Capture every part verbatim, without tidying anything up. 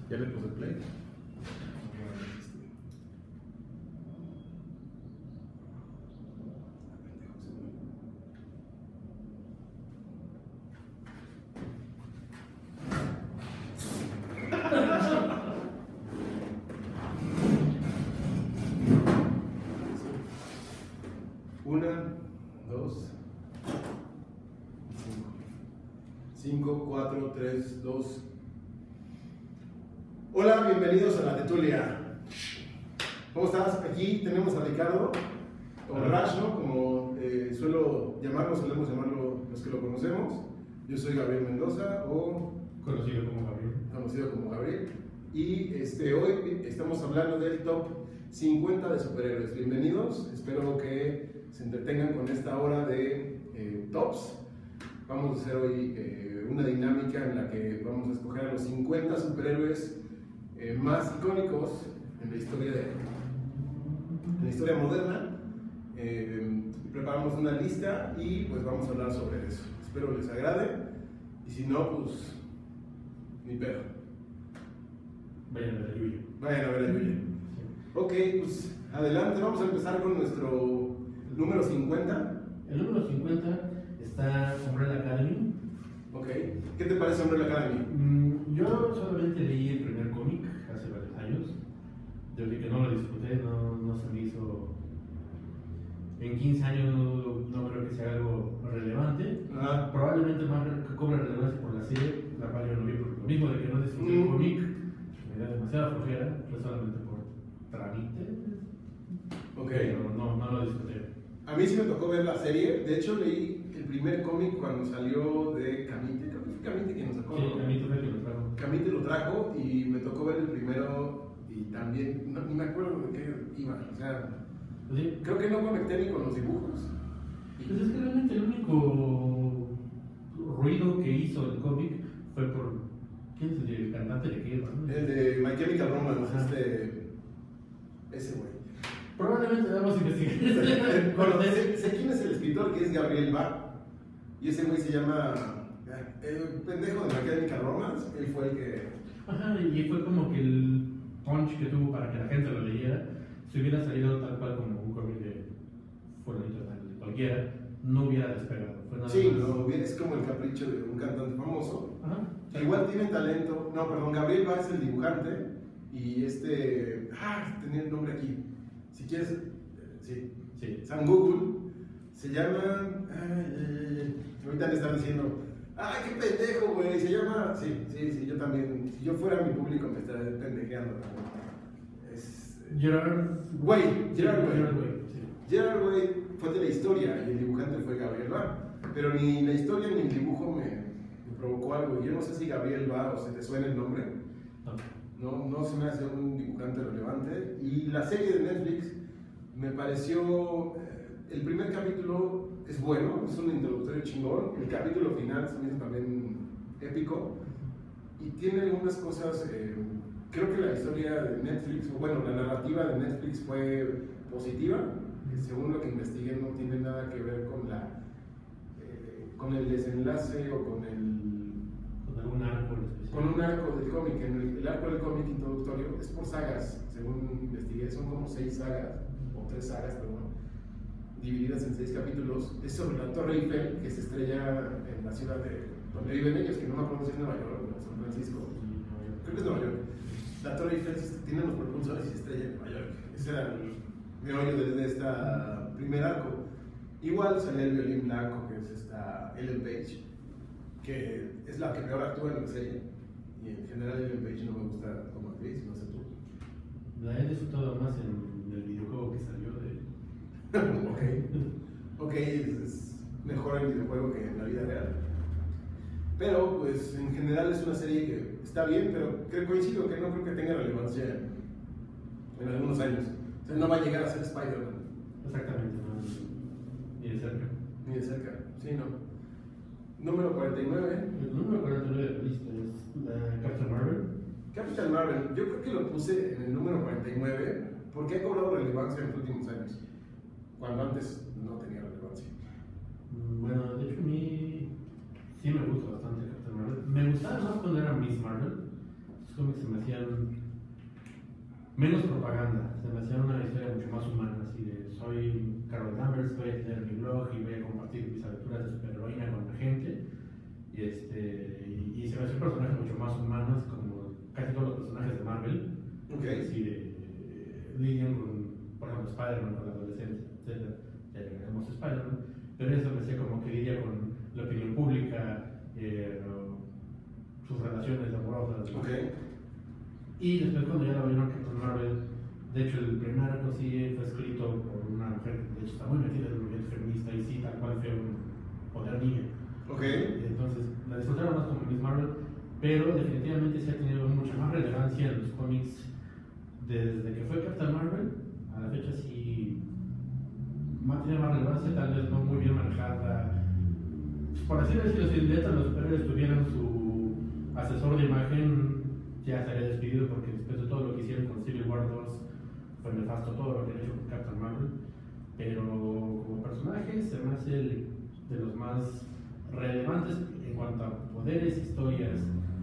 Ya le puse play. Una, dos, cinco. Cinco, cuatro, tres, dos. Hola, bienvenidos a la Tetulia. ¿Cómo estás? Aquí tenemos a Ricardo, o Racho, como eh, suelo llamarlo, solemos llamarlo los que lo conocemos. Yo soy Gabriel Mendoza, o conocido como Gabriel. Conocido como Gabriel. Y este, hoy estamos hablando del top cincuenta de superhéroes. Bienvenidos, espero que se entretengan con esta hora de eh, tops. Vamos a hacer hoy eh, una dinámica en la que vamos a escoger a los cincuenta superhéroes eh, más icónicos en la historia de en la historia moderna. Eh, preparamos una lista y pues vamos a hablar sobre eso. Espero les agrade y si no, pues ni pedo. Vayan a ver a Yuya. Vayan a ver a Yuya. Sí. Ok, pues adelante, vamos a empezar con nuestro número cincuenta. El número cincuenta está Umbrella Academy. Ok, ¿qué te parece Umbrella Academy? Mm, yo solamente leí el primer cómic hace varios años. Desde que no lo disfruté, no, no se me hizo. En quince años no, no creo que sea algo relevante. Ah. Probablemente más que cobre relevancia por la serie, la cual yo no vi por lo mismo de que no disfruté mm. el cómic. Me da demasiada flojera, fue solamente por trámite. Ok. Pero no, no lo disfruté. A mí sí me tocó ver la serie. De hecho, leí el primer cómic cuando salió de Camite. Creo que fue Camite quien nos sacó. Sí, Camite fue quien lo trajo. Camite lo trajo y me tocó ver el primero y también, no, ni me acuerdo de qué iba. O sea, ¿sí? Creo que no conecté ni con los dibujos. Pues es que realmente el único ruido que hizo el cómic fue por. ¿Quién es el cantante de qué? ¿No? El de My Chemical Romance, este. Ese güey. Probablemente debamos investigar. Bueno, sé, sé quién es el escritor, que es Gabriel Bá. Y ese güey se llama. El pendejo de My Chemical Romance. Él fue el que. Ajá, y fue como que el punch que tuvo para que la gente lo leyera. Si hubiera salido tal cual como un cómic de fulanito de cualquiera, no hubiera despegado. Fue nada sí, más. no, es como el capricho de un cantante famoso. Ajá. Que igual tiene talento. No, perdón, Gabriel Bá es el dibujante. Y este. Ah, tenía el nombre aquí. Si quieres, sí, sí. San Google, se llama, ay, eh, ahorita le están diciendo, ay, qué pendejo, güey, se llama, sí, sí, sí, yo también, si yo fuera mi público me estaría pendejeando. Es, Gerard Way, Gerard Way, Gerard Way, sí. Gerard Way fue de la historia y el dibujante fue Gabriel Bá, pero ni la historia ni el dibujo me, me provocó algo. Yo no sé si Gabriel Bá o se te suena el nombre. No. No, no se me hace un dibujante relevante. Y la serie de Netflix me pareció. Eh, el primer capítulo es bueno, es un introductorio chingón. El capítulo final se me hizo también épico. Y tiene algunas cosas. Eh, creo que la historia de Netflix, o bueno, la narrativa de Netflix fue positiva. Que según lo que investigué, no tiene nada que ver con la. Eh, con el desenlace o con el. Con algún arco en especial. Con un arco del cómic, el, el arco del cómic introductorio es por sagas, según investigué, son como seis sagas, o tres sagas, perdón, divididas en seis capítulos. Es sobre la Torre Eiffel, que se estrella en la ciudad de donde viven ellos, que no me acuerdo si es Nueva York o San Francisco, creo que es Nueva York. La Torre Eiffel tiene los propulsores y se estrella en Nueva York. Ese era el meollo de, de este primer arco. Igual sale el violín blanco, que es esta Ellen Page, que es la que peor actúa en la serie. Y en general Ellen Page no me gusta como actriz, no sé tú. La he disfrutado más en el videojuego que salió de. ok, ok, es, es mejor el videojuego que en la vida real. Pero, pues, en general es una serie que está bien, pero creo, coincido que no creo que tenga relevancia en, en algunos años. O sea, no va a llegar a ser Spider-Man. Exactamente, no, ni de cerca. Ni de cerca, sí, no. Número cuarenta y nueve. El número cuarenta y nueve de la lista es la Captain Marvel. Captain Marvel, yo creo que lo puse en el número cuarenta y nueve porque ha cobrado relevancia en los últimos años, cuando antes no tenía relevancia. Bueno, de hecho a mí sí me gusta bastante Captain Marvel. Me gustaba más cuando era Miss Marvel. cómics se me hacían menos propaganda, se me hacían una historia mucho más humana, así de soy Carol Danvers, voy a tener mi blog y voy a compartir mis aventuras de superheroína con la gente, y, este, y, y se me hacía un personaje mucho más humano, como casi todos los personajes de Marvel, okay. así de eh, lidian con, por ejemplo, Spider-Man, con la adolescencia, etcétera. Ya llegaremos a Spider-Man, pero eso me hacía como que lidia con la opinión pública, eh, sus relaciones amorosas. Okay. Y después cuando ya lo vieron Captain Marvel, de hecho el primer arco sí fue escrito por una mujer que de hecho está muy metida en el movimiento feminista y sí, tal cual fue un poder niña. Okay. Entonces la disfrutaron más como Miss Marvel, pero definitivamente sí ha tenido mucha más relevancia en los cómics desde que fue Captain Marvel a la fecha. Sí tiene más relevancia, tal vez no muy bien manejada. Por así decirlo, si letras los superhéroes tuvieran su asesor de imagen, ya se había despedido, porque después de todo lo que hicieron con Civil War dos fue nefasto todo lo que han hecho con Captain Marvel. Pero como personaje se me hace el, de los más relevantes en cuanto a poderes, historias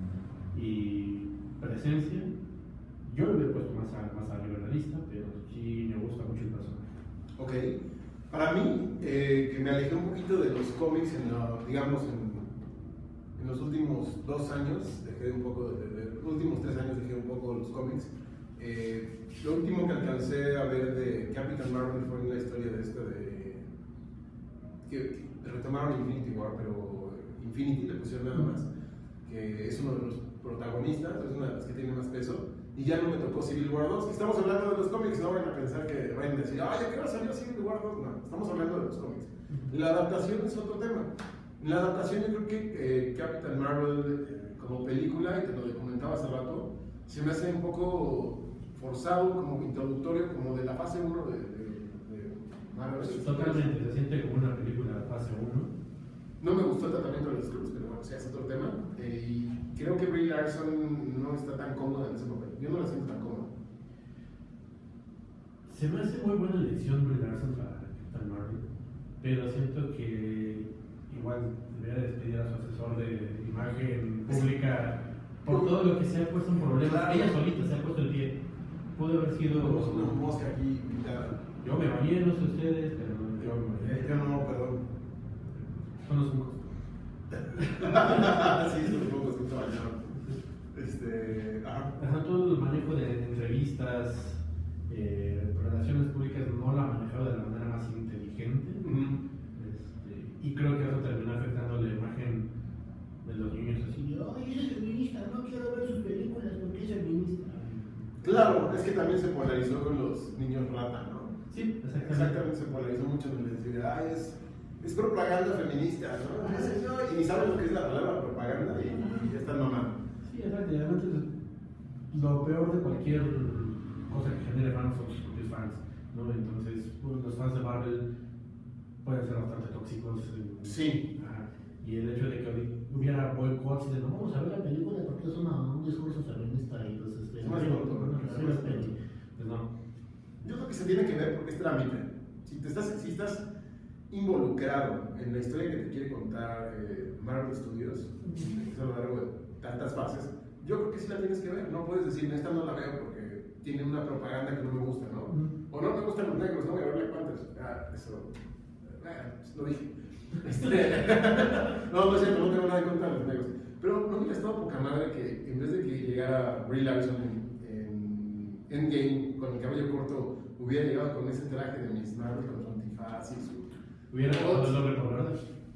y presencia. Yo lo hubiera puesto más, a, más arriba en la lista, pero sí me gusta mucho el personaje. Ok. Para mí, eh, que me alejé un poquito de los cómics en la, digamos, en, en los últimos dos años, dejé un poco, de, de, los últimos tres años dejé un poco los cómics. Eh, lo último que alcancé a ver de Captain Marvel fue una historia de esta de... que, que retomaron Infinity War, pero Infinity le pusieron nada más, que es uno de los protagonistas, es una de las que tiene más peso. Y ya no me tocó Civil War dos, que estamos hablando de los cómics, no van a pensar que vayan a decir, ah, ya que no salió Civil War dos, no, estamos hablando de los cómics. La adaptación es otro tema. La adaptación yo creo que eh, Captain Marvel eh, como película, y te lo comentaba hace rato, se me hace un poco forzado, como introductorio, como de la fase uno de, de, de Marvel. Totalmente, se siente como una película de fase uno. No me gustó el tratamiento de los Skrulls, pero bueno, o sea, es otro tema. Eh, y creo que Brie Larson no está tan cómoda en ese papel. Yo no la siento tan cómoda. Se me hace muy buena elección Brie Larson para Captain Marvel, pero siento que igual debería despedir a su asesor de imagen pública por todo lo que se ha puesto en problemas. Claro. Ella solita se ha puesto el pie. Pudo haber sido. Tenemos una mosca aquí pintada. Yo me bañé, no sé ustedes, pero no, yo me bañé. Eh, yo no, perdón. Son los mocos. Sí, son los mocos que se bañaron. Este. Ajá. Ajá, todo el manejo de entrevistas, eh, relaciones públicas, no la ha manejado de la manera más inteligente. Uh-huh. Este, y creo que eso terminó afectando la imagen de los niños así. Ay, es feminista, no quiero ver sus películas porque es feminista. Claro, es que también se polarizó con los niños rata, ¿no? Sí, exactamente. Exactamente, se polarizó mucho en el decir, ah, es, es propaganda feminista, ¿no? Ah, señor, y ni saben lo que es la palabra propaganda y, y ya están mamando. Sí, exacto, y además lo peor de cualquier cosa que genere fans son sus propios fans, ¿no? Entonces, pues, los fans de Marvel pueden ser bastante tóxicos. Sí. Ajá. Y el hecho de que hubiera boicots de no vamos a ver la película porque es una, un discurso feminista y pues este. Es más tonto, ¿no? Pues no. Yo creo que se tiene que ver porque es trámite. Si, te estás, si estás involucrado en la historia que te quiere contar eh, Marvel Studios, a lo largo de tantas fases, yo creo que sí la tienes que ver. No puedes decir, esta no la veo porque tiene una propaganda que no me gusta, ¿no? Mm. O no me gustan los negros, no voy a ver Black Panther. Ah, eso. Ah, pues lo dije. Este, no, no es cierto, no tengo nada en contra de los negros. Pero no me ha estado poca madre que en vez de que llegara Brie Larson en, en Endgame con el cabello corto, hubiera llegado con ese traje de Miss Marvel con su antifaz y su. Hubiera llegado el doble por verdad.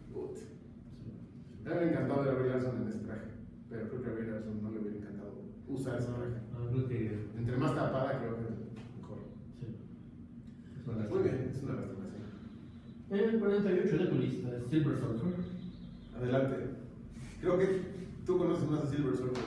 Me hubiera encantado ver a Brie Larson en ese traje, pero creo que a Brie Larson no le hubiera encantado usar ese traje. No, creo que. Entre más tapada, creo que es mejor. Sí. Es muy bien, es una lástima. El cuarenta y ocho de tu lista es Silver Surfer. Adelante. Creo que tú conoces más a Silver Surfer.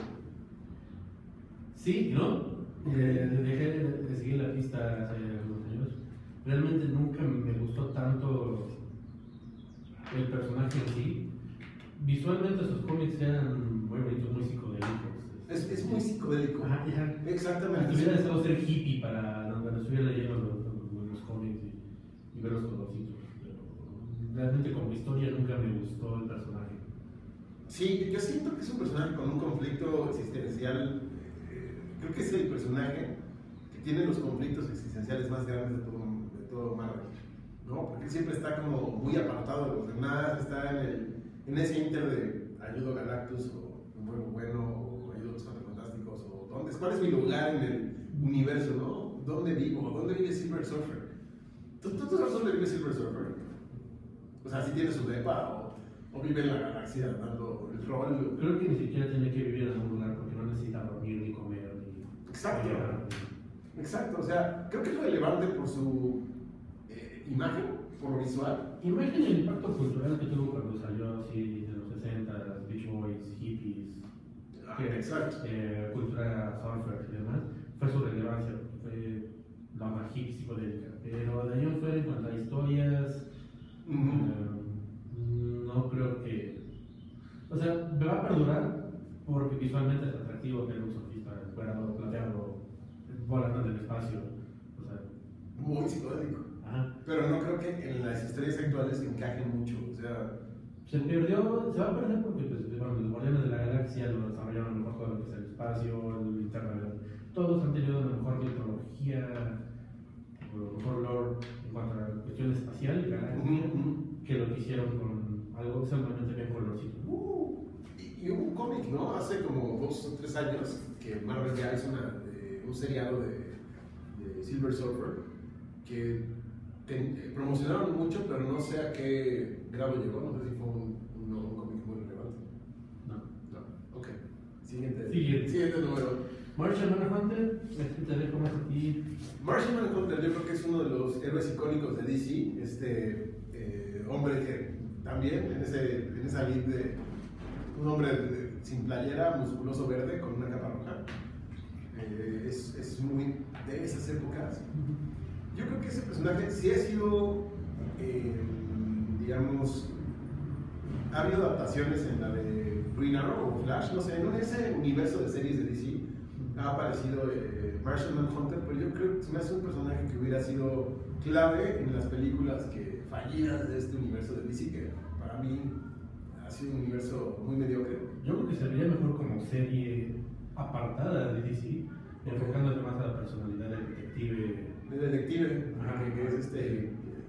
Sí, ¿no? Eh, dejé de seguir la pista hace unos años. Realmente nunca me gustó tanto el personaje en sí. Visualmente sus cómics eran muy bonitos, muy psicodélicos. Es, es muy psicodélico. Ajá, ya. Exactamente. Hubiera deseado ser hippie para cuando estuviera leyendo los, los, los cómics y, y ver los colorcitos. Realmente como historia nunca me gustó el personaje. Sí, yo siento que es un personaje con un conflicto existencial creo que es el personaje que tiene los conflictos existenciales más grandes de todo, de todo Marvel, ¿no? Porque él siempre está como muy apartado de los demás, está en, el, en ese inter de ayudo a Galactus o un bueno bueno o ayudo a los Cuatro Fantásticos o ¿dónde, cuál es mi lugar en el universo, ¿no? ¿Dónde vivo? ¿Dónde vive Silver Surfer? ¿Tú, tú, tú sabes dónde vive Silver Surfer? O sea, si tiene su depa o, o vive en la galaxia dando el rol. Creo que ni siquiera tiene que vivir en algún lugar porque no necesita dormir ni comer ni. Exacto. Ni... Exacto. O sea, creo que es relevante por su eh, imagen, por lo visual. Imagina el impacto cultural que tuvo cuando salió así de los sesenta, Beach Boys, hippies. Ah, que, exacto. Eh, cultura surfer y demás. Fue su relevancia, fue la más hippie psicodélica. Pero de ahí en fuera, en cuanto a historias. Uh-huh. Uh, no creo que. O sea, me va a perdurar porque visualmente es atractivo tener un surfista encuadrado, plateado, volando en el espacio. O sea, muy psicodélico. Ajá. Pero no creo que en las historias actuales encaje mucho. O sea, se perdió, se va a perder porque pues, bueno, los Guardianes de la Galaxia lo desarrollaron mejor todo lo que es el espacio, el internet. Todos han tenido una mejor mitología, o mejor lore en cuanto a la cuestión espacial y galáctica, uh-huh. que lo que hicieron con algo solamente bien colorcito. Uh, y, y hubo un cómic, ¿no? Hace como dos o tres años que Marvel ya hizo una, eh, un seriado de, de Silver Surfer que ten, eh, promocionaron mucho, pero no sé a qué grado llegó. No sé si fue un, un, un cómic muy relevante. No. No. Ok. Siguiente. Siguiente. Siguiente número. Martian Manhunter, te dejo más aquí. Martian Manhunter yo creo que es uno de los héroes icónicos de D C, este eh, hombre que también en, ese, en esa lid de un hombre de, sin playera, musculoso verde con una capa roja, eh, es, es muy de esas épocas. Yo creo que ese personaje sí ha sido, eh, digamos, ha habido adaptaciones en la de Green Arrow o Flash, no sé, en ese universo de series de D C ha aparecido eh, Martian Manhunter, pero yo creo que se me hace un personaje que hubiera sido clave en las películas que fallidas de este universo de D C, que para mí ha sido un universo muy mediocre. Yo creo que serviría mejor como serie apartada de D C, enfocándote más a la personalidad del detective. De detective, Ajá. que, que es este. Eh,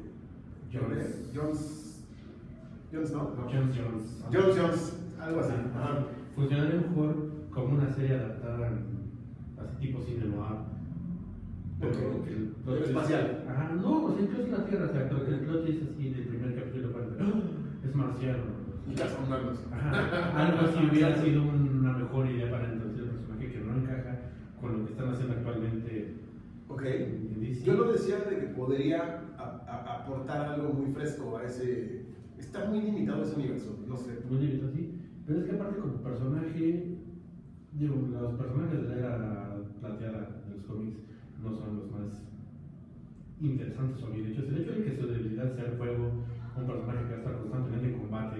Jones. Jones. Jones, ¿no? no. Jones Jones. Jones Jones, algo así. Ajá. Funcionaría mejor como una serie adaptada en, así tipo cine noir. Pero Ok. que el Pero espacial. Ajá, no, o sea, incluso en la Tierra, o sea, pero que el plot es así del primer capítulo, cuando ¡ah! Es marciano. Y las humanos. Ajá, algo así hubiera sido una mejor idea para introducir el personaje que no encaja con lo que están haciendo actualmente. Ok. En D C. Yo lo decía de que podría a, a, aportar algo muy fresco a ese. Está muy limitado ese universo, no sé. Muy limitado, sí. Pero es que aparte como personaje, digo, los personajes de la era plateada de los cómics no son los más interesantes o bien hechos. El hecho de que su debilidad sea el fuego, un personaje que va a estar constantemente en combate,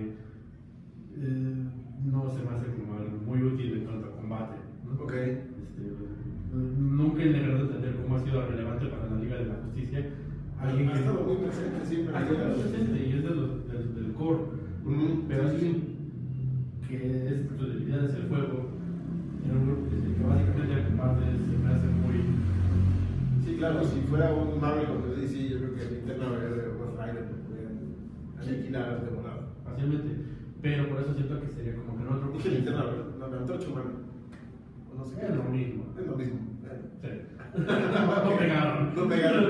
eh, no se me hace como algo muy útil en cuanto a combate, ¿no? Ok. Este, nunca he logrado entender cómo ha sido relevante para la Liga de la Justicia. Alguien ha que estado muy presente siempre. ha estado muy presente y es de los, del, del core, Mm, pero alguien que es su debilidad es el fuego, en un grupo que, que básicamente el combate se me hace muy. Sí, claro, si fuera un Marvel contra D C, yo creo que el Linterna Verde de Ghost Rider lo podrían aniquilar de volada. Fácilmente, pero por eso siento que sería como que no otro. Dije Linterna Verde, no, me antorcha humana. No sé qué. Es lo mismo. Es lo mismo. Sí. No pegaron. No pegaron.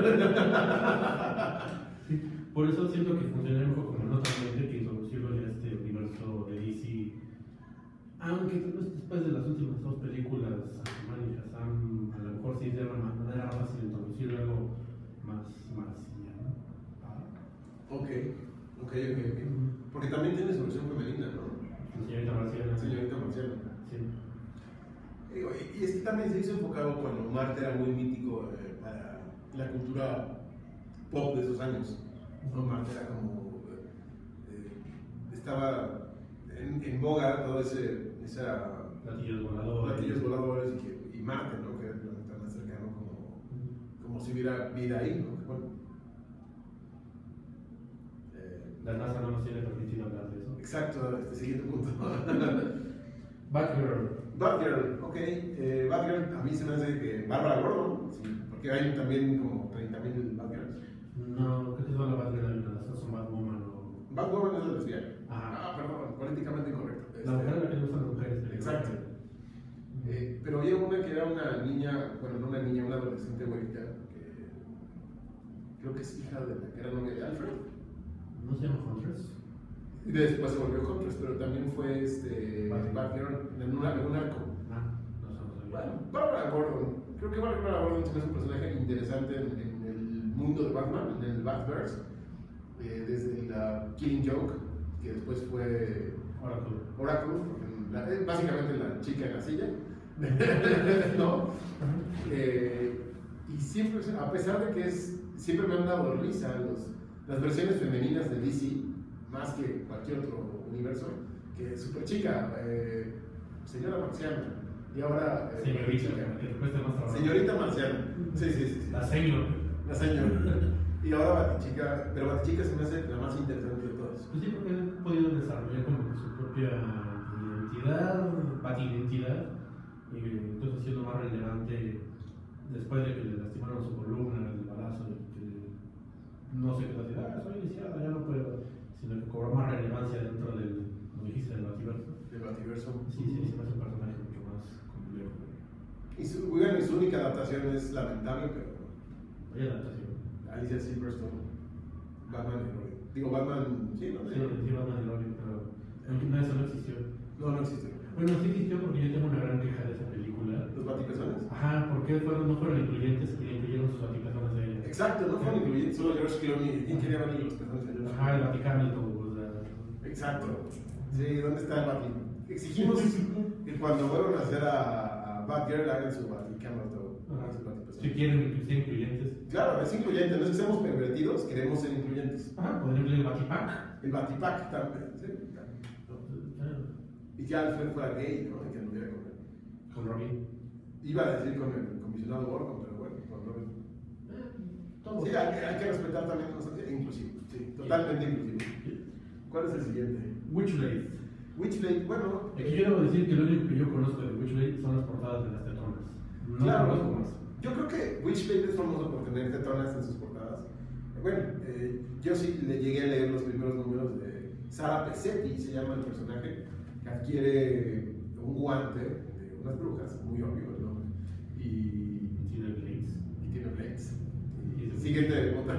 Sí, por eso siento que funcionaría mejor como no totalmente que introducirlo ya a este universo de D C. Aunque tal vez después de las últimas dos películas, Aquaman y Shazam, a lo mejor sí de una manera más fácil introducir algo más marciano. Ah. Ok, ok, ok, ok. Porque también tiene su versión femenina, ¿no? Señorita Marciana. Señorita Marciana. Sí. Digo, Y es que también se hizo enfocado cuando Marte era muy mítico eh, para la cultura pop de esos años. ¿No? Marte era como. Eh, estaba en, en boga todo ese. Esa, Platillos voladores. platillos voladores y, que, y Marte, ¿no? Que era el planeta más cercano, como, como si hubiera vida ahí, ¿no? Bueno, eh, La NASA no nos tiene permitido hablar de eso. exacto, este siguiente punto. Batgirl. Batgirl, ok. Eh, Batgirl, a mí se me hace que Bárbara Gordon, sí, porque hay también como treinta mil Batgirls. No, creo que es la Batgirl, hay una, son Batwoman o... Batwoman es la lesbiana. Ajá. Ah, perdón, políticamente incorrecto. La mujer a la que le gustan las mujeres. pero- Exacto. Eh, pero había una que era una niña, bueno, no una niña, una adolescente güerita, que creo que es hija de la que era novia de Alfred. ¿No se llama Huntress? Y después se volvió Huntress, pero también fue este, Batgirl. Batgirl en, una, en un arco. Ah, no sé, no Bueno, sabía. Bárbara Gordon. Creo que Bárbara Gordon es un personaje interesante en, en el mundo de Batman, en el Batverse. Eh, desde la Killing Joke, que después fue Oracle. Oracle, la- es básicamente la chica en la silla. ¿No? Eh, y siempre, a pesar de que es, siempre me han dado risa los, las versiones femeninas de D C, más que cualquier otro universo, que es super chica, eh, señora marciana, y ahora eh, Señorita, chica. que te cuesta más trabajo. Señorita marciana, sí, sí, sí, sí. La señor. La señora. Y ahora Batichica, pero Batichica se me hace la más interesante de todas. Pues sí, porque han podido desarrollar como que su propia identidad, bati-identidad, y entonces siendo más relevante después de que le lastimaron su columna, el balazo, de que no se quedó así, ah, soy lisiada, ya no puedo, sino que cobró más relevancia dentro del, como dijiste, del bativerso. El Bativerso. Sí, sí, se me hace un personaje mucho más complejo. Y su, bueno, y su única adaptación es lamentable, pero Hay adaptación. Alicia Silverstone, Batman y Robin. Digo, Batman, sí, ¿no? Sí, sí, Batman y Robin, pero aunque no, eso no existió. No, no existe. Bueno, sí existió porque yo tengo una gran queja de esa película. ¿Los Batipersones? Ajá, ¿por qué fueron, no fueron incluyentes y incluyeron sus batipersonas de ella? Exacto, no fueron incluyentes, solo George Clooney. ¿Quién quería verle los personajes a George Ajá, el Vaticano y todo, o sea. Exacto. Sí, ¿dónde está el Bati? Exigimos que cuando vuelvan a hacer a, a Batgirl hagan su Baticamera todo. Hagan sus Batipersones. Si quieren que sean incluyentes. Claro, es incluyente, no es que seamos pervertidos, queremos ser incluyentes. Ajá, podrían incluir el Batipack. El Batipack también, ¿sí? Y que Alfred fuera gay, ¿no? Y que anduviera con él. Con Robin. Iba a decir con el comisionado Gordon, pero bueno, con Robin. Todo. Sí, hay, hay que respetar también los inclusivos, sí, totalmente inclusivos. ¿Cuál es el siguiente? Witchblade. Witchblade, bueno. Aquí yo debo decir que lo único que yo conozco de Witchblade son las portadas de las tetonas. No Claro. conozco más. Yo creo que Witchblade es famoso por tener tetonas en sus portadas. Bueno, eh, yo sí le llegué a leer los primeros números de Sara Pezzetti, se llama el personaje, que adquiere un guante de unas brujas, muy obvio el nombre, y, Tiene Blades. y tiene blades. Y- Y siguiente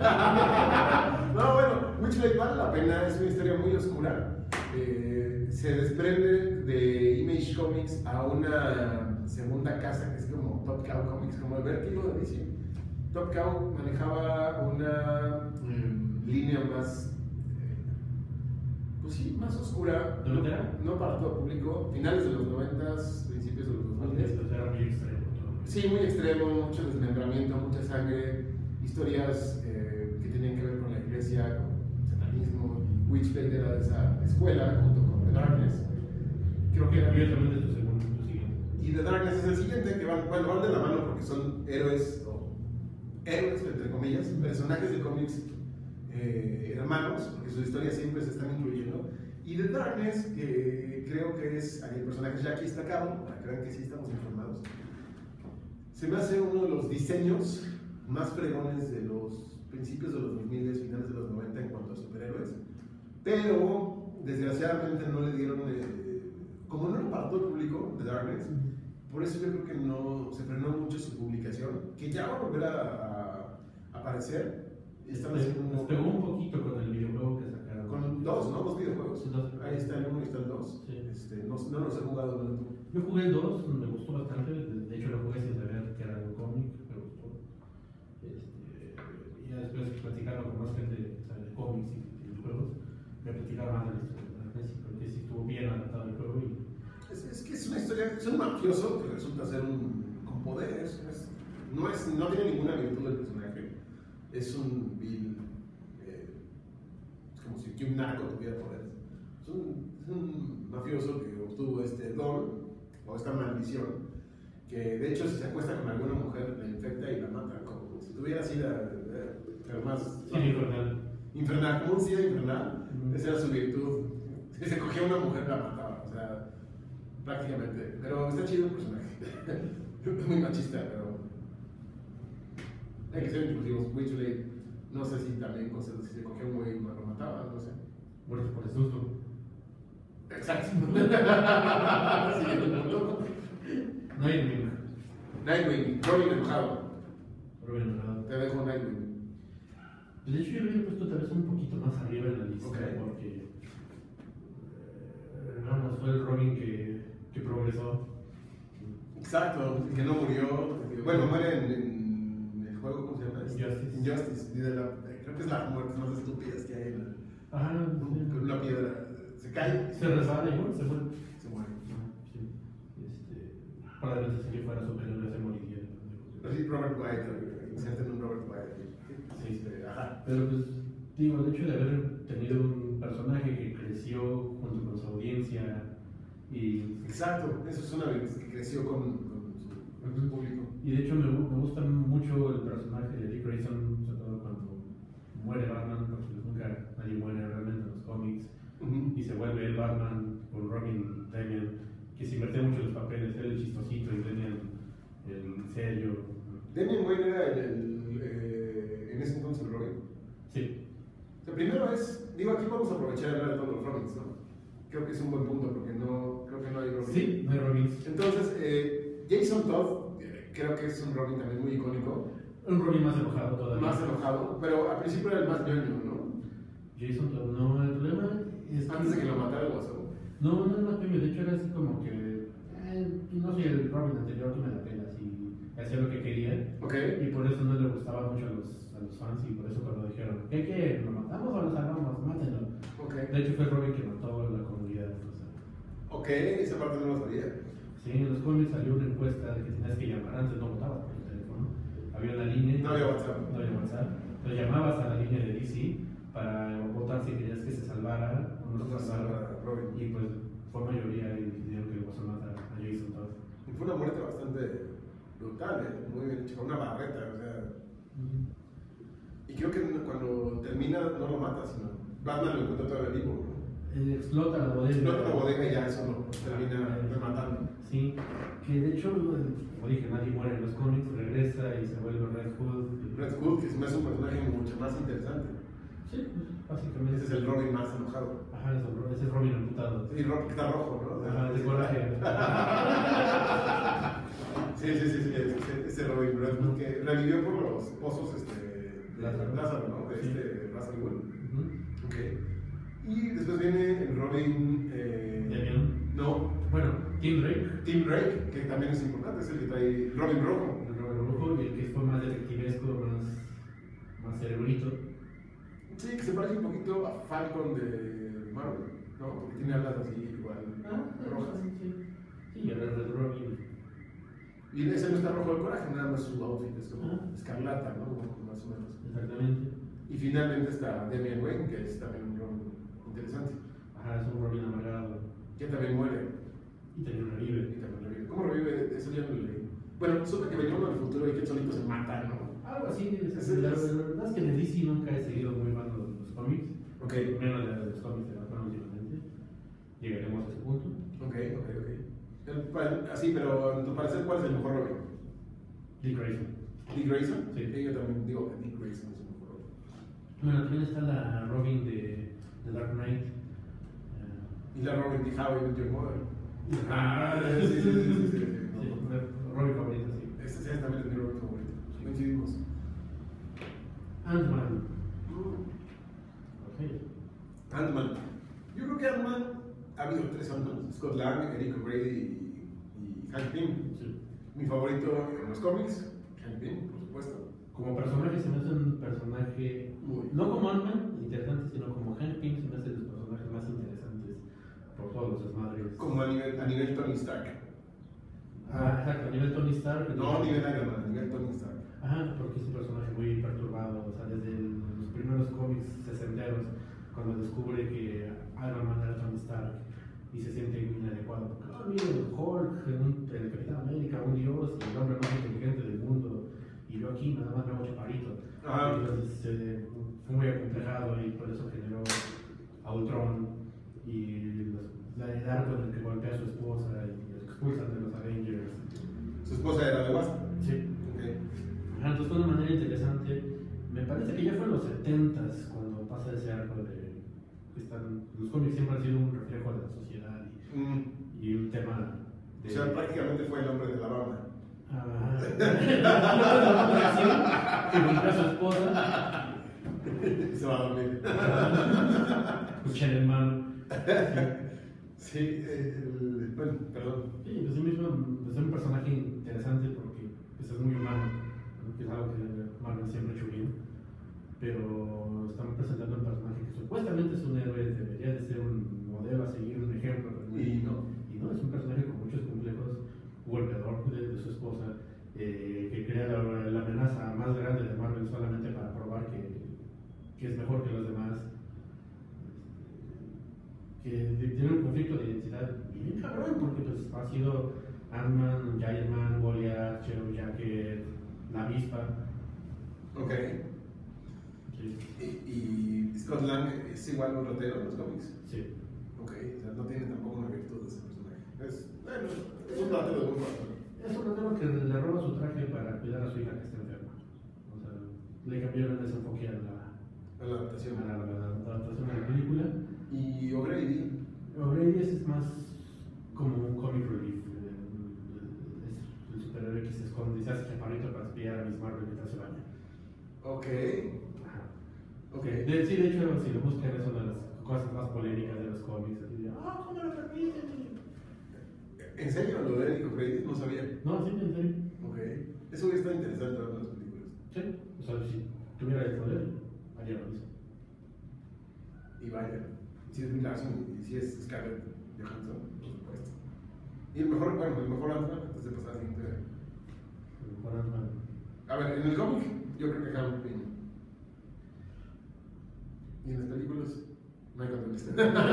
pregunta. No, bueno, Witchblade vale la pena, es una historia muy oscura. Eh, se desprende de Image Comics a una segunda casa que es como Top Cow Comics, como el vértigo de D C. Top Cow manejaba una mm, línea más, eh, pues sí, más oscura, ¿De verdad? no, no para todo público, finales de los noventas, principios de los dos mil. Esto era muy extremo. todo. Sí, muy extremo, mucho desmembramiento, mucha sangre, historias eh, que tenían que ver con la iglesia, con satanismo, y Witchblade era de esa escuela junto con The Darkness. Creo que era. Obviamente tu segundo, tu siguiente. Y The Darkness es el siguiente, que van, bueno, van de la mano porque son héroes, o héroes, entre comillas, personajes de cómics eh, hermanos, porque sus historias siempre se están incluyendo. Y The Darkness, que creo que es el personaje ya aquí destacado, para que vean que sí estamos informados, se me hace uno de los diseños más fregones de los principios de los dos mil, finales de los noventa en cuanto a superhéroes, pero desgraciadamente no le dieron, eh, como no lo para todo el público, The Darkness, por eso yo creo que no se frenó mucho su publicación, que ya va a volver a, a- a aparecer. Están haciendo Nos un, pegó un poquito con el videojuego que sacaron. con dos, ¿no? Dos videojuegos. Sí, dos. Ahí está el uno y está el dos. Sí. Este, no, no los he jugado, no. Yo jugué el dos, me gustó bastante. De de hecho, lo jugué sin saber que era un cómic, me gustó. Este, y ya después platicaron con más gente que sabe de cómics y de videojuegos, me platicaron más de la historia de Darkness, y creo que sí estuvo bien adaptado el juego. Y Es, es que es una historia, es un mafioso que resulta ser un con poderes. Es, no, es, no tiene ninguna virtud del personaje. Es un vil. Eh, es como si que un narco tuviera poderes. Es un, es un mafioso que obtuvo este don o esta maldición. Que de hecho, si se acuesta con alguna mujer, la infecta y la mata. Como si tuviera sida, eh, pero más. sí, infernal. Infernal, como un sida infernal. Ujú. Esa era su virtud. Si se cogía a una mujer, la mataba. O sea. prácticamente. Pero está chido el personaje. Es muy machista, pero. Hay que ser inclusivos. Witchley, no sé si también cosas, si se cogía un güey y lo mataba, no sé. Muerte por el susto. Exacto. Sí, el mundo. Nightwing. Nightwing, Robin enojado. Robin enojado. Te dejo Nightwing. De hecho, yo lo había puesto tal vez un poquito más arriba en la lista, Ok. porque. eh, Vamos, fue el Robin que, que progresó. Exacto, que no murió. Bueno, muere en, en el juego, ¿cómo se llama? Injustice. Injustice. Y de la, creo que es la muerte más estúpidas que hay en el, Ajá, sí. con una piedra. Se cae. Se resbala y bueno, se fue. Se muere. Ah, sí. Este, probablemente si yo fuera superior ya se moriría. Así Robert White, inserten un Robert White. Sí. Este, ajá. Pero pues, digo, el hecho de haber tenido un personaje que creció junto con su audiencia y, Exacto, eso es una vez que creció con, con su, con su público. y de hecho me, gu- me gusta mucho el personaje de Dick Grayson, sobre todo cuando muere Batman, porque pues nunca nadie muere realmente en los cómics, Ujú. y se vuelve el Batman con Robin Damian, que se invierte mucho en los papeles, era el chistosito y Damian el serio. Damian Wayne era el, el, eh, en ese entonces el Robin. Sí, O sea, primero es, digo, aquí vamos a aprovechar de hablar de todos los Robins, ¿no? Creo que es un buen punto porque no, creo que no hay Robin. sí, no hay Robins. Entonces, eh, Jason Todd, eh, creo que es un Robin también muy icónico, Un Robin más enojado todavía. más enojado, pero al principio era el más ñoño, ¿no? Jason Todd, no, el problema es Antes de que lo matara el guasón. No, no era más premio, de hecho era así como que, eh, no soy el Robin anterior, tú me la pelas y hacía lo que quería. Ok. Y por eso no le gustaba mucho a los, a los fans y por eso cuando dijeron, ¿qué quieren? ¿Lo matamos o lo salvamos? Mátenlo. Ok. De hecho fue el Robin que mató a la comunidad. O sea. Ok, esa parte no lo sabía. Sí, en los cómics salió una encuesta de que tenías que llamar, antes no votabas por el teléfono, había una línea. No había WhatsApp. No había WhatsApp. Entonces llamabas a la línea de D C para votar si querías que se salvara o no No se se salvara. salva Robin. Y pues fue mayoría y decidieron que le pasó a matar a Jason Todd. Y fue una muerte bastante brutal, ¿eh? Muy bien hecha, con una barreta, o sea. Y creo que cuando termina no lo mata, sino Batman lo encuentra todavía vivo, ¿no? Eh, explota la bodega. Explota la bodega y ya eso lo termina rematando. Sí, que de hecho, como dije, nadie muere en los cómics, regresa y se vuelve Red Hood. Red Hood, que se me hace un personaje mucho más interesante. Sí, pues, básicamente. Ese es el Robin más enojado. Ajá, ese, ese es Robin amputado. Y Robin que está rojo, ¿no? O sea, Ajá, de coraje. Sí, sí, sí, sí, ese, ese Robin Red Hood que revivió por los pozos este, de Lázaro. Lázaro, ¿no? De Sí. este Russell Gould. Ujú. Ok. Y después viene el Robin. Eh, Damian. no, Bueno, Tim Drake, Tim Drake, que también es importante, es el que trae Robin Rojo. el Robin Rojo, y el que fue más detectivesco, más, más cerebrito. Sí, que se parece un poquito a Falcon de Marvel, ¿no? Porque tiene alas así igual rojas. sí, sí. Sí, el Red Robin. Y ese no está rojo de coraje, nada más su outfit es como Ah. escarlata, ¿no? Más o menos. Exactamente. Y finalmente está Damian Wayne, que es también un Robin interesante, Ajá, es un Robin amargado. que también muere Y también revive. y también revive. ¿Cómo revive? Eso ya no lo leí. Bueno, supe que venía uno del futuro y que él solito se mata, ¿no? Algo así, es, Ese la, es- la verdad es que de D C nunca he seguido muy mal los, los cómics, Ok, menos de los cómics de Batman últimamente. Llegaremos a ese punto. ok, ok, ok. El- pa- Así, pero en tu parecer, ¿cuál es el mejor Robin? Dick Grayson. ¿Dick Grayson? Sí. Yo también digo que Dick Grayson es el mejor Robin. Bueno, también está la Robin de, de Dark Knight. eh, Y la Robin de How I Met Your Mother. Ah, sí, sí, sí, sí, sí, sí. sí, Robin favorita, sí. Este sí, también es mi Robin favorito. Coincidimos. Ant-Man. Ok. Ant-Man. Yo creo que Ant-Man ha habido tres Ant-Man: Scott Lang, Eric O'Grady y, y Hank Pym. Sí. Mi favorito en los cómics, Hank Pym, por supuesto. Como personaje se me hace un personaje, Muy. no como Ant-Man, interesante, sino como Hank Pym se me hace de los personajes más interesantes por todos los desmadres. Como a nivel, a nivel Tony Stark. Ah, exacto, a nivel Tony Stark. No a nivel Iron Man, a nivel Tony Stark. Ajá, porque es un personaje muy perturbado, o sea, desde el- los primeros cómics sesenteros, cuando descubre que Iron Man era Tony Stark y se siente inadecuado, porque, ah, mira, el Hulk, un- el Capitán América, un dios, y el hombre más inteligente del mundo, y yo aquí nada más me hago chaparrito. Ajá. Entonces eh, fue muy acomplejado y por eso generó a Ultron y los- la, el arco en el que golpea a su esposa. Y, expulsan de los Avengers. Su esposa era de Wasp. Sí. Okay. Ajá, entonces fue una manera interesante. Me parece que ya fue en los setentas cuando pasa ese arco de que están, los cómics siempre han sido un reflejo de la sociedad y, Mm. y un tema de... O sea, prácticamente fue el hombre de la banda. Ah, que golpea a su esposa, Se va a dormir. escucha el hermano. Sí, el, bueno, perdón. Sí, pues sí mismo pues es un personaje interesante porque pues, es muy humano, ¿no? Que es algo que Marvel siempre ha hecho bien. Pero están presentando un personaje que supuestamente es un héroe, debería de ser un modelo a seguir, un ejemplo. ¿No? Y no. Y no, es un personaje con muchos complejos, golpeador de, de su esposa, eh, que crea la, la amenaza más grande de Marvel solamente para probar que, que es mejor que los demás. Que tiene un conflicto de identidad bien cabrón, porque pues, ha sido Ant-Man, Giant Man, Goliath, Shadow Jacket, la avispa. Ok. Sí. Y, y Scott Lang es igual un ratero en los cómics. Sí. Ok, o sea, no tiene tampoco una virtud de ese personaje. Es, bueno, es un ratero de buen cuarto. Es un ratero que le roba su traje para cuidar a su hija que está enferma. O sea, le cambiaron ese enfoque a la, A la adaptación. a la, a la adaptación de la película. Y O'Grady. O'Grady es más como un comic relief. eh, Es el superhéroe que se esconde y se hace chaparrito para espiar a Miss Marvel mientras se baña. Ok. Ajá. Ok. De, sí, de hecho, si lo buscan, es una de las cosas más polémicas de los cómics. Así de, ah, ¿cómo lo permiten? ¿En serio lo de Eric O'Grady? No sabía. No, sí, en serio. Ok. Eso hubiera estado interesante ver en las películas. Sí, o sea, si tuviera el poder, haría lo mismo. Y vaya, si es Brie Larson y si es Scarlett Johansson, por supuesto. Y el mejor, bueno, el mejor Ant-Man, antes de pasar a la siguiente. El mejor Ant-Man. A ver, en el cómic, yo creo que Hank Pym. Y en las películas, Michael Douglas.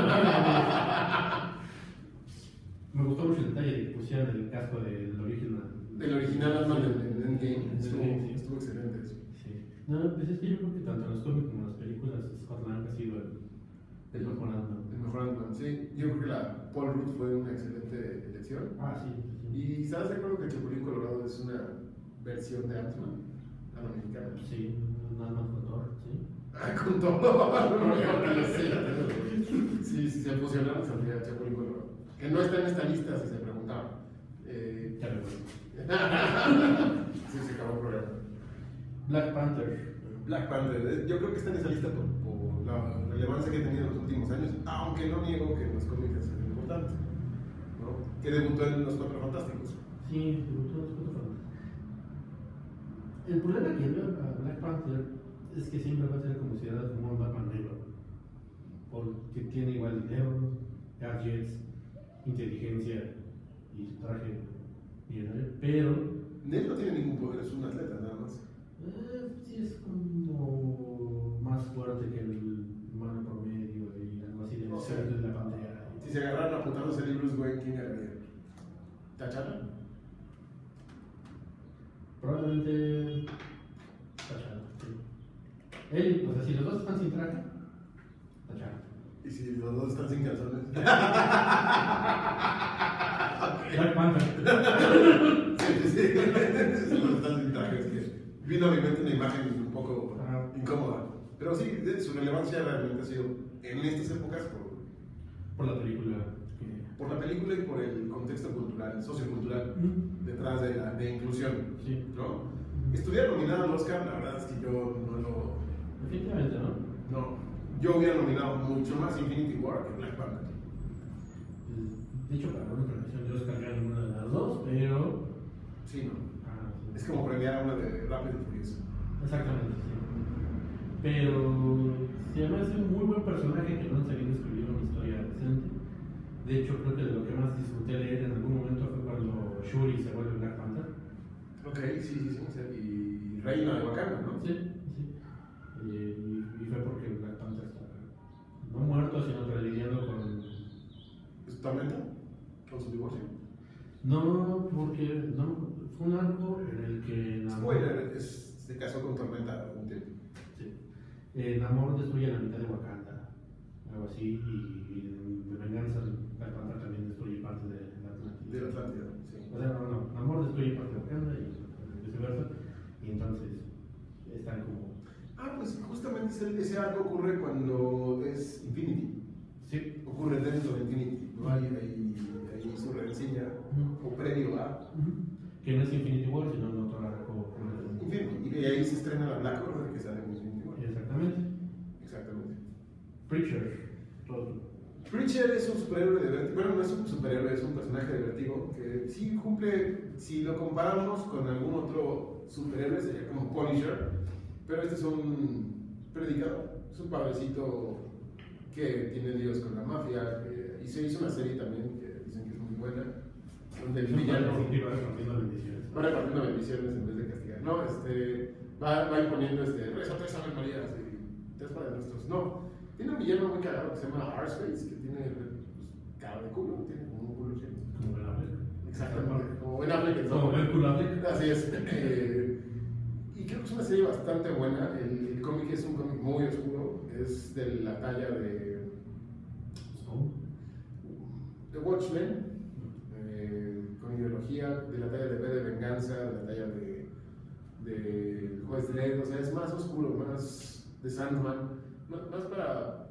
Me gustó mucho el detalle de que pusieran el casco del original. El original Ant-Man en, en Endgame En estuvo, Endgame, sí. estuvo excelente eso. Sí. No, pues es que yo creo que tanto en los cómics como en las películas, Scott Lang ha sido el, el mejor Ant-Man. El mejor Ant-Man, sí. Yo creo que la Paul Rudd fue una excelente elección. Ah, sí. sí. ¿Y estás de acuerdo que el Chapulín Colorado es una versión de Ant-Man a la mexicana? Sí, un Ant-Man con Thor, sí. Ah, con todo. Sí, si se fusionaron, saldría el Chapulín Colorado. Que no está en esta lista, si se preguntaban. Eh, Ya me acuerdo. sí, se acabó el programa. Black Panther. Black Panther, eh, yo creo que está en esa lista por, por la relevancia que ha tenido en los últimos años, aunque no niego que en los cómics es importante, ¿no? Que debutó en Los Cuatro Fantásticos. Sí, debutó en los Cuatro Fantásticos. El problema que veo a Black Panther es que siempre va a ser considerado como un Batman negro. Porque tiene igual dinero, gadgets, inteligencia y su traje millonario, pero Él no tiene ningún poder, es un atleta nada más. eh, sí es como más fuerte que el humano promedio y algo así de O los sea, secretos de la pantalla. Si se agarraran a putados el Bruce Wayne, ¿quién ganaría? ¿T'Challa? Probablemente T'Challa, sí. Él, o sea, si los dos están sin traje, T'Challa. ¿Y si los dos están sin calzones? Black Panther. Sí, sí, sí. Si los dos están sin trajes, que vino a mi mente una imagen un poco Ajá. incómoda. Pero sí, de- su relevancia realmente ha sido en estas épocas por, Por la película. que- por la película y por el contexto cultural, sociocultural Mm, detrás de la de inclusión, Sí, ¿no? Estuviera nominado al Oscar, la verdad es que yo no lo... definitivamente, ¿no? No, yo hubiera nominado mucho más Infinity War que Black Panther. De hecho, para una premiación de Oscar ya ninguna de las dos, pero. Sí, no. Ah, sí. Es como premiar a una de Rápido y Furioso. Exactamente, sí. Pero. Sí, además es un muy buen personaje que no han sabido escribir una historia decente. De hecho, creo que de lo que más disfruté leer en algún momento fue cuando Shuri se vuelve Black Panther. Ok, sí, sí, sí. o sea, Y Reina de Wakanda, ¿no? Sí, sí. Y, y- y fue porque Black Panther está no muerto, sino que lidiando con. ¿Es Tormenta? ¿Con su divorcio? No, porque no, fue un arco en el que Namor, Spoiler, es, se casó con Tormenta un tiempo. sí, eh, Namor destruye la mitad de Wakanda, algo así, y, y de venganza Black Panther también destruye parte de, de Atlantis. De la Atlántida, sí. O sea, no, no, Namor destruye parte de Wakanda y viceversa. Y entonces están como. Ah, pues justamente ese, ese arco ocurre cuando es Infinity. Sí. Ocurre dentro de Infinity, ¿no? Ahí, ahí, ahí su reseña, Uh-huh. o previo a Uh-huh. Que no es Infinity War, sino en otro arco. Infinity. Y ahí se estrena la Black Order que sale en Infinity War. Exactamente. Exactamente. Preacher. Todo. Preacher es un superhéroe de Vértigo. Bueno, no es un superhéroe, es un personaje de Vértigo que sí cumple, si lo comparamos con algún otro superhéroe, sería como Punisher, pero este es un predicador, es un padrecito que tiene líos con la mafia, que, y se hizo una serie también que dicen que es muy buena, donde el villano va repartiendo bendiciones. va repartiendo bendiciones en vez de castigar. No, este, va, va imponiendo este, reza tres Ave Marías y tres Padres Nuestros. No, tiene un villano muy cagado que se llama Arseface, que tiene pues, cara de culo, tiene como un culo lleno. Como Ben Affleck. Exactamente, como Ben Affleck. en Como todo. Ben Culo Affleck. Así es. Eh, y creo que es una serie bastante buena. El, el cómic es un cómic muy oscuro, es de la talla de Oh. The Watchmen, eh, con ideología de la talla de V de Venganza, de la talla de, de El Juez Dredd, o sea, es más oscuro, más de Sandman, más, más para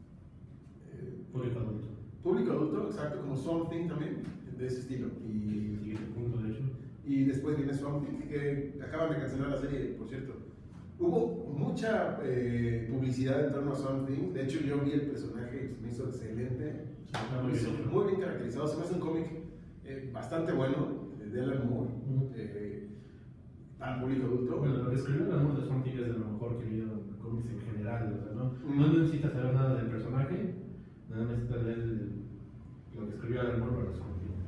eh, Público adulto. público adulto, exacto, como Swamp Thing también, de ese estilo. Y Y, el siguiente punto, de hecho. y después viene Swamp Thing, que acaban de cancelar la serie, por cierto. Hubo mucha eh, publicidad en torno a Swamp Thing, de hecho yo vi el personaje y se me hizo excelente. Está muy Muy, bien hecho. muy bien caracterizado, se me hace un cómic eh, bastante bueno, de Alan Moore, Ujú. eh, para público adulto. Bueno, lo que escribió el amor de Swamp Thing es de lo mejor que he leído en cómics en general. O sea, ¿no? Mm. No necesitas saber nada del personaje, nada necesitas leer el- lo que escribió el amor para Swamp Thing.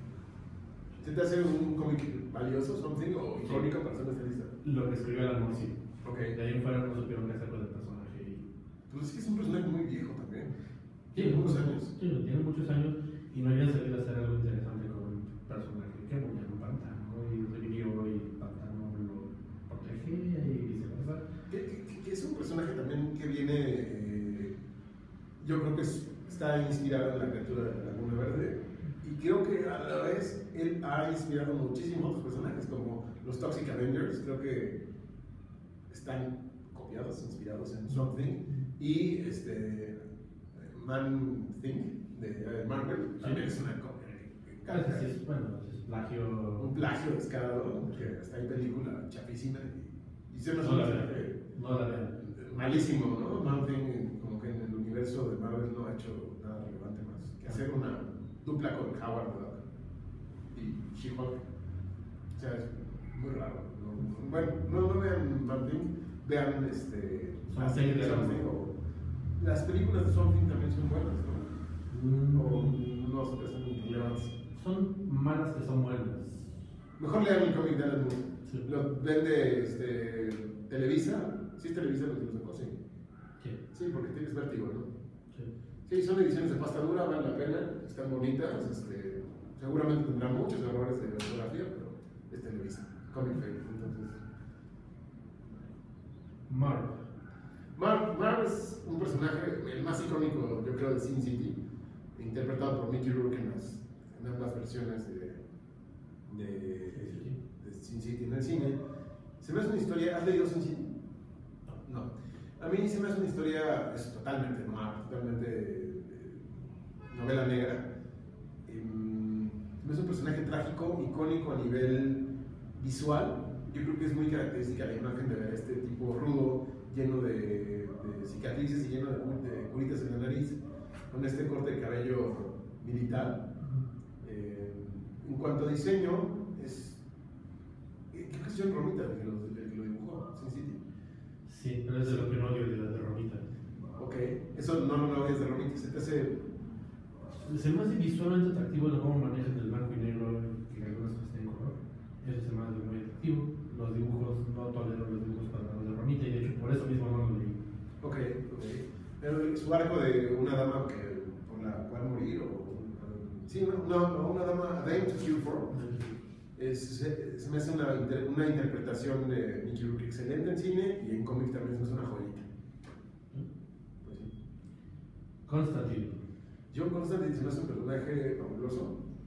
Ya. ¿Se te hace un cómic valioso, something, o icónico para ser especialista? Lo que escribió el amor, sí. Ok. De ahí en fuera no supieron qué hacer con el personaje. Y... Pues es que es un personaje muy viejo también. Tiene muchos muchos años. Sí, tiene muchos años y no habían sabido hacer algo interesante con un personaje que moría en un pantano y revivió y el pantano lo protege y viceversa. Que, que- que es un personaje también que viene, eh, yo creo que es- está inspirado en la criatura de la Laguna Verde, y creo que a la vez él ha inspirado muchísimos otros personajes como los Toxic Avengers, creo que están copiados, inspirados en Swamp Thing, y este Man Thing de eh, Marvel también es una copia. que Ah, calca. sí, es, bueno, es plagio. Un plagio descarado, que está en película chapísima y, y se me hace No un la personaje vean. No la vean. malísimo, ¿no? Man Thing, como que en el universo de Marvel no ha hecho nada relevante más que hacer una dupla con Howard the Duck y She-Hulk. O sea, es muy raro. ¿no? Bueno, no, no vean Man Thing, vean este, la Swamp serie Thing de de Swamp Swamp Thing, o las películas de Swamp Thing también son buenas, ¿no? Mm, O no se parecen relevantes. Son malas que son buenas. Mejor lean el cómic de Alan Moore. Sí. Lo vende este, Televisa. Sí, es Televisa lo que lo sacó, sí. Sí. Sí, porque tienes vértigo, ¿no? Sí. Sí, son ediciones de pasta dura, valen la pena, están bonitas. Este, seguramente tendrán muchos errores de ortografía, pero es Televisa. Comic Fair, entonces. Marv. Marv, Marv es un personaje, el más icónico, yo creo, de Sin City, interpretado por Mickey Rourke en, las, en ambas versiones de, de, de Sin City en el cine. Se me hace una historia. ¿Has leído Sin City? No. A mí se me hace una historia es totalmente noir, totalmente eh, novela negra. Em, se me hace un personaje trágico, icónico a nivel visual. Yo creo que es muy característica la imagen de ver a este tipo rudo, lleno de, de cicatrices y lleno de, de curitas en la nariz, con este corte de cabello militar. Eh, en cuanto a diseño, es. eh, Creo que es John Romita el que lo, el que lo dibujó, Sin City. Sí, pero es de lo que no odio de las de Romita. Ok, eso no lo odias de Romita, se te hace. Se me hace visualmente atractivo el cómo manejan el blanco y negro y algunas cosas tienen color. Eso se me hace muy atractivo. Los dibujos, no tolero los dibujos cuadrados de Romita y de hecho por eso mismo no lo leí. Ok, ok. Pero su arco de una dama que, por la cual morir, o. um, sí, no, no, no, una dama, A Dame to Kill For. Es, se, se me hace una, inter- una interpretación de Mickey Rourke excelente en cine y en cómic también se me hace una joyita. Pues sí. Constantine. John Constantine se me hace un personaje fabuloso.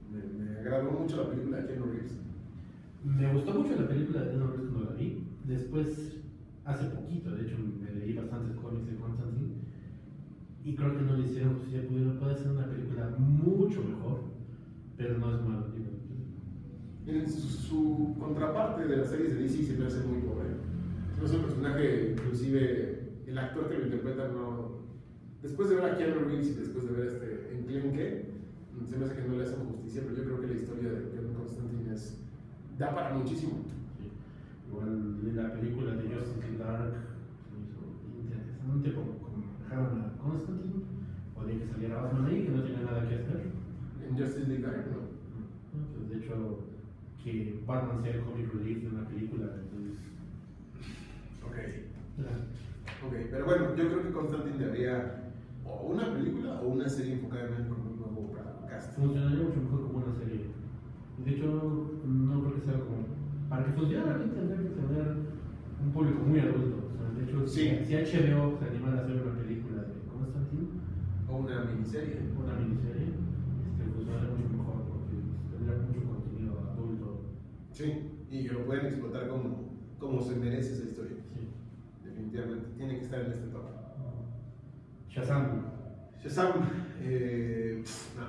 Me, me agradó mucho la película de Keanu Reeves. Me gustó mucho la película de Keanu Reeves cuando la vi. Después, hace poquito, de hecho, me leí bastantes cómics de Constantine. Y creo que no le hicieron justicia. Puede, puede ser una película mucho mejor, pero no es malo. Miren, su, su contraparte de las series de D C se me hace muy pobre. No es un personaje, inclusive el actor que lo interpreta no. Después de ver a Keanu Reeves y después de ver este Enclenque, se me hace que no le hacen justicia, pero yo creo que la historia de John Constantine es, da para muchísimo. Sí. Igual la película de Justice Dark me hizo interesante como, como dejaron a Constantine, o de que saliera Batman ahí, que no tenía nada que hacer. En Justice League Dark, ¿no? No, pues de hecho, que Batman sea el comic relief de una película, entonces. Ok. Ya. Ok, pero bueno, yo creo que Constantine debería o una película o una serie enfocada en él con un nuevo cast. Funcionaría mucho mejor como una serie. De hecho, no creo que sea como. Para que funcione realmente tendría que tener un público muy adulto. O sea, de hecho, Sí. si, si H B O se animara a hacer una película de Constantine, O una miniserie. una miniserie, este, funcionaría mucho mejor porque tendría mucho contenido adulto. Sí, y que lo pueden explotar como, como se merece esa historia. Sí. Definitivamente, tiene que estar en este top. Shazam. Shazam, eh,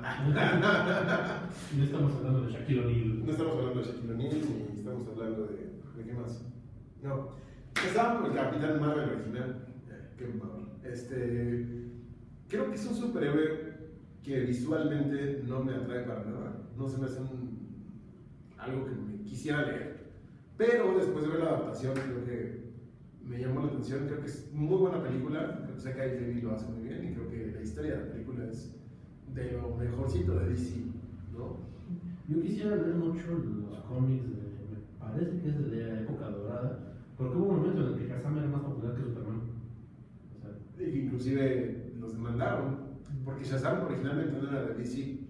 No estamos hablando de Shaquille O'Neal. no estamos hablando de Shaquille O'Neal ni estamos hablando de, de qué más. No, Shazam, el Capitán Marvel original. Eh, qué mamador. Este, creo que es un superhéroe que visualmente no me atrae para nada. No se me hace un, algo que me quisiera leer. Pero después de ver la adaptación, creo que me llamó la atención. Creo que es muy buena película. Creo que Zack Snyder lo hace muy bien. Y creo que la historia de la película es de lo mejorcito de D C, ¿no? Yo quisiera leer mucho los cómics, de, me parece que es de la época dorada, porque hubo un momento en el que Shazam era más popular que Superman. O sea, Y que inclusive los demandaron. Porque Shazam originalmente no era de D C.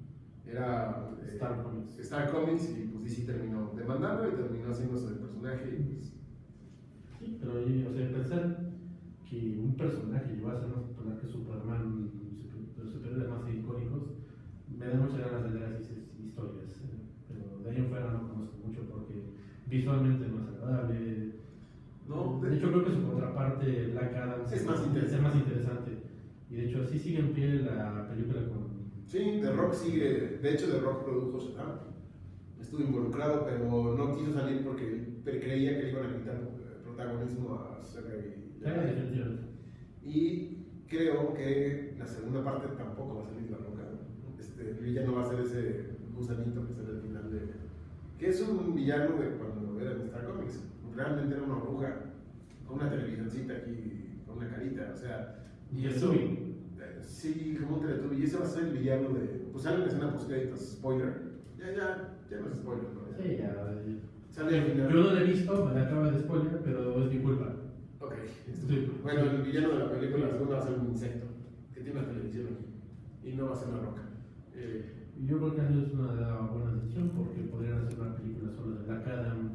Era eh, Star Comics. Star Comics y pues D C terminó demandando y terminó haciéndose el personaje. Y, pues, sí, pero y, o sea, pensar que un personaje llegó a ser más popular que Superman, super- los superhéroes más icónicos, me da muchas ganas de leer esas historias. eh, Pero de ahí en fuera no conozco mucho porque visualmente no es agradable. no, De hecho, creo que su contraparte, Black Adam, Es más interesante. es más interesante. Y de hecho, sí sigue en pie la película con. sí, The Rock sigue. De hecho, The Rock produjo Shazam. Estuvo involucrado, pero no quiso salir porque creía que le iban a quitar eh, protagonismo a Zachary. Claro, definitivamente. Y creo que la segunda parte tampoco va a salir La Roca. Este, el villano va a ser ese gusanito que sale al final de. Que es un villano de cuando era en Star Comics. Realmente era una bruja con una televisioncita aquí, con una carita. O sea, Y el eso. Tubi. eh, Sí, como un Teletubby. Y ese va a ser el villano de. Pues sale en la escena post créditos, spoiler. Ya, ya, ya no es spoiler, ¿no? Sí, ya. Sale al final. Yo no la he visto, me la acabo de spoiler, pero es mi culpa. Ok. Sí. Bueno, el villano de la película la segunda va a ser un insecto que tiene una televisión aquí y no va a ser La Roca. Eh, Y yo creo que eso es una buena decisión porque podrían hacer una película solo de Black Adam.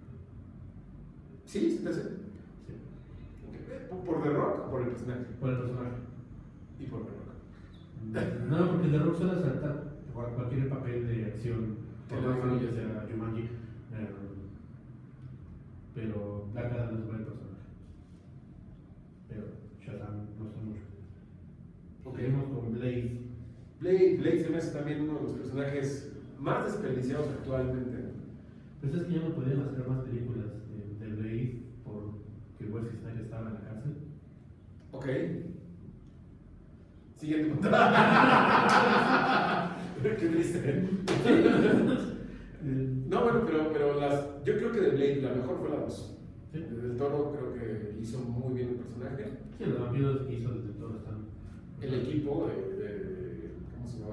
¿Sí? ¿Se te hace? Sí, Ok. ¿Por, por The Rock o por el personaje? por el personaje. Y por The Rock. No, porque The Rock suele saltar cual- cualquier papel de acción, Que por lo más incluye. que sea Jumanji. eh, Pero Black Adam es un buen personaje. Pero Shazam no sé mucho. Ok. Seguimos con Blade. Blade, Blade se me hace también uno de los personajes más desperdiciados actualmente. Pues es que ya no podían hacer más películas de, de Blade porque Wesley Snipes estaba en la cárcel. Ok. Siguiente punto. Qué triste. Eh, No, bueno, pero, pero las, yo creo que de Blade la mejor fue la dos. Sí. Del Toro creo que hizo muy bien el personaje. Sí, los vampiros que hizo desde todo están. El equipo de, de- ¿cómo se llama?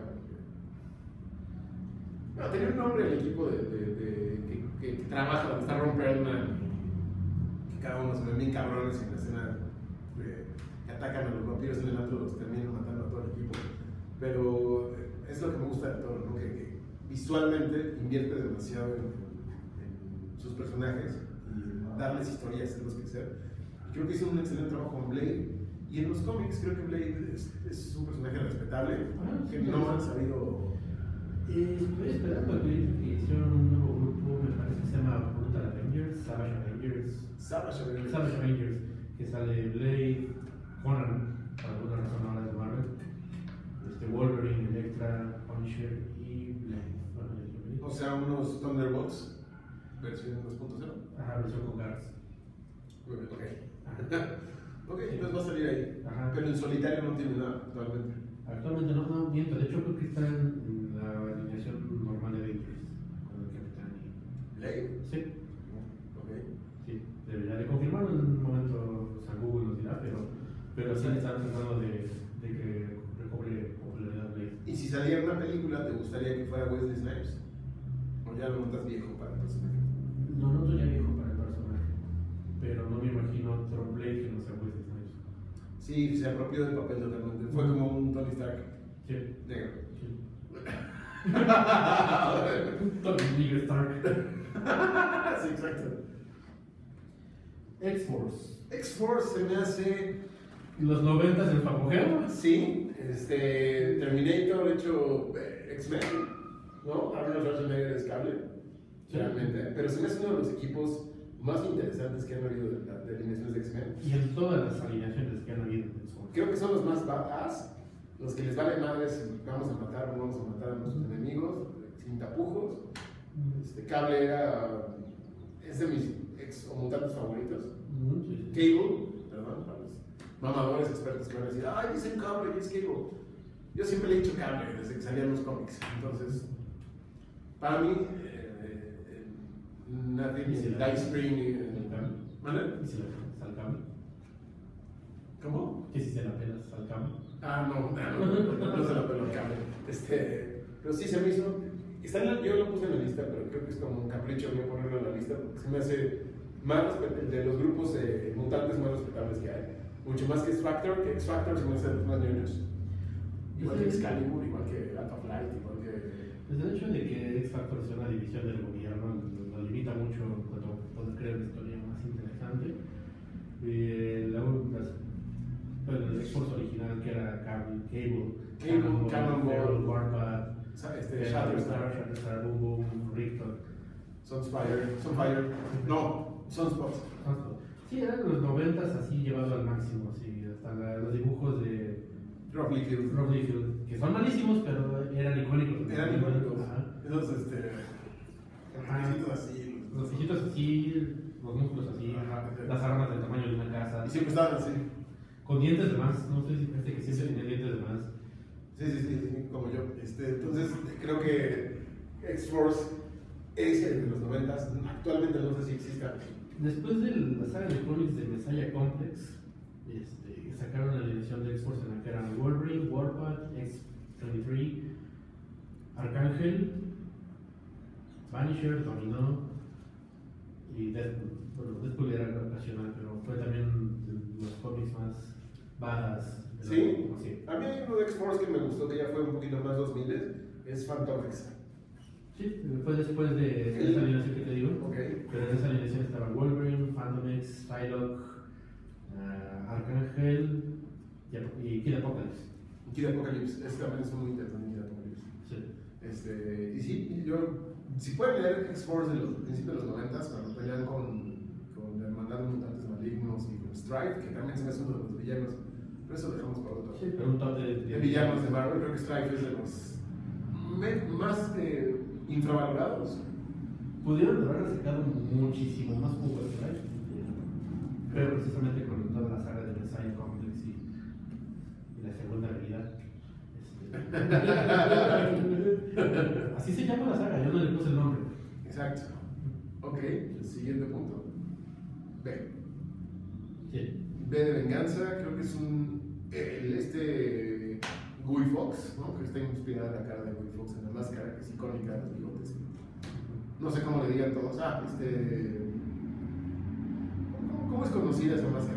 No, tenía un nombre el equipo de, de, de- que, que, que trabaja donde está Ron Perlman, que cada uno se ven bien cabrones en la escena de, que atacan a los vampiros en el antro, los terminan matando a todo el equipo. Pero eh, es lo que me gusta de todo, ¿no? Que, que visualmente invierte demasiado en, en sus personajes y darles historia, hacerlos crecer. Creo que hizo un excelente trabajo con Blade. Y en los cómics creo que Blade es, es un personaje respetable, Ah, que sí, no sí. han sabido Eh, estoy esperando que, que hicieron un nuevo grupo, me parece que se llama Brutal Avengers, Savage Avengers. Savage Avengers. Savage Avengers, que sale Blade, Conan, por alguna razón ahora es de Marvel, este, Wolverine, Electra, Punisher y Blade. Bueno, ya dije Blade. O sea, unos Thunderbolts, versión dos punto cero. Ajá, versión con Guards. Ok. Ajá. Ok, entonces va a salir ahí. Ajá. Pero en solitario no tiene nada actualmente. Actualmente no, no miento, de hecho creo que está en la alineación normal de Avengers con el Capitán. ¿Blade? Sí, Ok. sí, debería de confirmarlo en un momento, o sea, Google nos dirá, pero, pero sí están tratando de, de que recobre popularidad Blade. ¿Y si saliera una película, te gustaría que fuera Wesley Snipes? ¿O ya lo notas viejo para el personaje? Lo noto ya viejo para el personaje, pero no me imagino otro Blade que no sea Wesley Snipes. Sí, se apropió del papel totalmente. Fue como un Tony Stark Sí, negro. sí. Tony Nigga Stark. Sí, exacto. X-Force. X-Force se me hace. Los noventas en su apogeo. Sí, este. Terminator hecho eh, X-Men, ¿no? Arnold Schwarzenegger es cable, Sí. realmente. Pero se me hace uno de los equipos más interesantes que han habido de, de, de alineaciones de X-Men. Y en todas las alineaciones que han habido en X-Force. Creo que son los más badass, los que les vale madre si vamos a matar o no vamos a matar a nuestros enemigos, sin tapujos. Este Cable era. Es de mis ex o mutantes favoritos. Mm, sí, sí. Cable, perdón, para los mamadores expertos que van a decir, ay, dicen Cable y es Cable. Yo siempre le he dicho Cable desde que salían los cómics. Entonces, para mí, eh, eh, Nothing, ¿Y si el la- Dice Spring. el eh, cable? ¿Vale? ¿Y si la pelas al cable? ¿Cómo? ¿Qué si se la pelas al cable? Ah, no, no, no, no se la peló Cable. Este, pero sí se me hizo. Está en la- yo lo puse en la lista, pero creo que es como un capricho mío ponerlo en la lista, porque se me hace más respe- el de los grupos eh, mutantes más respetables que hay. Mucho más que X-Factor, que X-Factor se me hace de los más ñoños. Igual que Excalibur, igual que Alpha Flight, igual que. Pues el hecho de que X-Factor sea una división del gobierno lo, lo limita mucho cuando poder crear una historia más interesante. Eh, la, las, bueno, el X-Force original que era Cable, Cable, Cable, Cannonball, Feral, Warpath, Este, Shatterstar, Shatterstar, Shatterstar, Boom Boom, Rictor. Sunspire, Sunfire, no, Sunspots. Sí, eran los noventas así llevado al máximo, así, hasta la- los dibujos de Rob Liefeld. Rob Liefeld, que son malísimos, pero eran icónicos. Eran icónicos. Ajá. Esos, este. Los así. Los hijitos así, los músculos así, Ajá. las armas del tamaño de una casa, Y siempre estaban así. con dientes de más, no sé si parece que siempre tenía dientes de más. Sí, sí, sí, sí, como yo. Este, entonces, creo que X-Force es el de los noventas. Actualmente no sé si exista. Después de la saga de cómics de Messiah Complex, este, sacaron la edición de X-Force en la que eran Wolverine, Warpath, X veintitrés, Arcángel, Vanisher, Dominó y Deadpool. Bueno, Deadpool era ocasional, pero fue también de los cómics más badass. de ¿Sí? la- sí. A mí hay uno de X-Force que me gustó, que ya fue un poquito más dos mil, es Fantomex. Sí, fue después de El- esa alineación que te digo. Ok. Pero en esa alineación estaba Wolverine, Fantomex, Psylocke, uh, Arcángel y, y Kid Apocalypse. Kid Apocalypse, ese también es muy interesante, Kid Apocalypse. Sí. Este, y sí, yo, si pueden leer X-Force de los principios de los noventas, cuando pelean con, con la hermandad de mutantes malignos y con Strife, que también se me hace uno de los villanos, pero eso dejamos para otro. Sí, pero un top de, De villanos de Marvel, creo que Strife es de los me- más eh, infravalorados. Pudieron haber sacado muchísimo más jugo de Strife, pero precisamente con toda la saga de Messiah Complex y, y la segunda realidad. Este... Así se llama la saga, yo no le puse el nombre. Exacto. Ok, el siguiente punto. B. Sí. B de venganza, creo que es un. El, este. Guy Fox, ¿no? Que está inspirada en la cara de Guy Fox en la máscara, que es icónica, los bigotes. No sé cómo le digan todos. Ah, este. ¿Cómo, cómo es conocida esa máscara?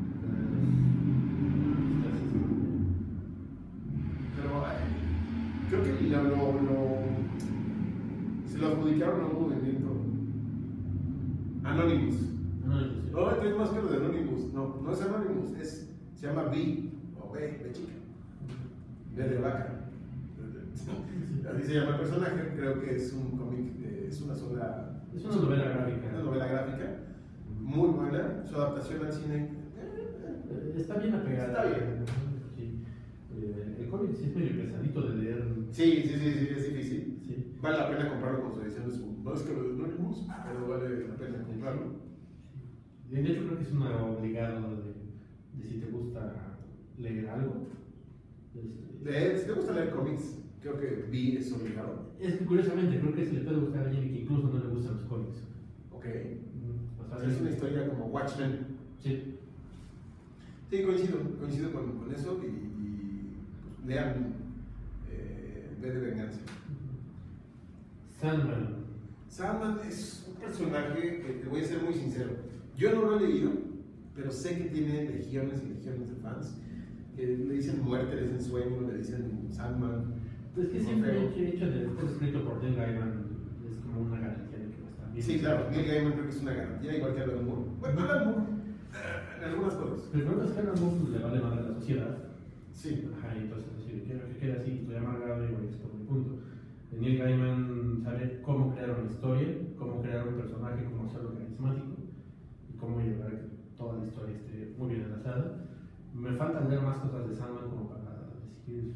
Pero ay, creo que lo, lo, lo- se lo adjudicaron a un movimiento. Anonymous. Anonymous, sí. No, es máscara de Anonymous. No, no es Anonymous, es, se llama B, o B, B chica. B de vaca. Así se llama el personaje, creo que es un cómic, eh, es una sola... Es una novela gráfica. Una novela gráfica, muy buena, su adaptación al cine... Eh, Está bien apegada. Está bien. Sí. Eh, el cómic sí es medio pesadito de leer. Sí, sí, sí, sí, es difícil. Sí. Vale la pena comprarlo con su edición de su Máscara de Anonymous, pero vale la pena comprarlo. De hecho, creo que es una obligada de, de si te gusta leer algo. Este, De, si te gusta leer cómics, creo que Vi es obligado. es que curiosamente, creo que se le puede gustar a alguien que incluso no le gustan los cómics. Ok. Mm, O sea, es una historia como Watchmen. Sí. Sí, coincido, coincido con, con eso y, y pues, lean eh, V de Venganza. Sandman. Sandman es un personaje que te voy a ser muy sincero. Yo no lo he leído, pero sé que tiene legiones y legiones de fans. Que le dicen muerte, le dicen sueño, le dicen Sandman. Pues que siempre he hecho, hecho de estar escrito por Neil Gaiman es como una garantía de que va a estar bien. Sí, claro, Neil Gaiman creo que es una garantía, igual que Alan Moore. Bueno, Alan Moore, eh, en algunas cosas. Pero no es que a Alan Moore le vale madre a la sociedad. Sí. Ajá, y entonces así, quiero que quede así, estoy amargado y voy a por mi punto. Neil Gaiman sabe cómo crear una historia, cómo crear un personaje, cómo hacerlo carismático y cómo llevar a que toda la historia esté muy bien enlazada. Me falta leer más cosas de Sandman como para decir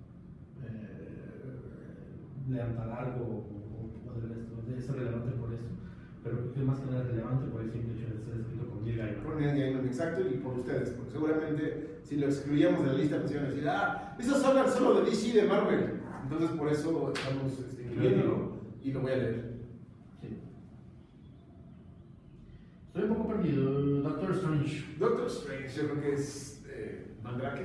eh, levantar algo o, o de, esto, de ser relevante por esto, pero creo que es más que nada relevante por el simple hecho de ser escrito por Neil Gaiman. Por Neil Gaiman, exacto, y por ustedes, porque seguramente si lo excluíamos de la lista nos iban a decir, ah, esos hablan solo de D C y de Marvel. Entonces por eso estamos este, incluyéndolo y lo voy a leer. Sí. Estoy un poco perdido. Doctor Strange. Doctor Strange, yo creo que es eh, Mandrake.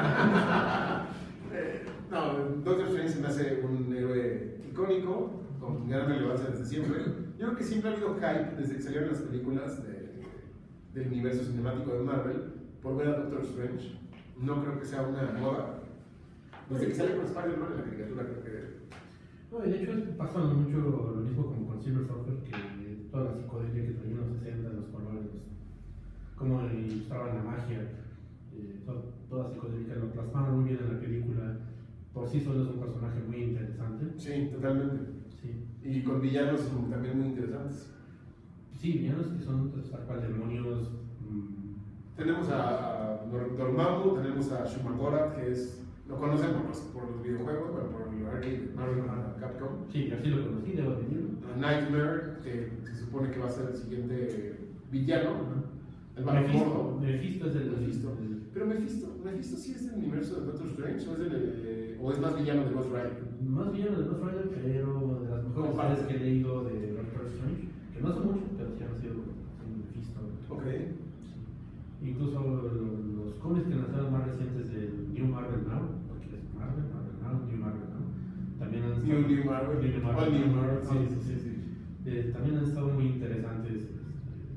eh, no, Doctor Strange se me hace un héroe icónico, con gran relevancia desde siempre. Yo creo que siempre ha habido hype desde que salieron las películas de, del universo cinemático de Marvel por ver a Doctor Strange. No creo que sea una moda. Desde que sale con Spider-Man en la caricatura, creo que. No, y de hecho pasa mucho lo mismo como con Silver Surfer, que toda la psicodelia que traía en los sesenta, los colores, los, cómo ilustraban la magia, eh, to, toda psicodelia lo plasmaron muy bien en la película. Por sí solo es un personaje muy interesante. Sí, totalmente. Sí. Y con villanos también muy interesantes. Sí, villanos que son pues, tal cual demonios. Mmm. Tenemos a, a Dormammu, tenemos a Shumagorath, que es. Lo conocen por los, por los videojuegos, bueno, por el arcade de Marvel uh, Capcom. Sí, así lo conocí, debo decirlo. A Nightmare, que se supone que va a ser el siguiente villano. Uh-huh. El Barón Mephisto, Gordo. Mephisto es el Mephisto. el- Pero Mephisto, Mephisto sí es del universo de Doctor Strange, o es, del, eh, o es más villano de Ghost Rider. Más villano de Ghost Rider, pero de las mejores Como series parte. que he leído de Doctor Strange, que no son muchos, pero sí han sido sí, Mephisto. Ok. Sí. Incluso los cómics que lanzaron más recientes del New Marvel Now, porque es Marvel, Marvel Now, New Marvel Now, también han New, New Marvel. New Marvel, All New Marvel, sí, sí, sí, sí, sí. Eh, también han estado muy interesantes. Este,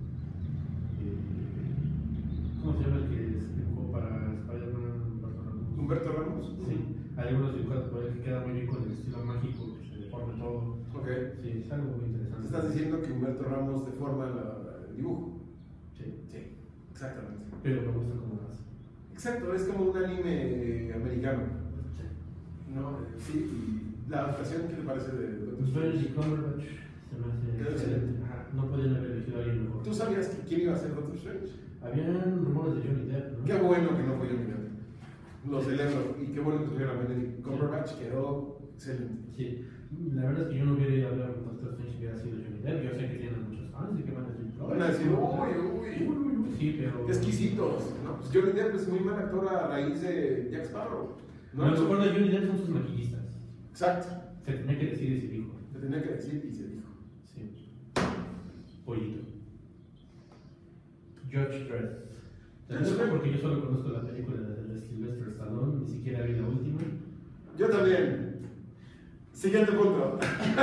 eh, ¿Cómo se llama el que dibujó para Spider-Man? Humberto Ramos. Sí, hay algunos dibujados por él que quedan muy bien con el estilo mágico, que se deforma todo. Ok. Sí, es algo muy interesante. Estás diciendo que Humberto Ramos deforma la- el dibujo. Sí, Sí, exactamente. pero me gusta cómo lo hace. Exacto, es como un anime americano. Sí. ¿No? Eh, Sí, y la adaptación, ¿qué te parece de Doctor Strange y Strange? Cumberbatch se me hace Quedó excelente. Ajá, no podían haber elegido a alguien mejor. ¿Tú sabías que quién iba a ser Doctor Strange? Habían rumores de Johnny Depp, ¿no? Qué bueno que no fue Johnny Depp. Lo celebro. Y qué bueno que tuvieron a Benedict Cumberbatch, quedó excelente. Sí, la verdad es que yo no hubiera ido a ver a Doctor Strange si hubiera sido Johnny Depp. Yo sé que tienen muchos fans y que van a decir, Van a decir, uy, uy, uy, uy, sí, pero. qué exquisitos. ¿No? Pues Johnny Depp es muy mal actor a raíz de Jack Sparrow. Lo que recuerdo de Johnny Depp son sus maquillistas. Exacto. Se tenía que decir y se dijo. Se tenía que decir y se dijo. Sí. Pollito. Judge Dredd. Te lo digo porque yo solo conozco la película de Sylvester Stallone, ni siquiera vi la última. Yo también. Siguiente punto.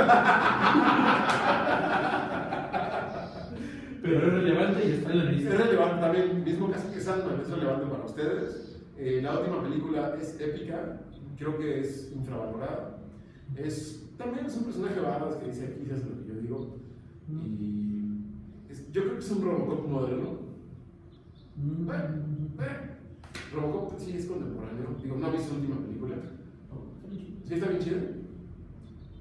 Pero es relevante y está en la lista. Es relevante también, mismo casi que Sandman, es relevante para ustedes. Eh, la última película es épica, creo que es infravalorada. Es, también es un personaje badass que dice aquí, hace lo que yo digo. Y es- yo creo que es un Robocop moderno. Mm. Eh, eh. Robocop sí es contemporáneo. Digo, no he visto su última película. Oh, está bien chido. Sí, está bien chido.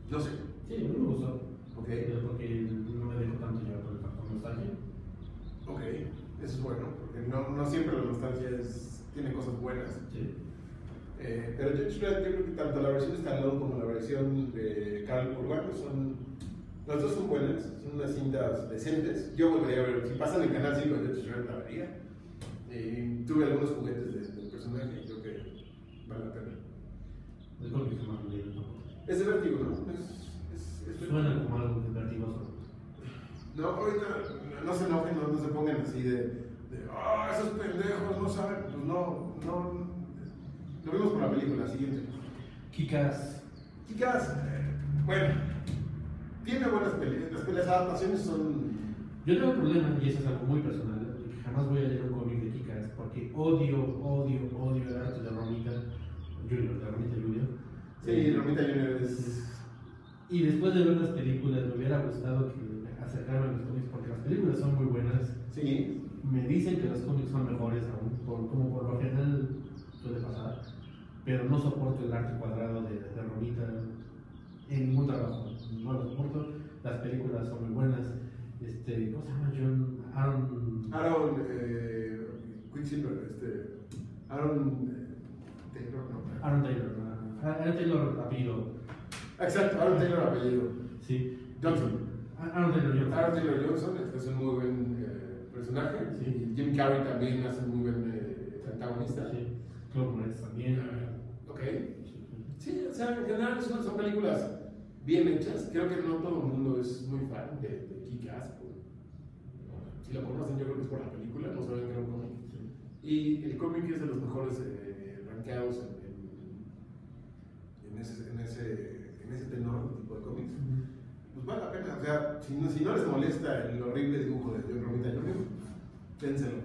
No sé. Sí, a mí me gustó. Ok. Pero porque no me dejó tanto llevar por el factor nostalgia. Ok, eso es bueno, porque no, no siempre la nostalgia es, tiene cosas buenas. Sí. Eh, pero Judge Dredd, yo creo que tanto la versión de Stallone como la versión de Carl Urban son, las dos son buenas, son unas cintas decentes. Yo volvería a ver, si pasan en Canal cinco de Judge Dredd, la vería. Eh, tuve algunos juguetes de, del personaje y creo que vale la pena. Es lo que se me ha olvidado. Es de Vértigo, ¿no? Es, es, es Suena como algo vertiginoso. No, ahorita no se enojen, no, no se pongan así de, de ah, esos pendejos no saben. Pues no, no. Lo vimos por la película, siguiente. Kikas. Chicas, eh, bueno, tiene buenas peleas. Las, las adaptaciones son. Yo tengo un problema, y eso es algo muy personal, de que jamás voy a leer un cómic de Kikas porque odio, odio, odio el arte de Romita Junior, de Romita Junior. Sí, Romita Junior es. Y después de ver las películas, me hubiera gustado que acercarme a los cómics porque las películas son muy buenas. Sí. Me dicen que los cómics son mejores aún, por, como por lo general suele pasar, pero no soporto el arte cuadrado de, de Romita en ningún trabajo. No lo soporto. Las películas son muy buenas. Este, ¿cómo se llama? John Aaron. Aaron eh, Quicksilver, este. Aaron eh, Taylor, no. Aaron Taylor. Uh, Aaron Taylor apellido. Exacto, Aaron Taylor apellido. Sí. Johnson. Aaron Taylor Johnson. Aaron Taylor Johnson este es un muy buen eh, personaje. Sí. Y Jim Carrey también hace un muy buen eh, antagonista. Sí. Claude Moretz también. Uh, ok. Sí, o sea, en general son, son películas bien hechas. Creo que no todo el mundo es muy fan de, de Kick-Ass. Si lo conocen, yo creo que es por la película, no saben que era un cómic. Sí. Y el cómic es de los mejores eh, rankeados en, en, en, ese, en, ese, en ese tenor tipo de cómics. Pues vale la pena, o sea, si no, si no les molesta el horrible dibujo de John Romita junior, dénselo.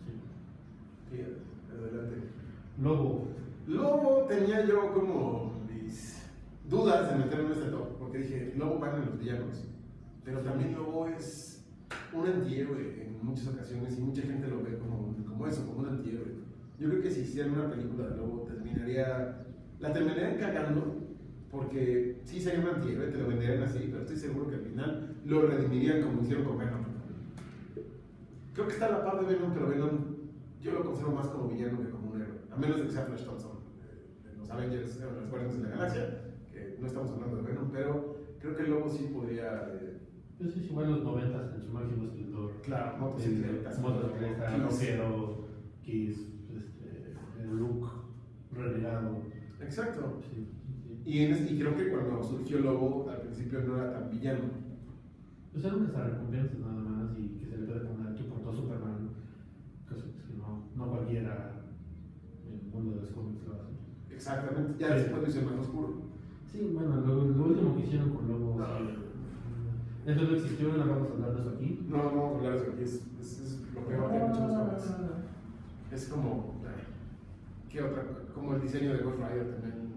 Sí. Sí, adelante. Lobo. Lobo tenía yo como mis dudas de meterlo en este top, porque dije, Lobo van en los villanos, pero también Lobo es un antihéroe en muchas ocasiones y mucha gente lo ve como, como eso, como un antihéroe. Yo creo que si hicieran una película de Lobo, terminaría, la terminarían cagando. Porque sí sería un antihéroe, te lo venderían así, pero estoy seguro que al final lo redimirían como hicieron con Venom. Creo que está a la par de Venom, pero Venom yo lo considero más como villano que como un héroe. A menos de que sea Flash Thompson, eh, de los Avengers, de los Guardianes de la Galaxia, que no estamos hablando de Venom, pero creo que el Lobo sí podría. Eh, Pues es igual los noventas en su máximo esplendor. claro, motocicletas, Motocicleta, Kiss. rockero, Kiss, este, el look renegado. Exacto. Sí. Y, en ese- y creo que cuando surgió Lobo, al principio no era tan villano. Pues era un cazarrecompensas nada más y que se le puede poner que portó a Superman, cosas que no, no cualquiera en el mundo de los cómics lo hace. Exactamente, ya Sí. después lo hizo más oscuro. Sí, bueno, lo, lo último que hicieron con Lobo, No. sí, eso no existió, no vamos a hablar de eso aquí. No, no vamos a hablar de eso aquí, es, es, es lo peor que han hecho los cómics. Es como, ¿qué otra? Como el diseño de Ghost Rider también.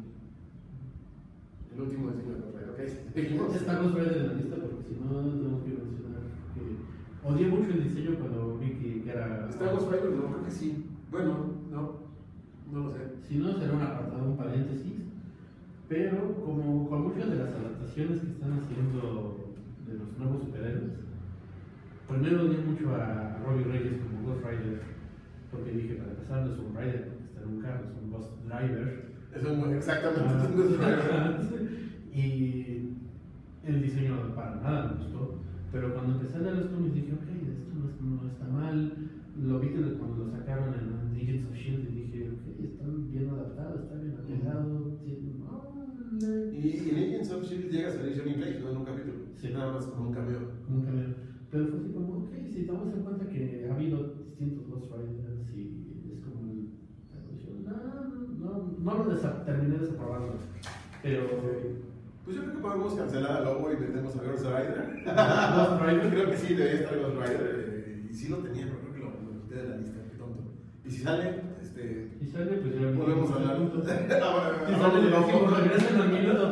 El último diseño de Ghost Rider, ok. Seguimos. Está Ghost Rider en la lista porque si no, tenemos que mencionar que odié mucho el diseño cuando vi que, que era. ¿Está Ghost Rider? No, creo que sí. Bueno, no, no lo sé. Si no, será un apartado, un paréntesis. Pero como con muchas de las adaptaciones que están haciendo de los nuevos superhéroes, primero odié mucho a Robbie Reyes como Ghost Rider, porque dije, para empezar, no es un Rider, porque está en un carro, es un Ghost Driver. Es un, exactamente, Ah, es un Ghost Rider. y el diseño para nada me gustó, pero cuando empecé a leer los cómics dije, ok, esto no, es- no está mal. Lo vi que cuando lo sacaron en Agents of Shield y dije, ok, están bien adaptados, está bien apegado. Sí, no, Y, y en Agents of Shield llega a salir Johnny Blaze, ¿no? En un capítulo. Sí. Nada más como un cameo. como un cameo. Pero fue así como, ok, si tomamos en cuenta que ha habido distintos Ghost Riders y es como el. No, no, no lo desa- terminé desaprobando. Pero. Pues yo creo que podemos cancelar a Lobo y metemos a Ghost Rider. Ghost Rider. Creo que sí, debería estar Ghost Rider. eh, y sí lo tenía, pero creo que lo, lo quité de la lista, qué tonto. Y si sale, este. Y sale, pues ya. Volvemos a hablar. Y Ahora, sale, le Lobo. decimos, regresen al minuto.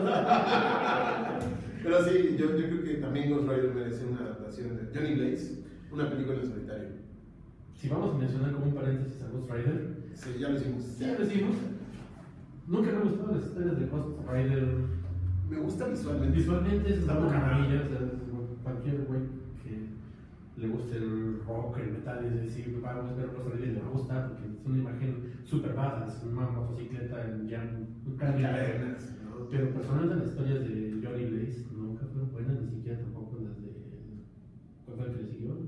Pero sí, yo, yo creo que también Ghost Rider merece una adaptación de Johnny Blaze, una película en solitario. Si vamos a mencionar como un paréntesis a Ghost Rider, Sí, ya lo hicimos. ya lo decimos. Nunca me gustaron las historias de Ghost Rider. me gusta visualmente. Visualmente es Está una poca maravilla, o sea, cualquier güey que le guste el rock, el metal, es decir, vamos a ver los trailers, le va a gustar porque es una imagen súper baja, es una motocicleta en jam, un Cadenas, ¿no? Pero personalmente las historias de Johnny Blaze nunca fueron buenas, ni siquiera tampoco las de. ¿Cuál fue el que le siguió?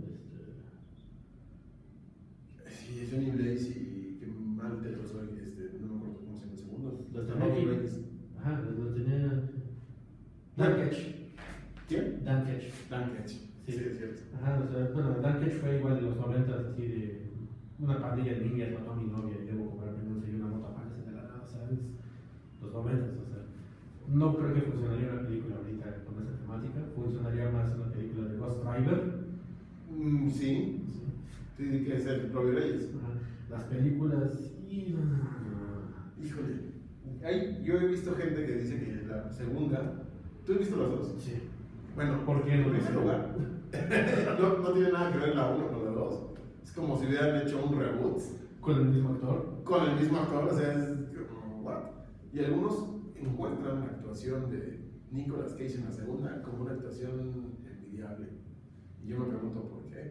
Este... Sí, es Johnny Blaze y qué mal te lo soy, este, no me acuerdo cómo se llama el segundo. Las de Robert Rocky. Blaze. Ajá, las tenía. Dan Ketch. ¿Quién? Dan Ketch. Dan Ketch. Sí, Sí. es cierto. Ajá, o sea, bueno, Dan Ketch fue igual de los noventas, así de una pandilla de niñas mató a mi novia y debo cobrar venganza y una moto aparece de la nada, ¿sabes? Los noventas, o sea. No creo que funcionaría una película ahorita con esa temática, funcionaría más una película de Ghost Rider. Mm, sí, Sí. sí, que es el Robbie Reyes. Ajá. Las películas y. Híjole. Hay, yo he visto gente que dice que la segunda. ¿Tú has visto las dos? Sí. Bueno, ¿Por qué en no? primer lugar, no, no tiene nada que ver la uno con la dos. Es como si hubieran hecho un reboot Con el mismo actor. con el mismo actor, o sea, es como, ¿what? Y algunos encuentran la actuación de Nicolas Cage en la segunda como una actuación envidiable. Y yo me pregunto por qué.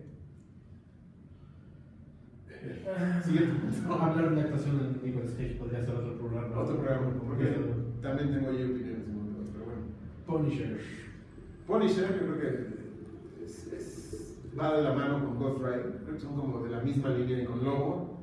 Siguiente punto. Hablar de actuación en Nicolas Cage podría ser otro programa. Otro programa, porque también tengo ahí opiniones en otros, pero bueno. Punisher. Punisher, yo creo que es, es- va de la mano con Ghost Rider, creo que son como de la misma línea y con Lobo.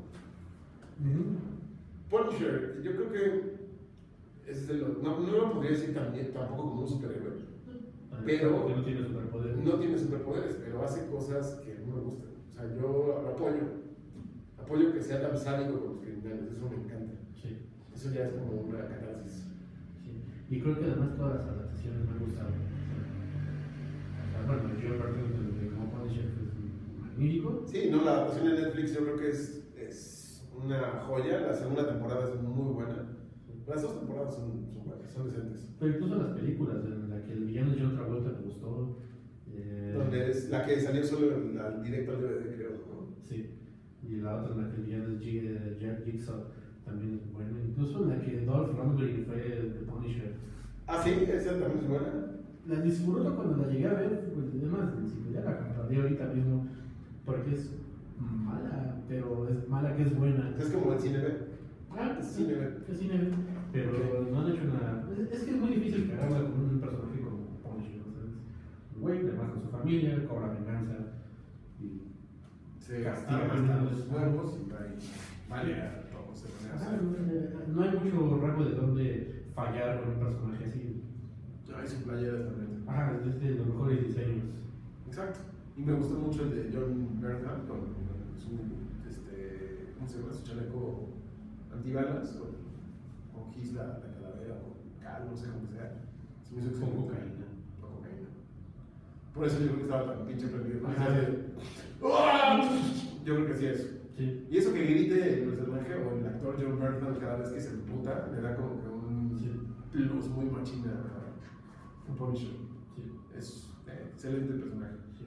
Punisher, yo creo que es de los, no, no lo podría decir también, tampoco como un superhéroe. Pero- Porque no tiene superpoderes. No tiene superpoderes, pero hace cosas que no me gustan. O sea, yo lo apoyo. Apoyo que sea tan sádico con los criminales, eso me encanta. Sí, Eso ya es como una catarsis. sí. Y creo que además todas las adaptaciones me han gustado. O sea, bueno, yo particularmente de como Punisher es magnífico. Sí, no, la adaptación de Netflix yo creo que es, es una joya. La segunda temporada es muy buena. Las dos temporadas son, son buenas, son decentes. Pero incluso las películas en las que el villano es John Travolta me gustó. Eh, Donde es la que salió solo en la, directo al D V D, creo, ¿no? Sí. Y la otra en la que el villano es G- eh, Jack Jigsaw también es buena. Incluso en la que Dolph Lundgren fue The Punisher. Ah, sí, esa también es buena. La disfruto cuando la llegué a ver, pues además, si ya la compraría ahorita mismo, porque es mala, pero es mala que es buena. Es como el cine B. Ah, Es sí, cine B. es cine B, pero no han hecho nada. Es, es que es muy difícil cagarla con un personaje como Punisher, ¿no? ¿Sabes? Un güey, además con su familia, cobra venganza y Se castiga gastaron hasta criminales. los huevos y vale, vale a todos de manera Ajá, seria. no hay mucho rango de dónde fallar con un personaje así. Hay sus playeras también. Ajá, es de los mejores diseños. Exacto. Y me gustó mucho el de John Bernthal con su, este, ¿cómo se llama? Su chaleco antibalas, o, o Kiss la, la calavera, o Cal, no sé cómo sea. Se me hizo Con excelente. cocaína. Con cocaína. Por eso yo creo que estaba tan pinche prendido. Ajá. ¡Ah! Yo creo que sí es. Sí. Y eso que grite el personaje o el actor John Bernthal cada vez que se emputa, le da como que un Sí. plus muy machina a a Punisher. Sí. Es eh, excelente personaje. Sí.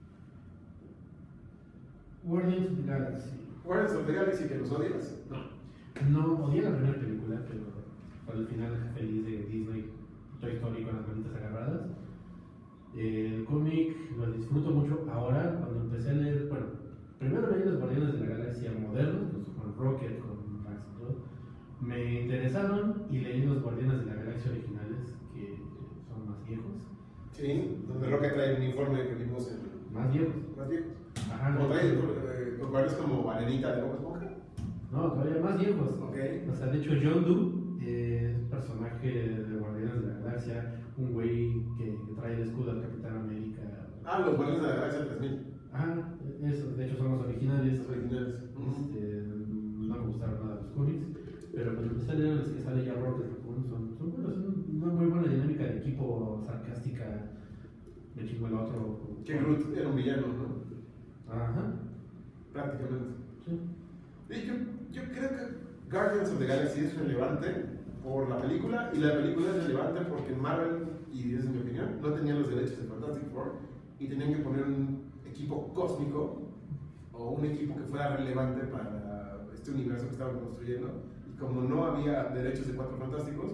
Guardians of the Galaxy. Guardians of the Galaxy, que los odias. No. No odié la primera película, pero por el final feliz de Disney, Toy Story con las manitas agarradas. El cómic lo disfruto mucho ahora cuando empecé a leer, bueno, primero leí los Guardianes de la Galaxia modernos, los con Rocket, con Max y todo. Me interesaron y leí los Guardianes de la Galaxia originales, que son más viejos. Sí, donde Rocket trae un uniforme que vimos en Más viejos. más viejos. Ajá. Como trae eh, con varios como Valenita de Bob Esponja. No, todavía más viejos. Ok. O sea, de hecho, John Doe eh, es un personaje de Guardianes de la Galaxia, un güey que, que trae el escudo del Capitán América. Ah, los Guardianes de la Galaxia tres mil. Ah, eso, de hecho son los originales. Los originales. Este, no me gustaron nada los cómics, pero cuando empecé a leer los que sale ya Rocket Raccoon son, son buenos, son una muy buena dinámica de equipo sarcástica. Me chingo el otro. Que Groot era un villano, ¿no? Ajá. Prácticamente. Sí. Y yo, yo creo que Guardians of the Galaxy es relevante por la película, y la película es relevante porque Marvel, y esa es mi opinión, no tenían los derechos de Fantastic Four y tenían que poner un equipo cósmico o un equipo que fuera relevante para este universo que estaban construyendo. Y como no había derechos de Cuatro Fantásticos,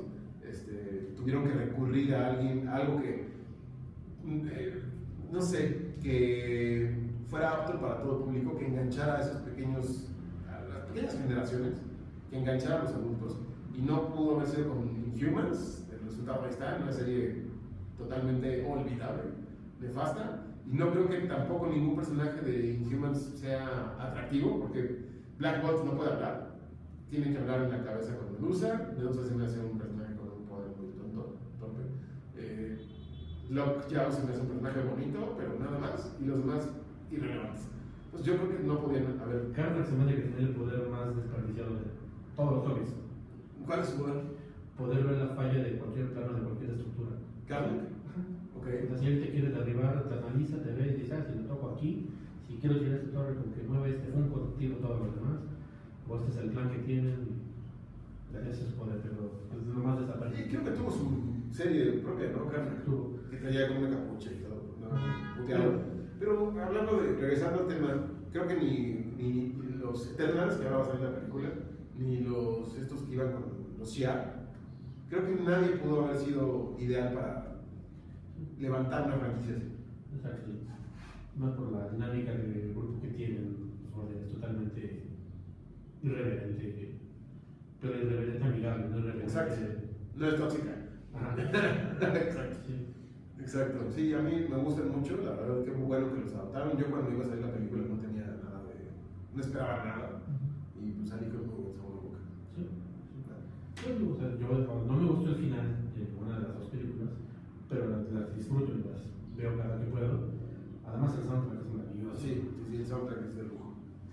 este, tuvieron que recurrir a alguien, a algo que, eh, no sé, que fuera apto para todo público, que enganchara a esos pequeños, a las pequeñas generaciones, que enganchara a los adultos, y no pudo haber sido con Inhumans. El resultado ahí está, una serie totalmente olvidable, nefasta, y no creo que tampoco ningún personaje de Inhumans sea atractivo, porque Black Bolt no puede hablar, tiene que hablar en la cabeza con Medusa. Medusa se me hace un personaje con un poder muy tonto, torpe. Eh, Lockjaw se me hace un personaje bonito, pero nada más, y los demás irrelevantes. Pues yo creo que no podían haber. Karnak se me hace que tiene el poder más desperdiciado de todos los zombies. ¿Cuál es su poder? Poder ver la falla de cualquier plano, de cualquier estructura. ¿Karnak? Ok. O sea, si él te quiere derribar, te analiza, te ve y dice, ah, si le toco aquí, si quiero tirar esta torre con que mueve este funko, tiro todo lo demás. O este es el plan que tienen. Ese es su poder, pero es lo más Y desaparecido. creo que tuvo su serie propia, ¿no? Karnak. Tuvo. Que traía como una capucha y todo, ¿no? Puteado. Pero hablando de, regresando al tema, creo que ni, ni los Eternals, que ahora va a salir la película, ni los estos que iban con los Shi'ar, creo que nadie pudo haber sido ideal para levantar una franquicia así. Exacto. Más por la dinámica del grupo que tienen, los guardianes, totalmente irreverente, pero irreverente amigable, no irreverente. Exacto. No es tóxica. Ajá. Exacto. Sí. Exacto. Sí, a mí me gustan mucho, la verdad que muy bueno que los adaptaron. Yo cuando iba a salir la película no tenía nada de. No esperaba nada. Y pues salí con muy buen sabor de boca. Sí. Bueno, o sea, yo no me gustó el final de una de las dos películas, pero las, las disfruto y las veo cada que puedo. Además, el soundtrack es maravilloso. Sí, sí, sí, el soundtrack es de lujo.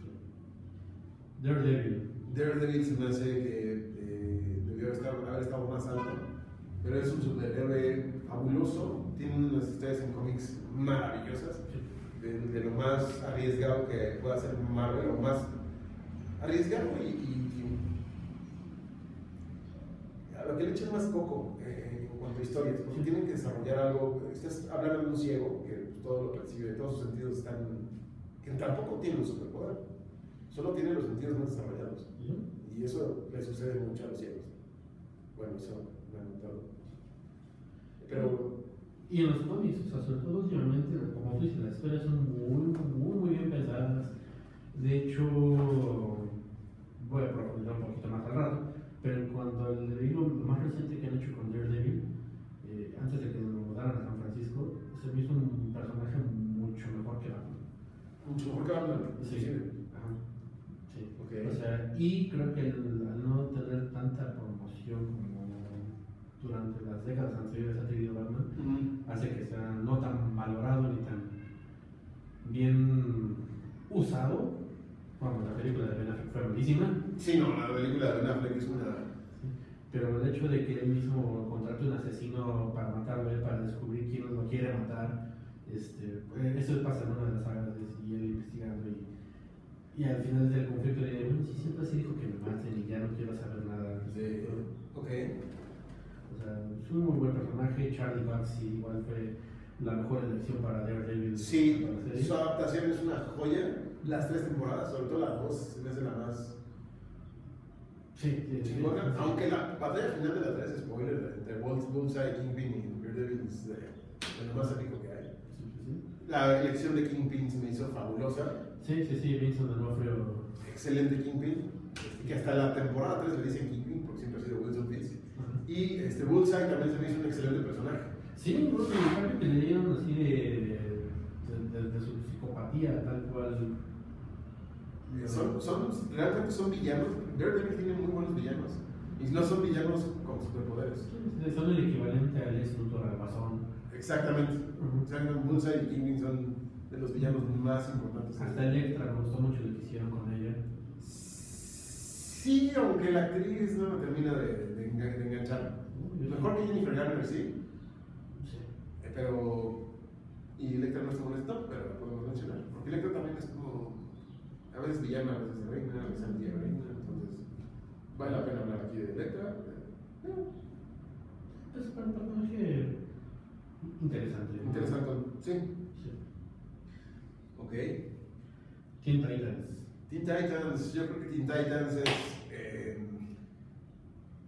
Daredevil. Daredevil se me hace que eh, debió estar, haber estado más alto, pero es un superhéroe fabuloso, tiene unas historias en cómics maravillosas, de, de lo más arriesgado que pueda hacer Marvel, lo más arriesgado y, y, y a lo que le echan más coco eh, en cuanto a historias, porque tienen que desarrollar algo. Estás hablando de un ciego que pues, todo lo percibe, todos sus sentidos están, que tampoco tiene un superpoder, solo tiene los sentidos más desarrollados. Y eso le sucede mucho a los ciegos. Bueno, eso me han notado. Pero. Y en los cómics, o sea, sobre todo últimamente, como tú dices, las historias son muy, muy, muy bien pensadas. De hecho, voy a profundizar un poquito más al rato, pero en cuanto al lo más reciente que han hecho con Daredevil, eh, antes de que nos mudaran a San Francisco, se me hizo un personaje mucho mejor que Batman. Mucho mejor que Batman. Sí. Ajá. Sí. Ok. O sea, y creo que el- al no tener tanta promoción como durante las décadas anteriores ha tenido Batman, Mm. hace que sea no tan valorado ni tan bien usado. Bueno, la película de Ben Affleck fue buenísima, Sí, no, la película de Ben Affleck es una. pero el hecho de que él mismo contrate un asesino para matarlo, él, para descubrir quién lo quiere matar, este, pues, eso pasa en una de las sagas de- y él investigando y, y al final del conflicto le dice, bueno, si siempre se dijo que me maten y ya no quiero saber nada. De. Ok. O sea, es un muy buen personaje. Charlie Cox igual fue la mejor elección para Daredevil. Sí, para la serie. su adaptación es una joya. Las tres temporadas, sobre todo la dos, se me hace la más Sí, sí, sí, chingona. sí. Aunque la batalla final de la tres, spoiler, entre Bull- Bullseye, Kingpin y Daredevil es de, de lo más épico que hay. Sí, sí, sí. La elección de Kingpin se me hizo fabulosa. Sí, sí, sí, Vincent D'Onofrio. Excelente Kingpin. Que hasta la temporada tres le dicen Kingpin porque siempre ha sido Wilson Fisk. Ajá. Y este Bullseye también se me hizo un excelente personaje. Sí, no, el cambio que le dieron así de, de, de, de su psicopatía, tal cual. Son, son, realmente son villanos. Daredevil tiene muy buenos villanos. Y no son villanos con superpoderes. Sí, son el equivalente al Lex Luthor, al Guasón. Exactamente. Ujú. O sea, Bullseye y Kingpin son de los villanos más importantes. Hasta Electra me gustó mucho lo que hicieron con ella. Sí, aunque la actriz no me termina de, de, enga- de enganchar. Mejor que Jennifer Garner, sí. Sí. Eh, Pero. Y Electra no es como un stop, pero la podemos mencionar. Porque Electra también es como. A veces villana, a veces reina, a veces anti-reina. Entonces, vale la pena hablar aquí de Electra. Eh, Es un personaje interesante. ¿no? Interesante. Sí. Sí. Ok. Teen Titans. Teen Titans, yo creo que Teen Titans es. Eh,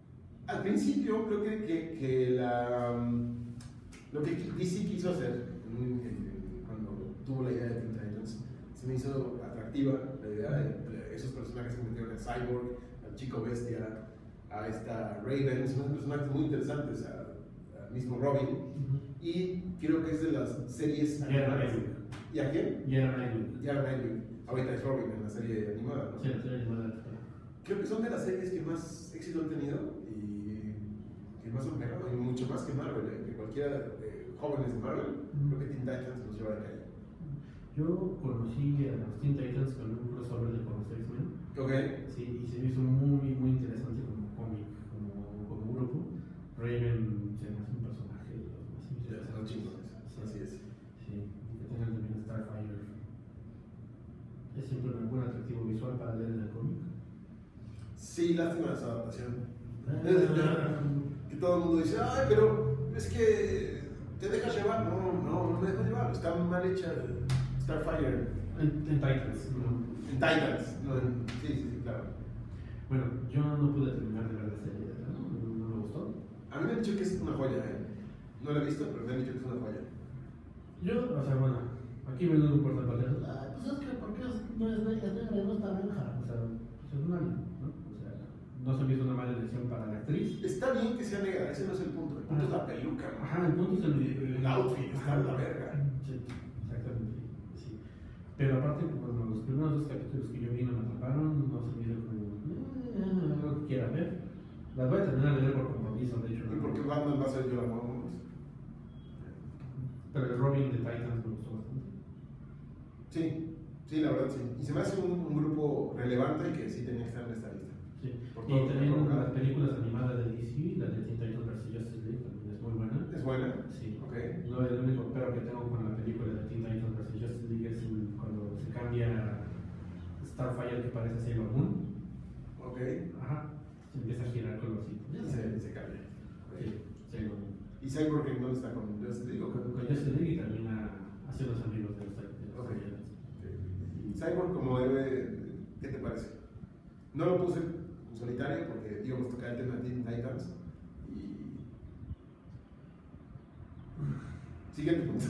Al principio creo que, que, que la, um, lo que D C quiso hacer en, en, cuando tuvo la idea de Teen Titans se me hizo atractiva la idea de, de esos personajes que metieron a Cyborg, al Chico Bestia, a esta Raven, son personajes muy interesantes, al mismo Robin, uh-huh. Y creo que es de las series animadas. ¿Y a quién? Yara Nightwing. Yara Nightwing. Ahorita es Robin en la serie animada, ¿no? Sí, la serie animada. Creo que son de las series que más éxito han tenido y que más han pegado, y mucho más que Marvel, ¿eh? Que cualquiera de jóvenes de Marvel, mm. creo que Teen Titans nos lleva de calle. Yo conocí a los Teen Titans con un crossover de con los X-Men. Ok. Sí, y se me hizo muy, muy interesante como cómic, como, como grupo. Raven se me hace un personaje de los más interesantes. Son chingones, sí, así es. Sí, que tengan también Starfire. Es siempre un buen atractivo visual para leer en el cómic. Sí, lástima esa adaptación. Ah. Que todo el mundo dice, ay, pero es que te dejas llevar. No, no, no me dejo llevar, está mal hecha Starfire. En, en Titans, ¿no? En Titans, no, en, sí, sí, sí, claro. Bueno, yo no pude terminar de ver la serie, ¿no? No, no me gustó. A mí me han dicho que es una joya, ¿eh? No la he visto, pero me han dicho que es una joya. Yo, o sea, bueno, aquí me doy un portapaletas. Ah, pues es que, ¿por qué es, no es negra, no está naranja? O sea, pues es una, ¿no? O sea, no se me hizo una mala elección para la actriz. Está bien que sea negra, ese no es el punto. El punto ah, es la peluca, ¿no? Ajá, el punto es el, el, el outfit, está de la verga. Sí, exactamente, sí. Pero aparte, bueno, los primeros dos capítulos que yo vi no me atraparon, no se me hizo como, eh, lo que quiera ver. Las voy a terminar de ver por compromiso, de hecho. ¿Y por qué Batman va a ser yo la mamá? Pero el Robin de Titans me gustó bastante. Sí, sí, la verdad sí. Y se me hace un, un grupo relevante y que sí tenía que estar en esta lista. Sí. Y también las películas animadas de D C, la de Teen Titans versus Justice League, también es muy buena. ¿Es buena? Sí. Okay. No, el único pero que tengo con la película de Teen Titans versus Justice League es el, cuando se cambia Starfire, que parece Sailor Moon. Ok. Ajá. Se empieza a girar con los hitos. Y se, se cambia. Okay. Sí, Sailor Moon. ¿Y Cyborg en dónde está con Justice League? Con, con Justice League y también hace los amigos de los Titans. Okay. Okay. ¿Y Cyborg como héroe, qué te parece? No lo puse en solitario porque íbamos a tocar el tema de Teen Titans. Y... Siguiente punto.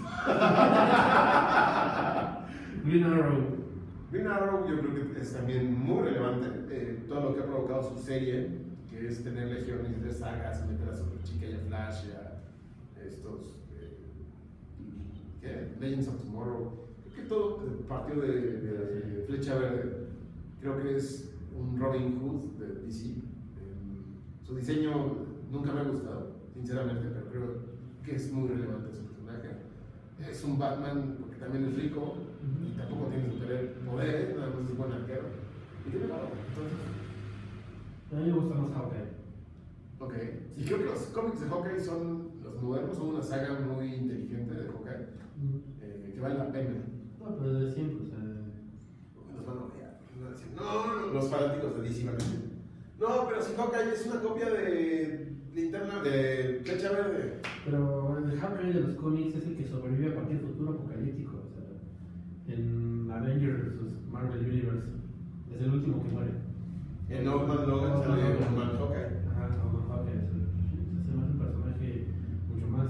Green Arrow. Green Arrow yo creo que es también muy relevante. Eh, todo lo que ha provocado su serie, que es tener legiones de sagas, meter a Superchica y a Flash y a estos eh, ¿qué? Legends of Tomorrow. Creo que todo partió de, de, de Flecha Verde. Creo que es un Robin Hood de D C. Eh, su diseño nunca me ha gustado, sinceramente, pero creo que es muy relevante su personaje. Es un Batman porque también es rico y tampoco tiene superpoderes, nada más es buen arquero. Y tiene valor, entonces. A mí me gusta más Hawkeye. Ok, y creo que los cómics de Hawkeye son, los modernos, son una saga muy inteligente de Hawkeye, mm. eh, que vale la pena. No, pero de siempre, o sea. Los van a odiar. No, los fanáticos de D C van a decir. No, pero si Hawkeye es una copia de Linterna, de Flecha Verde. Pero el Hawkeye de los cómics es el que sobrevive a cualquier futuro apocalíptico. O sea, en Avengers versus Marvel Universe es el último que muere. En No Man Logan sale un Man Hawkeye. Ajá, No Man Hawkeye es un personaje mucho más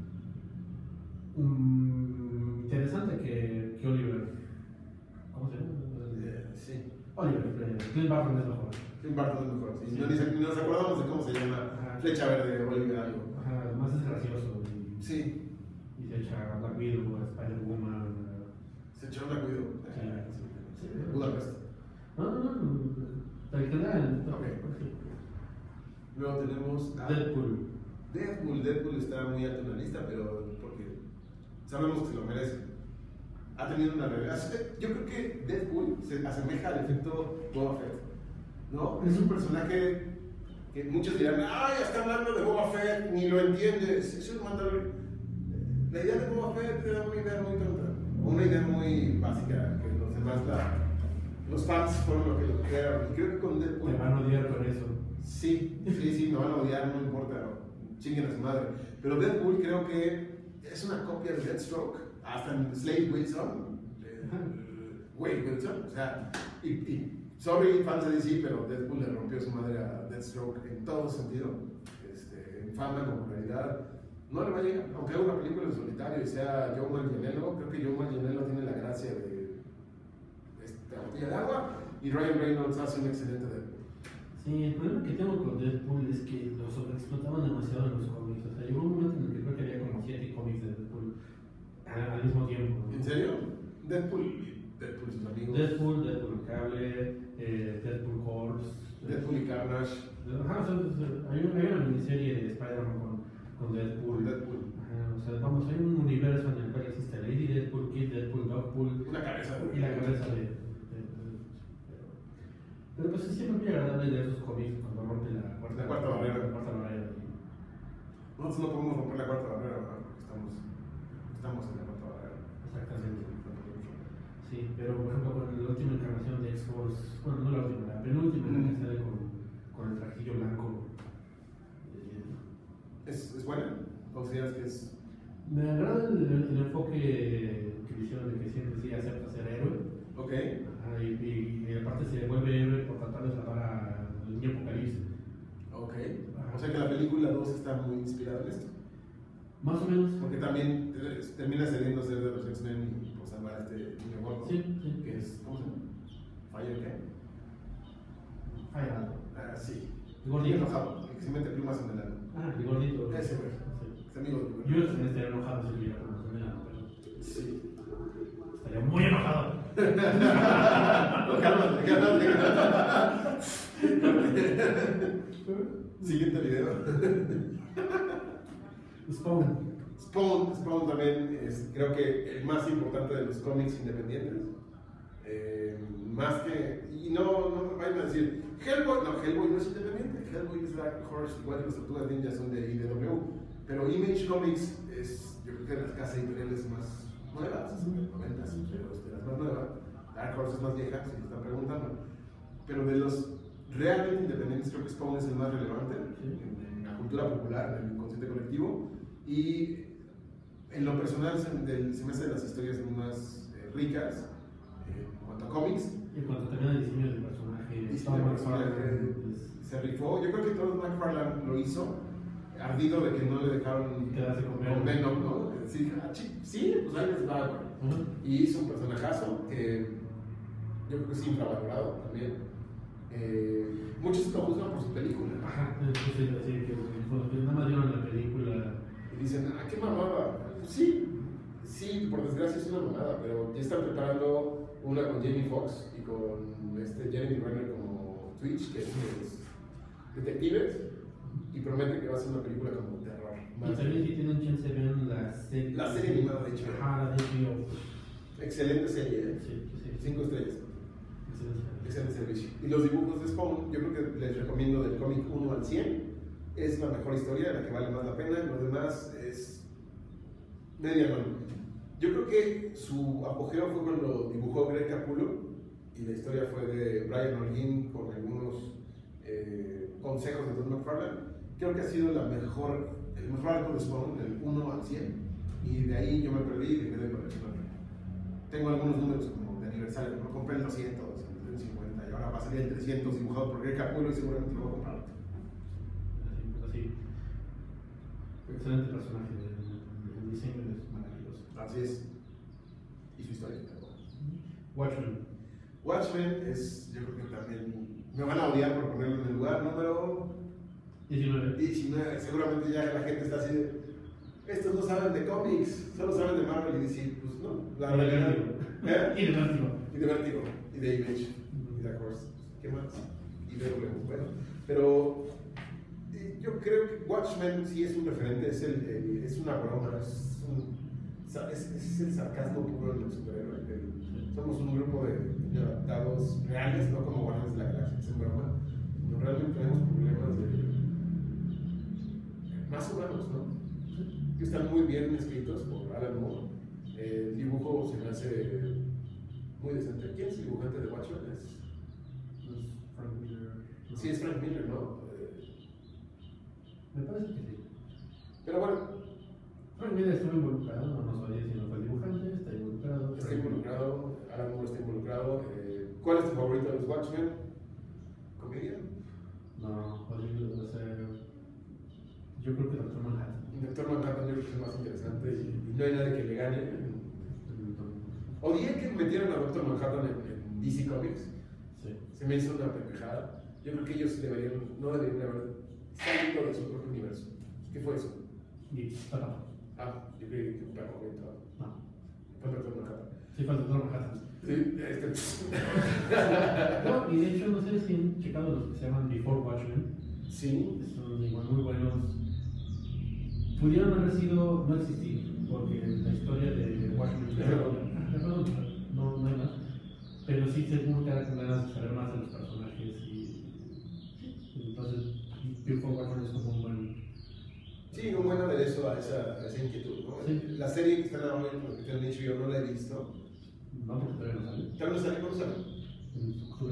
um, interesante que, que Oliver. ¿Cómo se llama? Yeah, sí. Oliver, Clint Barton es mejor. Clint Barton es mejor, sí. Sí. No, ni, ni nos acordamos de cómo se llama. Ajá. Flecha Verde, Oliver algo. Ajá, además es gracioso. Y, sí. Y se echa a Black Widow, a Spider-Woman. Se echó a Black Widow. Sí, sí. Sí. Budapest. No, no, no. El general. Okay. Luego tenemos a Deadpool. Deadpool. Deadpool está muy alto en la lista, pero porque sabemos que se lo merece. Ha tenido una revelación. Yo creo que Deadpool se asemeja al efecto Boba Fett, ¿no? Es un personaje que muchos dirán, ¡ay, ya está hablando de Boba Fett! Ni lo entiendes. Eso es Mandalorian. La idea de Boba Fett era una idea muy tonta, una idea muy básica, que los demás la... Los fans fueron lo que lo crearon. Y creo que con Deadpool. Me van a odiar por eso. Sí, sí, sí, me van a odiar, no importa. Chinguen a su madre. Pero Deadpool creo que es una copia de Deathstroke. Hasta en Slade Wilson. Eh, Wade Wilson. O sea, y, y sorry, fans de D C, pero Deadpool le rompió su madre a Deathstroke en todo sentido. Este, en fama, en popularidad. No le va a llegar, aunque haga una película en solitario y sea Joe Manganiello, creo que Joe Manganiello tiene la gracia de esta botella de agua y Ryan Reynolds hace un excelente Deadpool. Sí, el problema que tengo con Deadpool es que lo sobreexplotaban demasiado en los cómics. O sea, llegó un momento en el que creo que había como siete cómics de Deadpool al, al mismo tiempo. ¿En serio? Deadpool y Deadpool y sus amigos. Deadpool, Deadpool Cable, eh, Deadpool Corps. Deadpool y Carnage. Ajá, o sea, o sea, hay, un- hay una miniserie de Spider-Man con, con Deadpool. Deadpool. Ajá, o sea, vamos, hay un universo en el cual existe Lady Deadpool, Kid Deadpool, Dogpool Una cabeza. y la cabeza de. de- de- pero, pero pues es siempre muy agradable leer esos cómics cuando rompe la cuarta, La cuarta barrera. La cuarta barrera. Nosotros no podemos romper la cuarta barrera, ¿verdad? Porque estamos, estamos en la cuarta barrera. Exactamente. Sí, pero por ejemplo con la última encarnación de X-Force, bueno, no la última, la penúltima en la que sale con, con el trajillo blanco. eh, ¿Es, ¿Es buena? ¿Consideras que es...? Me agrada el, el- el enfoque que le hicieron de que siempre sí acepta ser héroe. Ok. Ajá, y, y, y aparte se vuelve héroe por tratar de salvar al niño Apocalipsis. Ok. Ajá. O sea que la película dos está muy inspirada en esto. Más o menos. Porque también eh, termina cediendo ser de los X-Men y por salvar a este niño gordo. Sí, sí. Que es, ¿cómo se llama? ¿Fire qué? Hay algo. Ah, sí. El gordito. Muy enojado, el que se mete plumas en el ano. Ah, el gordito. Ese güey. Sí. Es amigo Yo de también estaría enojado si tuviera como pero Sí. estaría muy enojado. No, cálmate, cálmate, cálmate. Siguiente video. Spawn. Spawn, Spawn también es, creo que el más importante de los cómics independientes. Eh, más que. Y no, no me vayan a decir, Hellboy, no, Hellboy no es independiente. Hellboy es Dark Horse, igual que las Tortugas Ninja son de I D W. Pero Image Comics es, yo creo que de las casas editoriales más nuevas, es de los noventas, pero es de las más nuevas. Dark Horse es más vieja, si me están preguntando. Pero de los realmente independientes, creo que Spawn es el más relevante en, en la cultura popular, en el inconsciente colectivo. Y en lo personal se, del, se me hace de las historias más eh, ricas eh, en cuanto a cómics. En cuanto también al diseño del personaje, Diseño Tom del personaje, McFarlane, pues, Se rifó. Yo creo que todo McFarlane lo hizo, ardido de que no le dejaron Quedarse con Venom. con Venom, ¿no? Sí, ah, chi- sí, pues ahí les va, güey. ajá. Y hizo un personajazo que yo creo que es infravalorado también. Eh, muchos lo juzgan por su película. Ajá, es decir, decir que bueno, que nada más vieron la película. Y dicen, ah, qué mamada. Pues sí, sí, por desgracia es una mamada, pero ya están preparando una con Jamie Foxx y con este Jeremy Renner como Twitch, que es uno de los detectives, y promete que va a ser una película como terror. Y también si tienen chance vean la serie. La serie animada de H B O. Ajá, la de H B O. Excelente serie, ¿eh? Sí, sí. Cinco estrellas. Excelente. Excelente servicio. Y los dibujos de Spawn, yo creo que les recomiendo del cómic uno al cien. Es la mejor historia, la que vale más la pena. Lo demás es media mano. Yo creo que su apogeo fue cuando dibujó Greg Capullo y la historia fue de Brian Orgin con algunos eh, consejos de Todd McFarlane. Creo que ha sido la mejor, el mejor arco de Spawn del uno al cien. Y de ahí yo me perdí y dejé de coleccionar. Tengo algunos números como de aniversario, no compré el doscientos, el trescientos cincuenta y ahora va a salir el trescientos dibujado por Greg Capullo y seguramente lo voy a comprar. Así, pues así. Excelente personaje. El, el diseño es maravilloso. Así es. Y su historia. Watchmen. Watchmen es, yo creo que también me van a odiar por ponerlo en el lugar número diecinueve. diecinueve. Seguramente ya la gente está así de, estos no saben de cómics, solo saben de Marvel y D C. Pues no, la Y de realidad. Vértigo. ¿Eh? Y de Vértigo. Y de Vértigo, y de Image, y de Horse. ¿Qué más? Y de W. Bueno, pero eh, yo creo que Watchmen sí es un referente, es, el, el- es una broma, es, un, es, es el sarcasmo puro del superhéroe. el- somos un grupo de adaptados reales, no como Guardianes de la Galaxia, es en broma. No, realmente tenemos problemas de más humanos, ¿no? Que están muy bien escritos por Alan Moore. El dibujo se me hace muy decente. ¿Quién es el dibujante de Watchmen? Es, Pues, Frank Miller. No. sí, es Frank Miller, ¿no? Eh, Me parece que sí. pero bueno, Frank Miller estuvo involucrado, no, no sabía si no fue el dibujante, está involucrado. está está involucrado, Alan Moore está involucrado. Eh, ¿Cuál es tu favorito de los Watchmen? ¿Comedia? No, Hollywood, o sea, yo creo que Doctor Manhattan. Doctor Manhattan yo creo que es el más interesante y, y no hay nadie que le gane. Odié que metieran a Doctor Manhattan en, en D C Comics. Sí. Se me hizo una pendejada. Yo creo que ellos deberían, no deberían haber salido de su propio universo. ¿Qué fue eso? Y Papa. Ah, yo creí que un perro había entrado. No. Fue Doctor Manhattan. Sí, fue el Doctor Manhattan. Sí, este. No, y de hecho, no sé si han checado los que se llaman Before Watchmen. Sí. Son igual muy buenos. Pudieron haber sido, no existir, porque la historia de Watchmen no, no hay más. Pero sí se pudo quedar con ganas de saber más de los personajes y entonces Before Watchmen es como un buen. Sí, un buen aderezo a esa, a esa inquietud, ¿no? Sí. La serie que están ahora en que han dicho yo no la he visto. No, porque todavía no sale. ¿Todavía no sale? ¿Cuándo sale? En octubre.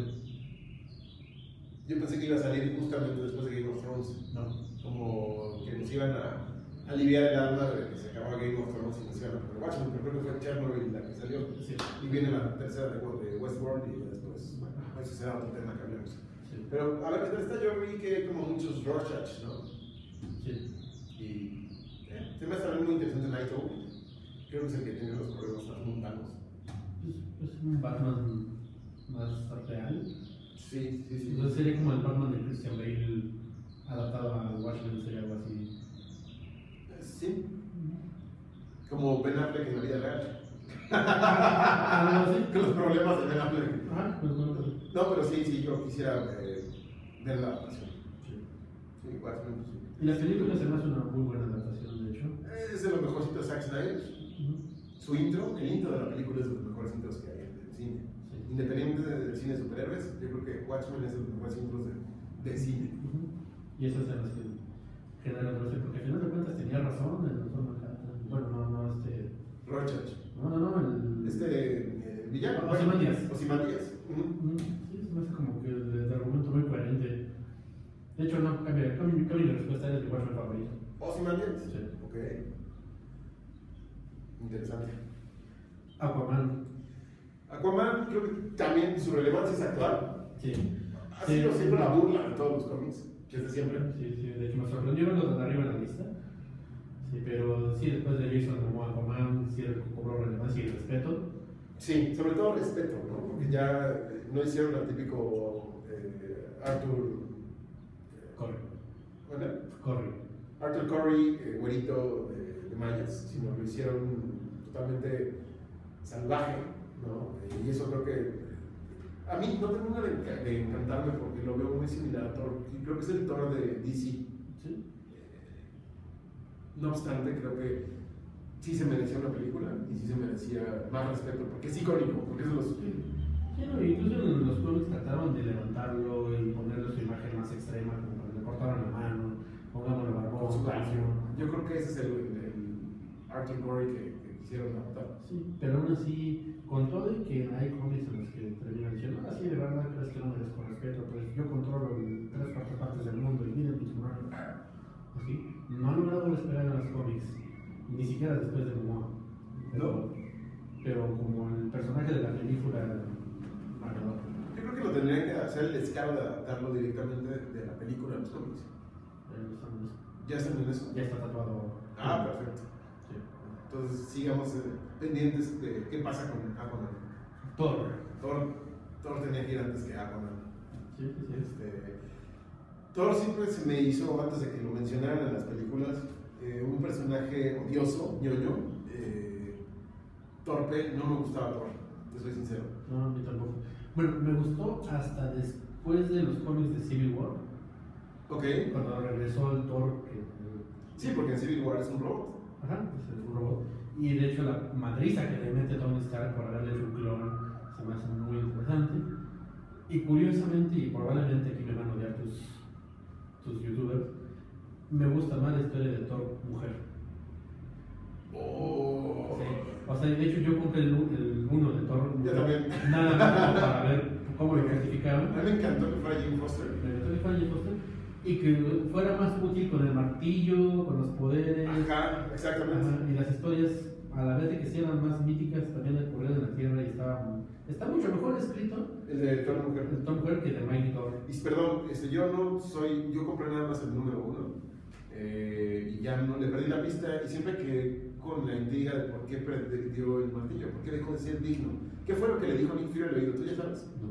Yo pensé que iba a salir justamente después de Game of Thrones. No. Como que nos iban a aliviar el alma de que se acababa Game of Thrones y nos iban a poner Watchmen, pero creo que fue Chernobyl la que salió. Sí. Y viene la tercera de, de Westworld y después, bueno, eso será otro tema que hablemos. Sí. Pero a ver, ¿qué tal está? Yo vi que hay como muchos Rorschach, ¿no? Sí. Y eh, se me hace también muy interesante Night Owl. Creo que es el que tiene los problemas más mundanos. Es, es un Batman más real. Sí, sí, sí. Entonces sería como el Batman de Christian Bale adaptado a Watchmen, sería algo así. Sí. Como Ben Affleck en la vida real. Ah, sí. Con los problemas de Ben Affleck. Ajá, pues bueno, pues. No, pero sí, sí, yo quisiera eh, ver la adaptación. Sí. Sí, Watchmen, sí. Y la película se me hace una muy buena adaptación, de hecho. Es de lo mejorcito de Zack Snyder. Uh-huh. Su intro, el intro de la película es de los mejores intros que hay en el cine. Sí. Independientemente del cine de superhéroes, yo creo que Watchmen es de los mejores intros de, de cine. Uh-huh. Y esas son las que generan controversia, porque al final de cuentas tenía razón el Doctor Manhattan. Bueno, no, no, este. Rorschach. No, no, no, el. Este eh, villano. Ozymandias. Ozymandias. Uh-huh. Uh-huh. Sí, se me hace como que de, de argumento muy coherente. De hecho, no, cambia, cambia, cambia la respuesta, es mi Watchmen favorito. Ozymandias. Sí. Ok. Interesante. Aquaman. Aquaman, creo que también su relevancia es actual. Sí. Ha Sí. sido siempre la burla de todos los cómics, desde siempre. Sí, sí, de hecho me sorprendió verlo de arriba en la lista. Sí, pero sí, después de Jason Momoa, Aquaman, sí cobró relevancia y respeto. Sí, sobre todo respeto, ¿no? Porque ya eh, no hicieron al típico eh, Arthur. Corre. ¿Bueno? Corre. Arthur Curry, eh, güerito de, de Mayas, sino lo hicieron totalmente salvaje, ¿no? Eh, y eso creo que. A mí no termina de, enca- de encantarme porque lo veo muy similar a Thor. Y creo que es el Thor de D C. Sí. No obstante, creo que sí se merecía una película y sí se merecía más respeto, porque es icónico, porque es de los. Sí, no, incluso en los cómics trataron de levantarlo y ponerle su imagen más extrema, como cuando le cortaron la mano, pongámosle barbón, Con su brazo. brazo. Yo creo que ese es el, el Arthur Curry que, que quisieron adaptar. Sí, pero aún así, con todo y que hay cómics en los que terminan diciendo, ah, sí, de verdad crees que no merezco respeto, pues yo controlo el tres cuartas partes del mundo y miren mis manos. Así, no han logrado esperar en los cómics, ni siquiera después de Momoa. Pero, No. pero como el personaje de la película, ganador. Yo creo que lo tendrían que hacer el descaro de adaptarlo directamente de la película a los cómics. Eh, están- ¿Ya están en eso? Ya está tatuado. Ah, perfecto. Sí. Entonces sigamos eh, pendientes de qué pasa con Aquaman. Thor. Thor, Thor tenía que ir antes que Aquaman. Sí, sí, sí. Este, Thor siempre se me hizo, antes de que lo mencionaran en las películas, eh, un personaje odioso, ñoño, eh, torpe. No me gustaba Thor, te soy sincero. No, a mí tampoco. Bueno, me gustó hasta después de los cómics de Civil War, Ok. cuando regresó el Thor que. Sí, porque en Civil War es un robot. Ajá, pues es un robot. Y de hecho la madriza que le mete Tony Stark por haberle hecho un clon se me hace muy interesante. Y curiosamente, y probablemente aquí me van a odiar tus, tus youtubers, me gusta más la historia de Thor mujer. Oh. Sí. O sea, de hecho yo compré el, el uno de Thor Yo mujer, también. nada más como para ver cómo lo A justificaban. mí me encantó que fuera Jim Foster. Me gustó que fuera Jane Foster, y que fuera más útil con el martillo, con los poderes. Ajá, exactamente. Ajá, y las historias a la vez de que sí eran más míticas, también el poder de la tierra y estaba, está mucho mejor escrito El de Thor Mujer. el Tom Mujer que de Mighty Thor. Y perdón, este, yo no soy, yo compré nada más el número uno eh, y ya no le perdí la pista y siempre que con la intriga de por qué perdió el martillo, por qué dejó de ser digno. ¿Qué fue lo que le dijo Nick Fury al oído? ¿Tú ya sabes? No.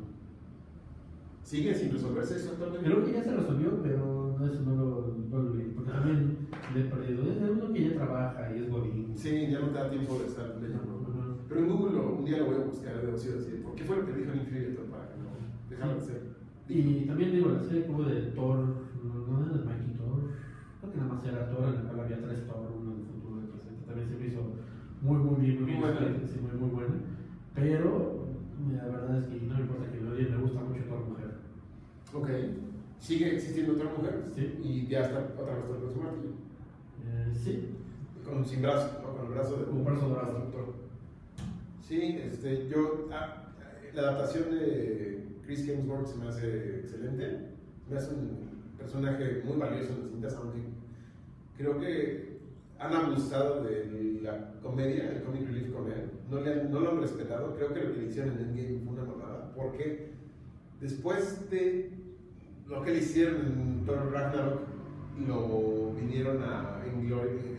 ¿Sigue sin resolverse eso actualmente? Creo que ya se resolvió, pero no, eso no lo, no lo leí, porque también le he perdido. Es uno que ya trabaja y es godín. Sí, ya no te da tiempo de estar leyendo. Ajá. Pero en Google lo- un día lo voy a buscar, debo decir, ¿por qué fue lo que dijo Nick Fury para que no dejara de ser? Y también digo, la serie como de Thor, no, no era de Mighty Thor, creo que nada más era Thor, en la cual había tres Thor, uno en el futuro y el presente. También se me hizo muy, muy bien, muy bien, Muy buena. escrita, sí, muy, muy buena. Pero la verdad es que no me importa que lo odien, me gusta mucho Thor Mujer. Ok, sigue existiendo otra mujer Sí. y ya está otra vez con su martillo. Eh, sí, Con, sin brazo, ¿no? Con el brazo de Con brazo dorado. constructor. Sí, este, yo. Ah, la adaptación de Chris Hemsworth se me hace excelente. Me hace un personaje muy valioso en las cintas, aunque creo que han abusado de la comedia, el comic relief con él. No, le han- no lo han respetado. Creo que lo que le hicieron en Endgame fue una mamada. Porque después de lo que le hicieron en Thor Ragnarok, lo vinieron a englorir,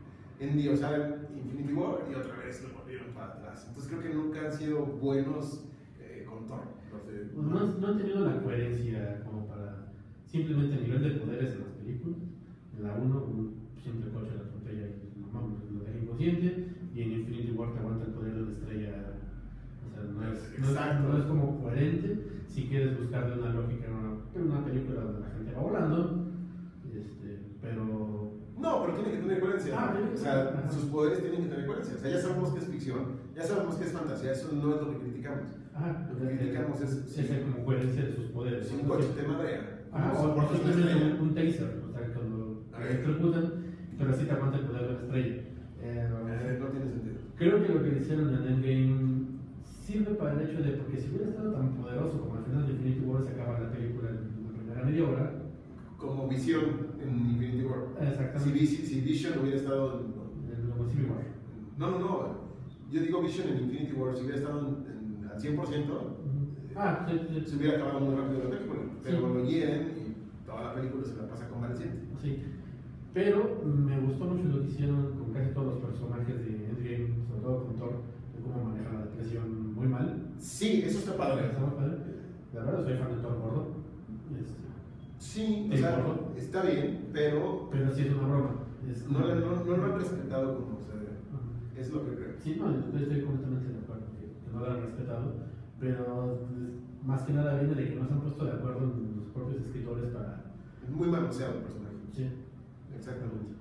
endiosar en Infinity War y otra vez lo volvieron para atrás. Entonces creo que nunca han sido buenos eh, con Thor. los de- pues no, han- no han tenido la coherencia como para simplemente a nivel de poderes en las películas. En la uno un simple coche la atropella y lo, vamos, lo deja inconsciente, y en Infinity War te aguanta el poder de la estrella. O sea, no es, no es- Exacto. no es como coherente si quieres buscarle una lógica en una, en una película donde la gente va volando. Este, pero No, pero tiene que tener coherencia. Ah, tiene que o sea, tener- ajá. sus poderes tienen que tener coherencia. O sea, ya sabemos que es ficción, ya sabemos que es fantasía, eso no es lo que criticamos. ajá, Lo que criticamos es es el como coherencia de sus poderes. si ¿no? un coche te madrea, Ajá, no o soportas o una simplemente estrella. un, un taser, o sea, cuando A te ver. electrocutan, pero así te aguanta el poder de la estrella. Eh, Eh, no tiene sentido. creo que lo que hicieron en Endgame sirve para el hecho de, porque si hubiera estado tan poderoso como al final de Infinity War se acaba la película en la primera media hora. Como visión en Infinity War. Si, Exactamente. Vis- si Vision hubiera estado. En lo Civil War. No, no, no. Yo digo Vision en Infinity War, si hubiera estado en- en- al cien por ciento, Ah, sí, sí, se hubiera acabado muy rápido la película. Pero Sí. lo hieren y toda la película se la pasa convaleciente. sí. Pero me gustó mucho lo que hicieron con casi todos los personajes de Endgame, sobre todo con Thor, de cómo maneja la depresión muy mal. Sí, eso está padre. Está muy padre. La verdad, soy fan de Thor gordo. Este, Sí, o Sí, sea, ¿no? está bien, pero pero sí es una broma. Es no, como- le- no, no lo han respetado como se debe. Ajá. Es lo que creo. Sí, no, yo estoy completamente de acuerdo que, que no lo han respetado, pero pues, más que nada viene de que no se han puesto de acuerdo en los propios escritores para... Es muy manoseado el personaje. Sí. Exactamente.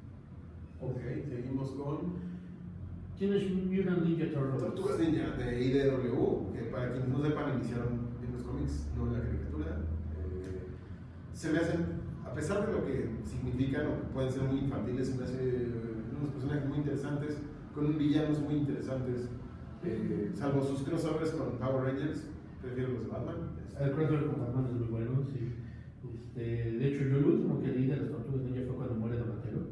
Ok, seguimos con Tienes Mutant Ninja Turtles. Tortugas Ninja de I D W, que para quienes no sepan iniciaron en los cómics, no en la caricatura. Eh, se me hacen, a pesar de lo que significan o que pueden ser muy infantiles, se me hacen unos personajes muy interesantes, con villanos muy interesantes, eh, salvo sus crossovers con Power Rangers, prefiero los de Batman. El crossover con Batman es muy bueno, sí. Este, de hecho, yo el último que leí de las Tortugas Ninja fue cuando muere Donatello.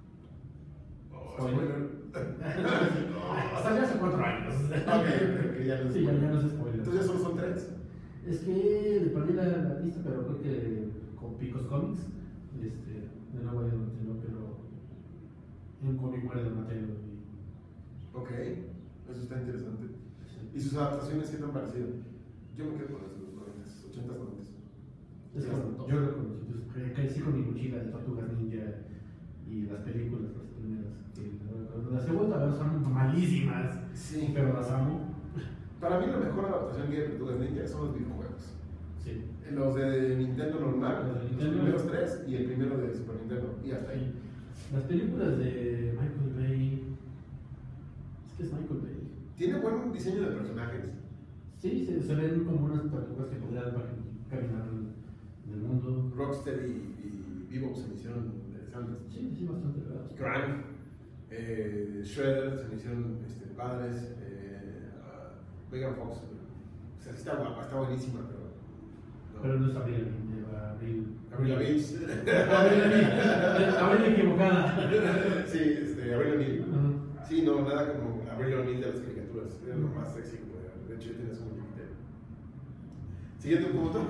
Oh, Spoiler. spoiler. Salió hace cuatro años. Ok, que ya no es Sí, ya, ya spoiler. no es spoiler. Entonces ya solo son tres. Es que le perdí la, la lista, pero creo que con Picos Comics, este, de nuevo hay Donatello, pero en un cómic muere Donatello. Y, Ok, eso está interesante. sí. ¿Y sus adaptaciones qué te han parecido? Yo me quedo con las de los noventas, ochentas, noventas. Es como, yo lo conocí, pues, cre- crecí con mi mochila de Tortugas Ninja y las películas, las primeras. Que, las segundas a ver son malísimas, Sí, pero las amo. para mí la mejor adaptación que hay de Tortugas Ninja son los videojuegos. Sí. Los de Nintendo normal, Los de los Nintendo. primeros tres y el primero de Super Nintendo, y hasta ahí. Las películas de Michael Bay. Es que es Michael Bay. Tiene buen diseño de personajes. Sí, se, se ven como unas tortugas que podrían caminar en el mundo. Rocksteady y, y Vivo se me hicieron interesantes. Sí, sí, bastante verdad. Krang, eh, Shredder se me hicieron este, padres. Eh, uh, Megan Fox, o sea, sí está guapa, está buenísima, pero. no. Pero no es Abril Lavigne, lleva Abril. Avril Lavigne. Abril Lavigne. Abril equivocada. Sí, este, Avril Lavigne. Ajá. Sí, no, nada como Avril O'Neil de las caricaturas. Era lo más sexy que podía haber. De hecho, yo tenía su muñequita. Siguiente punto.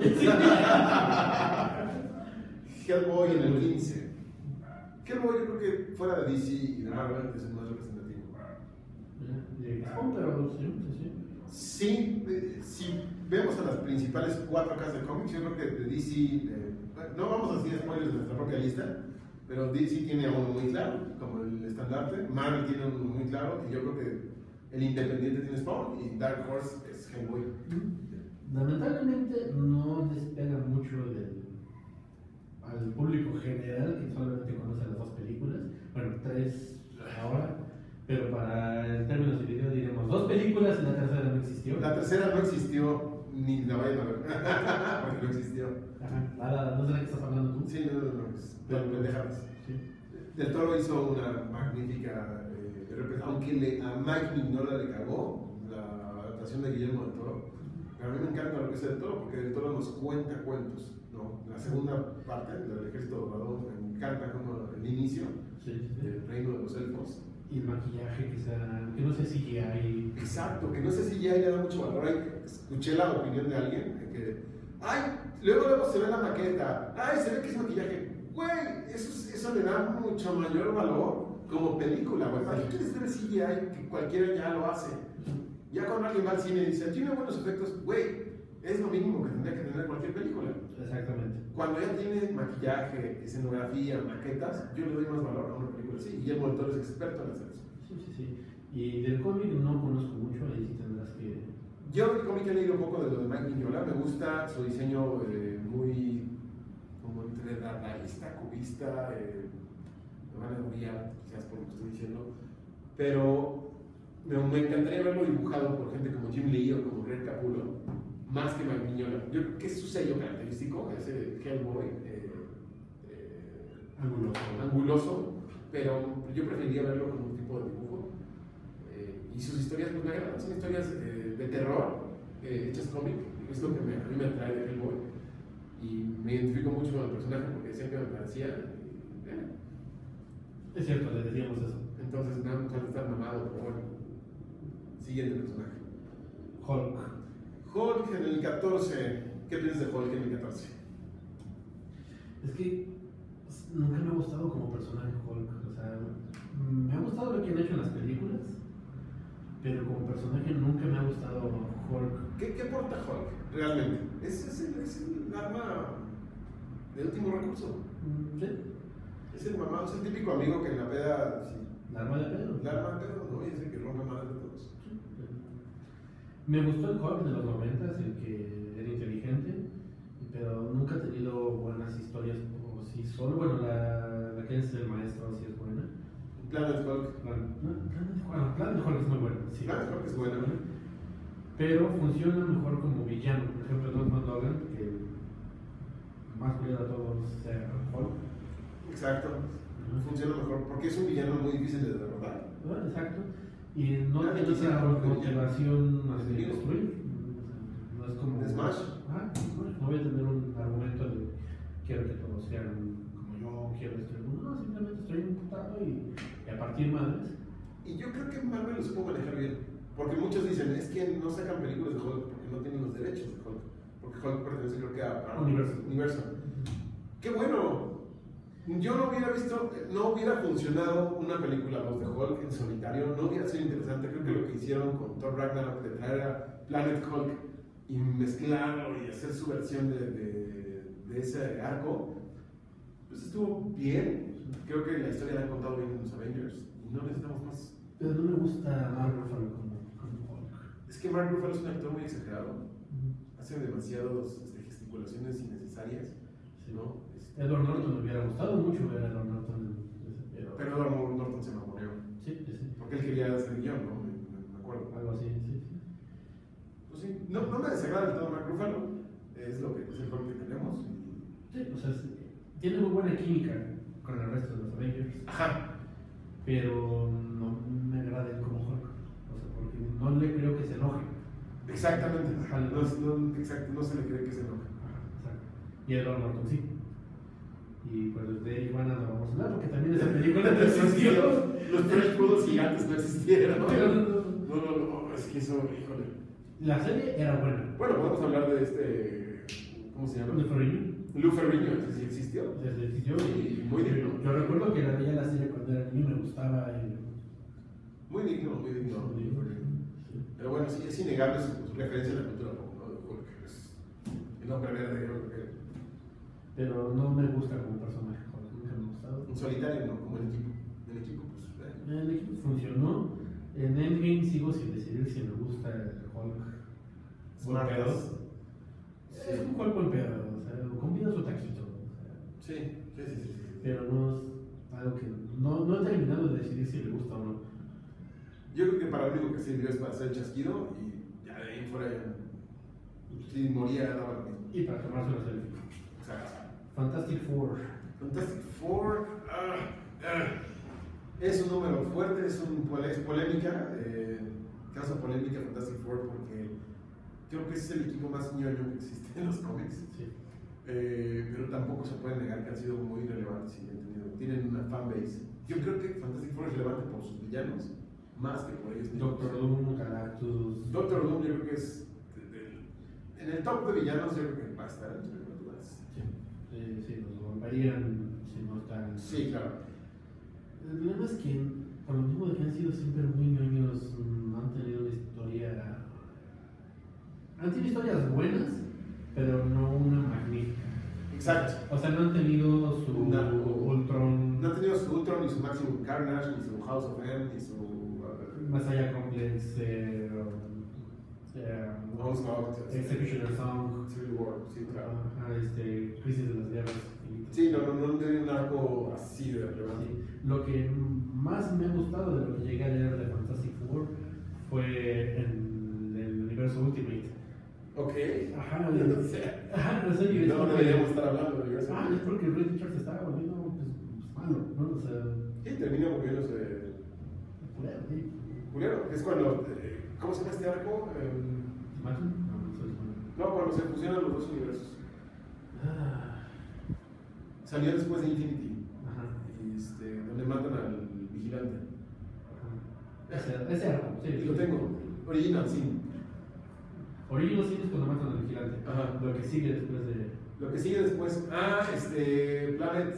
Hellboy en el quince. Hellboy yo creo que fuera de D C y de Marvel es el más representativo. Oh, pero sí, sí, sí. Sí, eh, si vemos a las principales cuatro casas de cómics, yo creo que de D C, eh, no vamos a decir spoilers de nuestra propia lista, pero D C tiene uno muy claro, como el estandarte, Marvel tiene uno muy claro, y yo creo que el Independiente tiene Spawn y Dark Horse es Hellboy. Lamentablemente no despega mucho del, al público general que solamente conoce las dos películas, bueno, tres ahora, pero para en términos de video diremos dos películas y la tercera no existió. La tercera no existió, ni la vayan a ver, porque no existió. Ajá, ahora no sé de qué estás hablando tú. Sí, no, no, no, es pendejadas. Sí. Del Toro hizo una magnífica, eh, rep- aunque le, a Mike Mignola le cagó la adaptación de Guillermo del Toro. A mí me encanta lo que hace del Toro porque del Toro nos cuenta cuentos, ¿no? La segunda parte del Ejército Dorado me encanta como el inicio Sí, sí, sí. del Reino de los Elfos. Y el maquillaje que sea, que no sé si hay. Exacto, que no sé si ya le da mucho valor. Ahí escuché la opinión de alguien de que, ay, luego luego se ve la maqueta, ay, se ve que es maquillaje. Güey, eso, eso le da mucho mayor valor como película, güey. ¿Para qué quieres ver C G I que cualquiera ya lo hace? Ya cuando alguien va al cine y dice, tiene buenos efectos, güey, es lo mínimo que tendría que tener cualquier película. Exactamente. Cuando ya tiene maquillaje, escenografía, maquetas, yo le doy más valor a una película así. Guillermo del Toro es experto en hacer eso. Sí, sí, sí. Y del cómic no conozco mucho, ahí sí tendrás que. Yo el cómic he leído un poco de lo de Mike Mignola, me gusta su diseño eh, muy como entre realista, cubista, eh, me van a odiar quizás por lo que estoy diciendo, pero me, me encantaría verlo dibujado por gente como Jim Lee o como Greg Capullo, más que Mike Mignola. Yo creo que es su sello característico, ese Hellboy eh, eh, Anguloso. anguloso, pero yo preferiría verlo con un tipo de dibujo. Eh, y sus historias, pues me agradan, son historias eh, de terror, eh, hechas cómic, es lo que me, a mí me atrae de Hellboy. Y me identifico mucho con el personaje porque siempre me parecía. Y, eh, Es cierto, le decíamos eso. entonces, nada más falta estar mamado, pero bueno. Siguiente personaje. Hulk. Hulk en el catorce. ¿Qué piensas de Hulk en el catorce? Es que nunca me ha gustado como personaje Hulk. O sea, me ha gustado lo que han hecho en las películas, pero como personaje nunca me ha gustado Hulk. ¿Qué, qué aporta Hulk realmente? Es, es, el, es el arma de último recurso. ¿Sí? Es el mamá, es el típico amigo que en la peda. Sí, La arma de pedo. la arma de pedo, ¿no? Y es el que rompe madre de todos. Me gustó el Hulk de los noventas, el que era inteligente, pero nunca ha tenido buenas historias por sí solo. Bueno, la, la que es el maestro sí es buena. Planet Hulk. Plan- no, Planet Hulk, Planet Hulk es muy bueno. Sí. Planet Hulk es buena. Pero funciona mejor como villano. Por ejemplo, Norman Logan, que más cuidado a todos sea Hulk. Exacto. Funciona mejor porque es un villano muy difícil de derrotar. Ah, exacto. Y no Nadie tiene quisiera esa Hulk de motivación más de Enemigo. destruir. No es como. De Smash. Ah, Smash. No voy a tener un argumento de quiero que todos sean como yo, quiero destruir el mundo. No, simplemente estoy imputado y, y a partir madres. Y yo creo que Marvel lo supo manejar bien. Porque muchos dicen, es que no sacan películas de Hulk porque no tienen los derechos de Hulk. Porque Hulk pertenece creo que a, a Universo. Universo. ¡Qué bueno! Yo no hubiera visto, no hubiera funcionado una película dos de Hulk en solitario, no hubiera sido interesante. Creo que lo que hicieron con Thor Ragnarok de traer a Planet Hulk y mezclarlo y hacer su versión de, de, de ese arco, pues estuvo bien. Creo que la historia la han contado bien en los Avengers y no necesitamos más. Pero no me gusta Mark Ruffalo como, como Hulk. Es que Mark Ruffalo es un actor muy exagerado, hace demasiadas este, gesticulaciones innecesarias, Sí. ¿no? Este, Edward Norton me hubiera gustado mucho ver a Edward Norton. Pero, pero Edward Norton se mamoneó, sí, sí, sí. porque él quería hacer guión, ¿no? Me, me- me acuerdo. Algo así, sí, sí. Pues sí, no, no me desagrada del todo Mark Ruffalo, es lo que es el Hulk que tenemos. y- Sí, o sea, es- tiene muy buena química con el resto de los Avengers, Ajá, pero no me agrada él como Hulk. O sea, porque no le creo que se enoje. exactamente. Ajá. No, no, exacto, no se le cree que se enoja. Ajá, exacto. Y Edward Norton sí. Y pues de Iguana no vamos a hablar porque también esa película no existió. Los tres poodles gigantes no existieron. No, No, no, no. no, no, no, es que eso, híjole. La serie era buena. Bueno, podemos hablar de este. ¿Cómo se llama? ¿De Ferrigno? Lou Ferrigno, ese sí existió. O sea, se existió y Sí, muy digno. Yo recuerdo que la veía la serie cuando era niño y me gustaba. Y... Muy digno, muy digno. Muy digno. Sí. Pero bueno, sí, es innegable su, su referencia a la cultura pop, ¿no? De Hulk, es el hombre verde, yo creo que. Pero no me gusta como personaje, joder, nunca me ha gustado. En solitario, no, como en equipo. En equipo, pues. eh. El equipo funcionó. En Endgame sigo sin decidir si me gusta el Hulk. Smart golpeado. ass. Es un Hulk golpeado, o sea, combina su taquito. O sea, Sí, sí, sí, sí, sí. pero no es algo que. No, no he terminado de decidir si le gusta o no. Yo creo que para lo único que sirvió es para hacer el chasquido y ya de ahí fuera ya. Si moría, daba lo mismo. Y para tomarse una selfie. Exacto. Fantastic Four. Fantastic Four. ah, ah, es un número fuerte, es, un, pole- es polémica. Eh, causa polémica Fantastic Four porque creo que es el equipo más ñoño que existe en los cómics. Sí. Eh, pero tampoco se puede negar que han sido muy relevantes y han tenido, tienen una fanbase. Yo creo que Fantastic Four es relevante por sus villanos, más que por ellos mismos. Doctor Doom, Galactus. Doctor Doom yo creo que es de- de- en el top de villanos, yo creo que va a estar entre los demás. Sí, sí, sí, los volverían si no están. Sí, claro. El problema es que, por lo mismo de que han sido siempre muy ñoños, no han tenido una historia. Han tenido historias buenas, pero no una magnífica. Exacto. O sea, no han tenido su No. Ultron, No ha tenido su Ultron, ni su Maximum Carnage, ni su House of M, ni su. Uh, Masaya Complex, eh, eh, Onslaught, Executioner Song, Civil War, sí, claro. ajá, este, Crisis de las Guerras Infinitas. Sí, no, no, no han tenido un arco así de relevante. Sí. Lo que más me ha gustado de lo que llegué a leer de Fantastic Four fue en el universo Ultimate. Ok. Ajá, No sé. ajá, no sé, y es No porque- deberíamos estar hablando del universo. Ah, es porque Reed Richards se estaba volviendo pues, pues, malo, ¿no? O sea, Sí, termina volviéndose culero, sí. culero. Es cuando. eh, ¿Cómo se llama este arco? Eh, ¿Maxim? No, no sé. no, cuando se fusionan los dos universos. Ah, Salió después de Infinity, ajá, este, donde matan al vigilante. ajá. Ese, ese arco, sí. Y lo tengo. Original, sí. Original Sin es cuando matan al vigilante. Ajá. Lo que sigue después de. Lo que sigue después. Ah, este. Planet.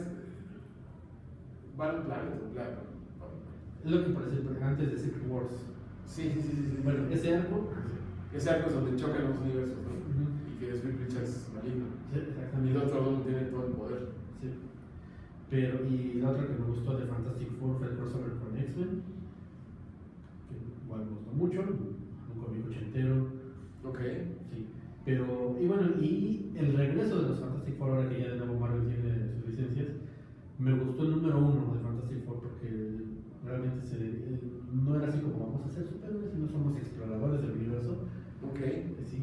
Battle Planet. o Planet. Es lo que parece antes de Secret Wars. Sí, sí, sí, sí, sí. Bueno, ese arco. Ese arco es donde chocan los universos, ¿no? Ujú. Y que es Reed Richards maligno. Sí, Y exactamente. Doctor Doom tiene todo el poder. Sí. Pero, y la otra que me gustó de Fantastic Four fue el crossover con X-Men, que igual me gustó mucho, un cómic ochentero, Ok. sí. Pero, y bueno, y el regreso de los Fantastic Four, ahora que ya de nuevo Marvel tiene sus licencias, me gustó el número uno de Fantastic Four porque realmente se, eh, no era así como vamos a ser superhéroes, sino somos exploradores del universo. Ok. Eh, Sí.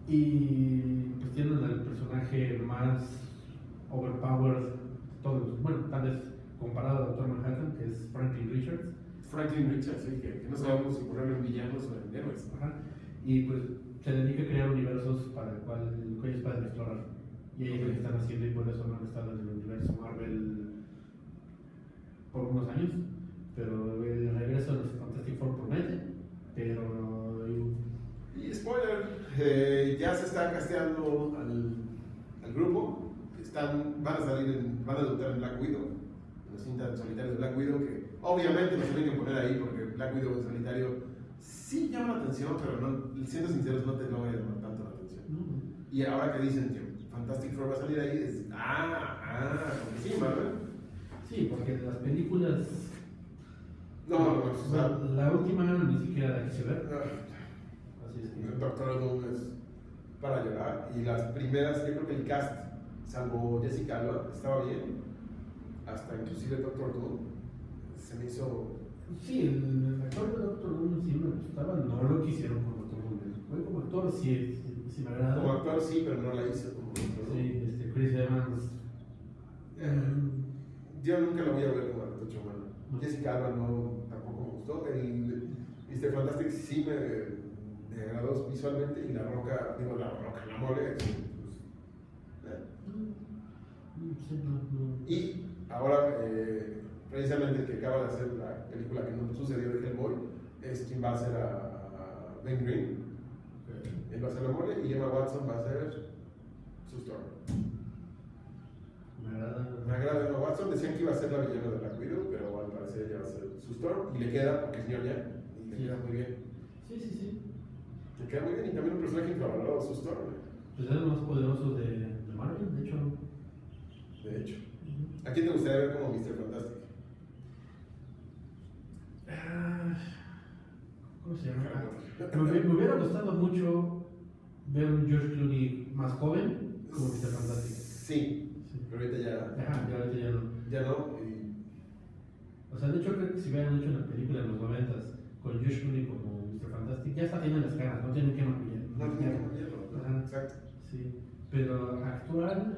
Y pues tienen al personaje más overpowered, todos, bueno, tal vez comparado a Doctor Manhattan, que es Franklin Richards. Franklin Richards, sí, que, que no sabemos si ponerlo en villanos o en héroes. Ajá. Y pues se dedica a crear universos para el cual que ellos pueden explorar. Y ellos lo que están haciendo, y por eso no han estado en el universo Marvel por unos años. Pero el regreso de los Fantastic Four promete, pero. Y spoiler, eh, ya se está casteando al, al grupo. Están, van a salir, en, van a debutar en Black Widow, en la cinta solitaria de Black Widow, que obviamente nos tienen que poner ahí porque Black Widow en solitario sí llama la atención, pero no, siendo sinceros, no te logra llamar tanto la atención. No. Y ahora que dicen que Fantastic Four va a salir ahí, es ah, ah, porque sí, Marvel. Sí, porque las películas. No, no, no, o sea, La última ni siquiera la quise ver. ah, Así es el que. Doctor Doom es para llorar. Y las primeras, yo creo que el cast, salvo Jessica Alba, estaba bien. Hasta inclusive Doctor Doom se me hizo. Sí, el actor de Doctor Doom sí me gustaba, no lo quisieron como Doctor Doom. Fue como actor, sí, sí, sí me agrada. Como actor sí, pero no la hizo como Doctor Doom. Sí, este, Chris Evans. Eh, Yo nunca la voy a ver como Antorcha Humana. No. Jessica Alba no, tampoco me gustó. El mister Fantastic sí me, me agradó visualmente y la roca, digo la roca, la mole, pues, eh. Sí, no, no. Y ahora, eh, precisamente el que acaba de hacer la película que no sucedió de Hellboy es quien va a hacer a, a Ben Green. Okay. Él va a ser la mole y Emma Watson va a ser su Storm. Me agrada. Me agrada Emma Watson, decían que iba a ser la villana de Black Widow, pero al parecer ella va a ser su Storm y le queda porque es ñoña y le Sí. queda muy bien. Sí, sí, sí. Le queda muy bien y también un personaje infravalorado, su Storm. Pues es el más poderoso de, de Marvel, de hecho. De hecho. ¿A quién te gustaría ver como mister Fantastic? Ah, ¿Cómo se llama? Me, hubiera- me hubiera gustado mucho ver un George Clooney más joven como mister Fantastic. Sí, Sí. pero ahorita ya, Ajá, ya ahorita ya no. ya no. Y O sea, de hecho creo que si hubieran hecho una película en los noventas con George Clooney como mister Fantastic, ya hasta tienen las caras, no tienen que maquillar. no tiene que cambiarlo, ¿no? Ajá. Exacto. Sí, pero actual.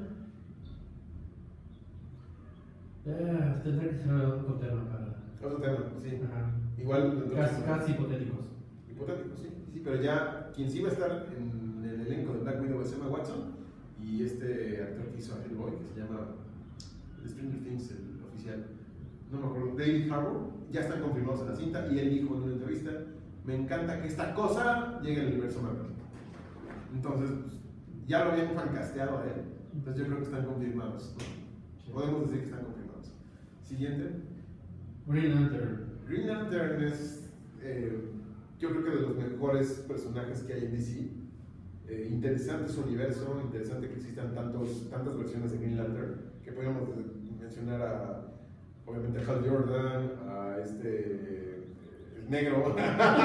Eh, tendrá que ser otro tema para. Otro tema, sí. Ajá. Igual, entonces, Casos, casos hipotéticos. hipotético, sí, sí, pero ya quien sí va a estar en el elenco de Black Widow es Emma Watson y este actor que hizo a Hellboy, que se llama The Stranger Things, el oficial, no me acuerdo, David Harbour, ya están confirmados en la cinta y él dijo en una entrevista, me encanta que esta cosa llegue al universo Marvel. Entonces, pues, ya lo habían fancasteado a él, entonces yo creo que están confirmados, ¿no? Sí. Podemos decir que están confirmados. Siguiente. Green Lantern. Green Lantern es, eh, yo creo que de los mejores personajes que hay en D C. Eh, interesante su universo, interesante que existan tantos, tantas versiones de Green Lantern, que podríamos mencionar a, obviamente, a Hal Jordan, a este, el negro,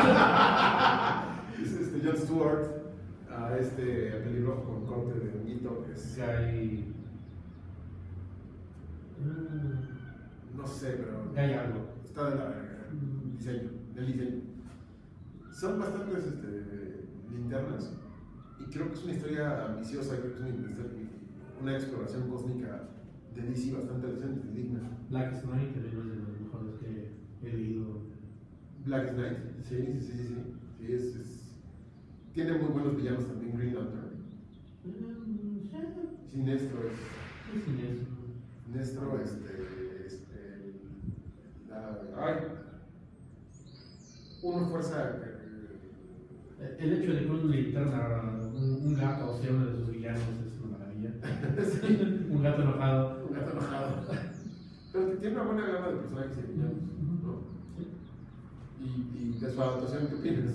es este Jon Stewart, a este a pelirrojo con corte de honguito, que es, Guy. Mm, no sé, pero Guy algo. está de la verga, el diseño, del diseño. Son bastantes este, linternas y creo que es una historia ambiciosa, creo que es una, historia- una exploración cósmica de D C bastante decente y digna. Black Knight, que es de los mejores que he leído. Black Knight, sí, sí, sí, sí, sí, sí es, es- tiene muy buenos villanos también Green Lantern. Mm, sí, Sinestro es, sí, sí, eso. Sinestro, este, este, la, ay, una fuerza, eh, El hecho de que un linterna, un, un gato sea uno de sus villanos es una maravilla. sí, Un gato enojado. un gato enojado. Pero que tiene una buena gama de personajes y villanos, ¿no? Y, y de su adaptación, ¿qué opinas?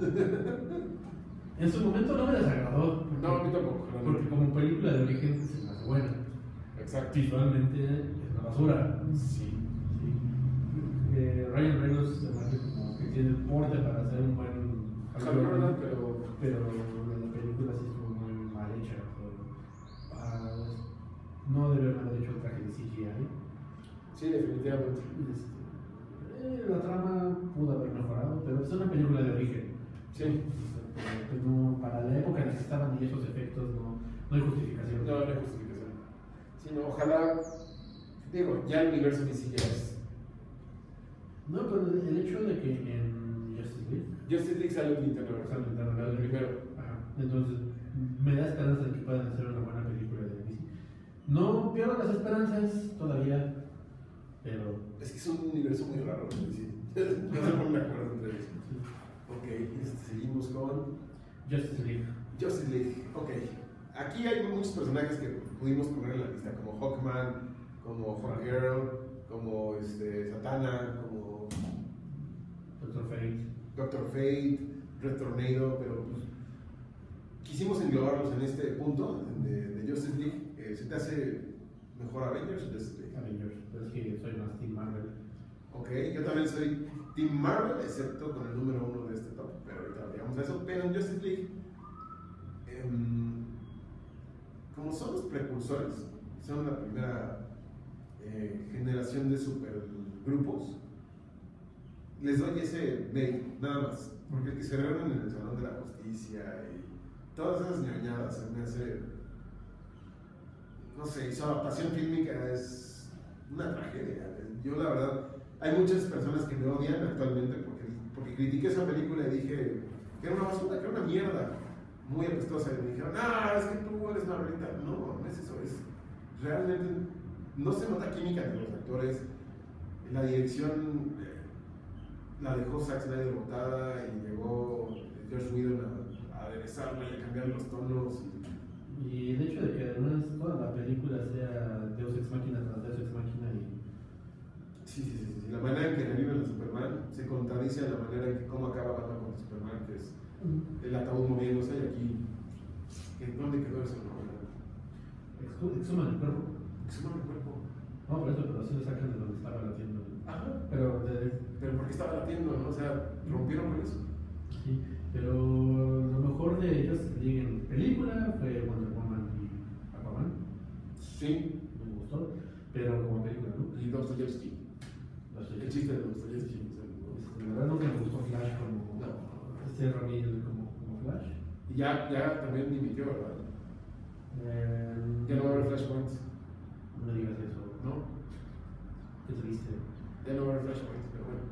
En su momento no me desagradó. Porque, No, a mí tampoco. la porque neta. como película de origen se me hace buena. Exacto. Visualmente es una basura. Sí. Sí. Eh, Ryan Reynolds se me hace como que tiene el porte para hacer un buen Hal Hal Jordan, Jordan, pero pero la película sí estuvo muy mal hecha. O- ah, no debe haber hecho el traje de C G I. sí, definitivamente. Este, eh, la trama pudo haber mejorado, pero es una película de origen. Sí. Pues no, para la época en la que estaban y esos efectos no, no hay justificación. No, no hay justificación. Sí, no, ojalá. Digo, ya el universo D C ya es. No, pero el hecho de que en Justice League, Justice League sale un linterna o sea, verde. El primero. ajá, entonces me da esperanza de que puedan hacer una buena película de D C. No pierdo las esperanzas todavía, pero Es que es un universo muy raro, ¿no? Sí. No se ponen de acuerdo entre ellos. Ok, este, seguimos con Justice League. Justice League. Ok. Aquí hay muchos personajes que pudimos poner en la lista, como Hawkman, como Hawkgirl, como este, Satana, como Doctor Fate. Doctor Fate, Red Tornado, pero pues, quisimos englobarlos en este punto de, de Justice League. Eh, ¿Se te hace mejor Avengers o Justice League? Avengers, pero es que soy más Team Marvel. Ok, yo también soy Team Marvel, excepto con el número uno de este top, pero ahorita llegamos a eso. Pero en Justice League, em, como son los precursores, son la primera eh, generación de supergrupos, les doy ese bait, nada más. Porque que se reúnen en el Salón de la Justicia y todas esas ñoñadas se me hace. No sé, su adaptación fílmica es una tragedia. Yo, la verdad, hay muchas personas que me odian actualmente porque, porque critiqué esa película y dije que era una basura, que era una mierda muy apestosa. Y me dijeron, ah, es que tú eres una verdad. No, no es eso, es realmente no se nota química entre los actores. La dirección eh, la dejó Zack Snyder botada y llegó Joss Whedon a, a aderezarla y a cambiar los tonos. Y el hecho de que además toda la película sea Deus Ex Machina tras Deus Ex Machina y... Sí, sí, sí, sí. La manera en que reviven a Superman se contradice a la manera en que cómo acaba Batman con Superman, que es el ataúd moviéndose y aquí. ¿Dónde quedó eso? No, exhuman el cuerpo. exhuman el cuerpo. No, por eso, pero sí lo sacan de donde estaba latiendo. Ajá. Pero, de, Pero porque estaba latiendo, ¿no? O sea, rompieron con eso. sí, pero lo mejor de ellos en película fue Wonder Woman y Aquaman. Sí. Me gustó, pero como película, ¿no? Y Dostoyevsky. El chiste de Dostoyevsky. La verdad nunca me gustó Flash como... No. Este Ramírez como, como Flash. Y ya, ya también dimitió, ¿verdad? Eh, Ya no va a haber Flashpoints. No me digas eso. ¿No? Qué triste. Ya no va a haber Flashpoints, pero bueno.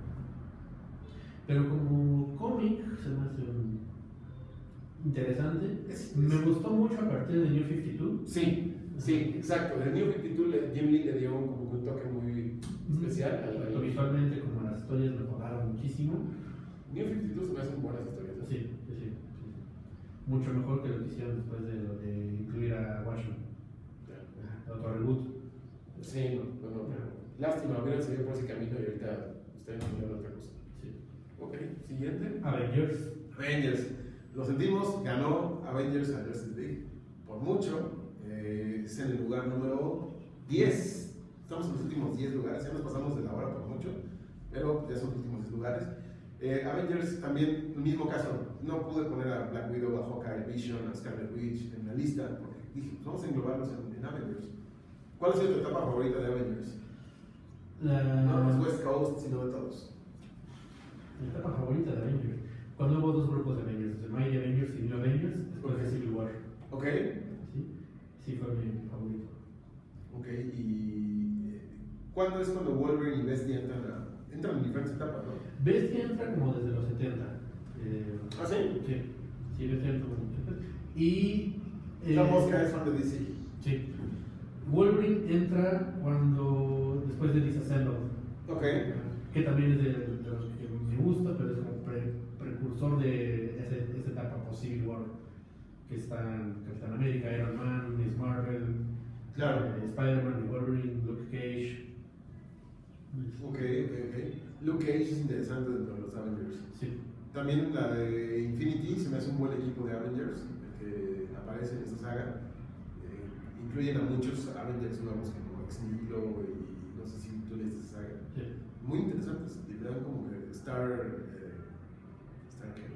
Pero como cómic se me hace un- interesante. Es- es- Me gustó mucho a partir de New cincuenta y dos. Sí, sí, exacto. De New cincuenta y dos, le- Jim Lee le dio un, como que un toque muy especial al, Tanto al- visualmente como las historias mejoraron muchísimo. New cincuenta y dos se me hacen buenas historias. ¿no? Sí, sí, sí, sí. Mucho mejor que lo que hicieron después de lo de incluir a Watchmen. Ya. Otro reboot. Sí, no, no, no, pero lástima, hubieran seguido por ese camino y ahorita ustedes no miran otra cosa. Sí. Ok, siguiente. Avengers. Avengers. Lo sentimos, ganó Avengers a Justice League por mucho. Eh, es en el lugar número diez. Estamos en los últimos diez lugares, ya nos pasamos de la hora por mucho, pero ya son los últimos diez lugares. Eh, Avengers también, el mismo caso, no pude poner a Black Widow, a Hawkeye, Vision, a Scarlet Witch en la lista, porque dije, pues vamos a englobarlos en, en Avengers. ¿Cuál ha sido tu etapa favorita de Avengers? La, No de los West Coast, sino de todos. mi etapa favorita de Avengers. Cuando hubo dos grupos de Avengers, el Mighty Avengers y New Avengers, después Ok. de Civil War. Ok, Sí, sí fue mi, mi favorito. ok, y eh, ¿cuándo es cuando Wolverine y Bestia entran, a, entran en diferentes etapas, no? Bestia entra como desde los setenta. Eh, ¿Ah, sí? Sí, sí, Bestia entra como en los setenta. Y. La eh, mosca es fan de D C. Sí. Wolverine entra cuando. Después de Disassembled. Ok, Que también es de, de los que me gusta, pero es como pre- precursor de ese- esa etapa post-Civil War. Que están Capitán América, Iron Man, Miss Marvel, claro. eh, Spider-Man, y Wolverine, Luke Cage. Ok, ok, ok. Luke Cage es interesante dentro de los Avengers. Sí. También la de Infinity se me hace un buen equipo de Avengers, el que aparece en esta saga. Eh, incluyen a muchos Avengers nuevos como Ex Nihilo y no sé si tú lees esa saga. Sí. Muy interesantes, y le dan como que Star. Eh, ¿Star qué?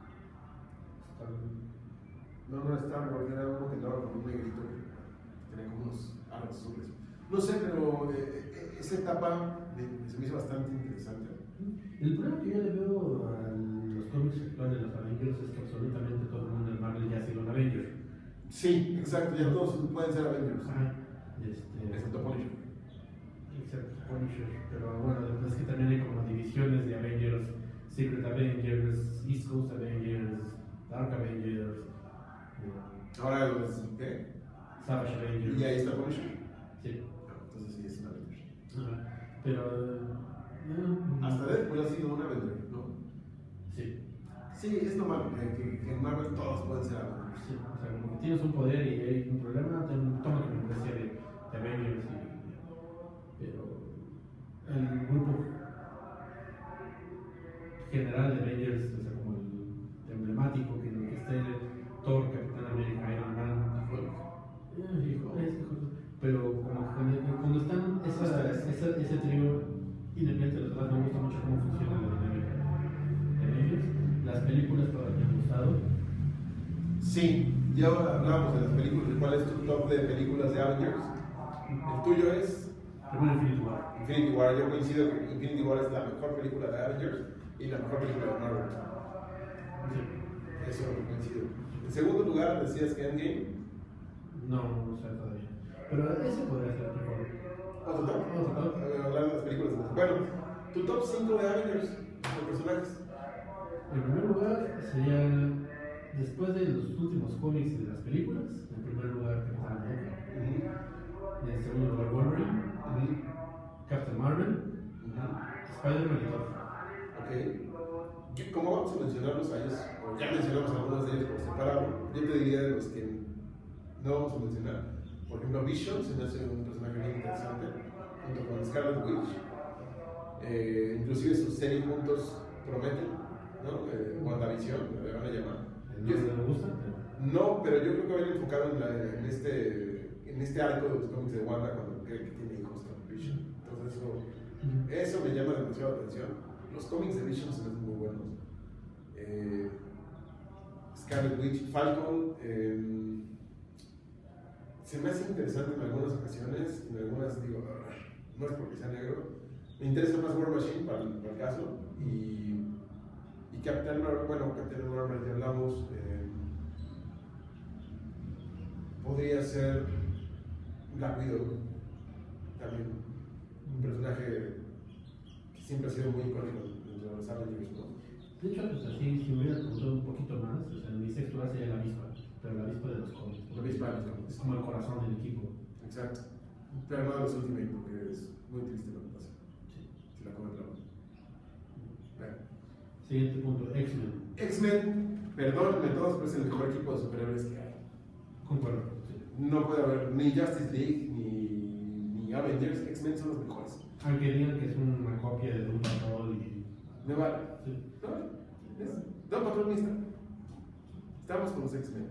No, no era Star Wars, era uno que andaba con un negrito que tenía como unos aros azules. No sé, pero eh, eh, esa etapa me- se me hizo bastante interesante. El problema que yo le veo a los cómics actuales de los Avengers es que absolutamente todo el mundo en Marvel ya ha sido un Avenger. Sí, exacto, ya todos pueden ser Avengers. Ajá. Este, Excepto Punisher. Excepto Punisher. Pero bueno, es que también hay como divisiones de Avengers: Secret Avengers, East Coast Avengers, Dark Avengers, eh, Ahora los. ¿Qué? Savage Avengers. Y ahí está Punisher. Sí. No, entonces sí es un Avenger. Ajá. Pero. eh, Hasta Deadpool ha sido un Avenger, ¿no? Sí. Sí, es normal que, que, que en Marvel todos pueden ser Avengers. Sí, o sea, como que tienes un poder y hay un problema, ten- toma tu membresía de, de Avengers y, pero el grupo general de Avengers, o sea, como el emblemático, que en el que esté Thor, Capitán América, Iron Man, eh, hijo, es hijo, pero como que cuando, cuando están esa, esa, ese trío independiente de los demás, me gusta mucho cómo funciona la dinámica de Avengers. Las películas todas me han gustado. Sí, ya hablábamos de las películas. ¿Cuál es tu top de películas de Avengers? El tuyo es Primero Infinity War. Infinity War. Yo coincido que Infinity War es la mejor película de Avengers y la mejor película de Marvel. Sí. Eso coincido. En segundo lugar, decías que Endgame. No, no sé todavía. Pero ese podría ser mejor. ¿Otro top? Otro top. Eh, Hablar de las películas. Bueno, tu top cinco de Avengers, los personajes. En primer lugar sería, después de los últimos cómics y de las películas, en primer lugar Capitán América. Ujú. En segundo lugar, Wolverine. Captain Marvel. Spider-Man y Thor. Ok. ¿Cómo vamos a mencionarlos a ellos? O ya mencionamos algunos de ellos por separado. Yo te diría de los que no vamos a mencionar. Por ejemplo, Vision se me hace un personaje bien interesante, junto con Scarlet Witch. Eh, inclusive sus series juntos prometen, ¿no? Eh, WandaVision, le van a llamar. ¿No le gusta? No, pero yo creo que va a ir enfocado en, la, en, este, en este arco de los cómics de Wanda cuando cree que tiene hijos con Vision. Entonces eso, eso me llama demasiado la atención. Los cómics de Vision se ven muy buenos. Eh, Scarlet Witch, Falcon, eh, se me hace interesante en algunas ocasiones, en algunas digo, no es porque sea negro. Me interesa más War Machine para el, para el caso. Y, y Captain Marvel, bueno, Captain Marvel ya hablamos. Eh, podría ser Black Widow, también un personaje que siempre ha sido muy icónico dentro de los Avengers, ¿no? De hecho, pues así, si me hubiera preguntado un poquito más, o sea, mi sexto sería la avispa, pero la avispa de los cómics. La avispa de los cómics. Es como el corazón del equipo. Exacto. Pero no de los Ultimate porque es muy triste lo que pasa. Sí. Si la come clavo. Bueno. Siguiente punto, X-Men. X-Men, perdónenme todos, pero es el mejor equipo de superhéroes que hay. Concuerdo. Sí. No puede haber ni Justice League ni, ni Avengers. X-Men son los mejores. Aunque digan que es una copia de Doom Patrol y... Me vale. Sí. No vale. Es Doom Patrol lista. Estamos con los X-Men.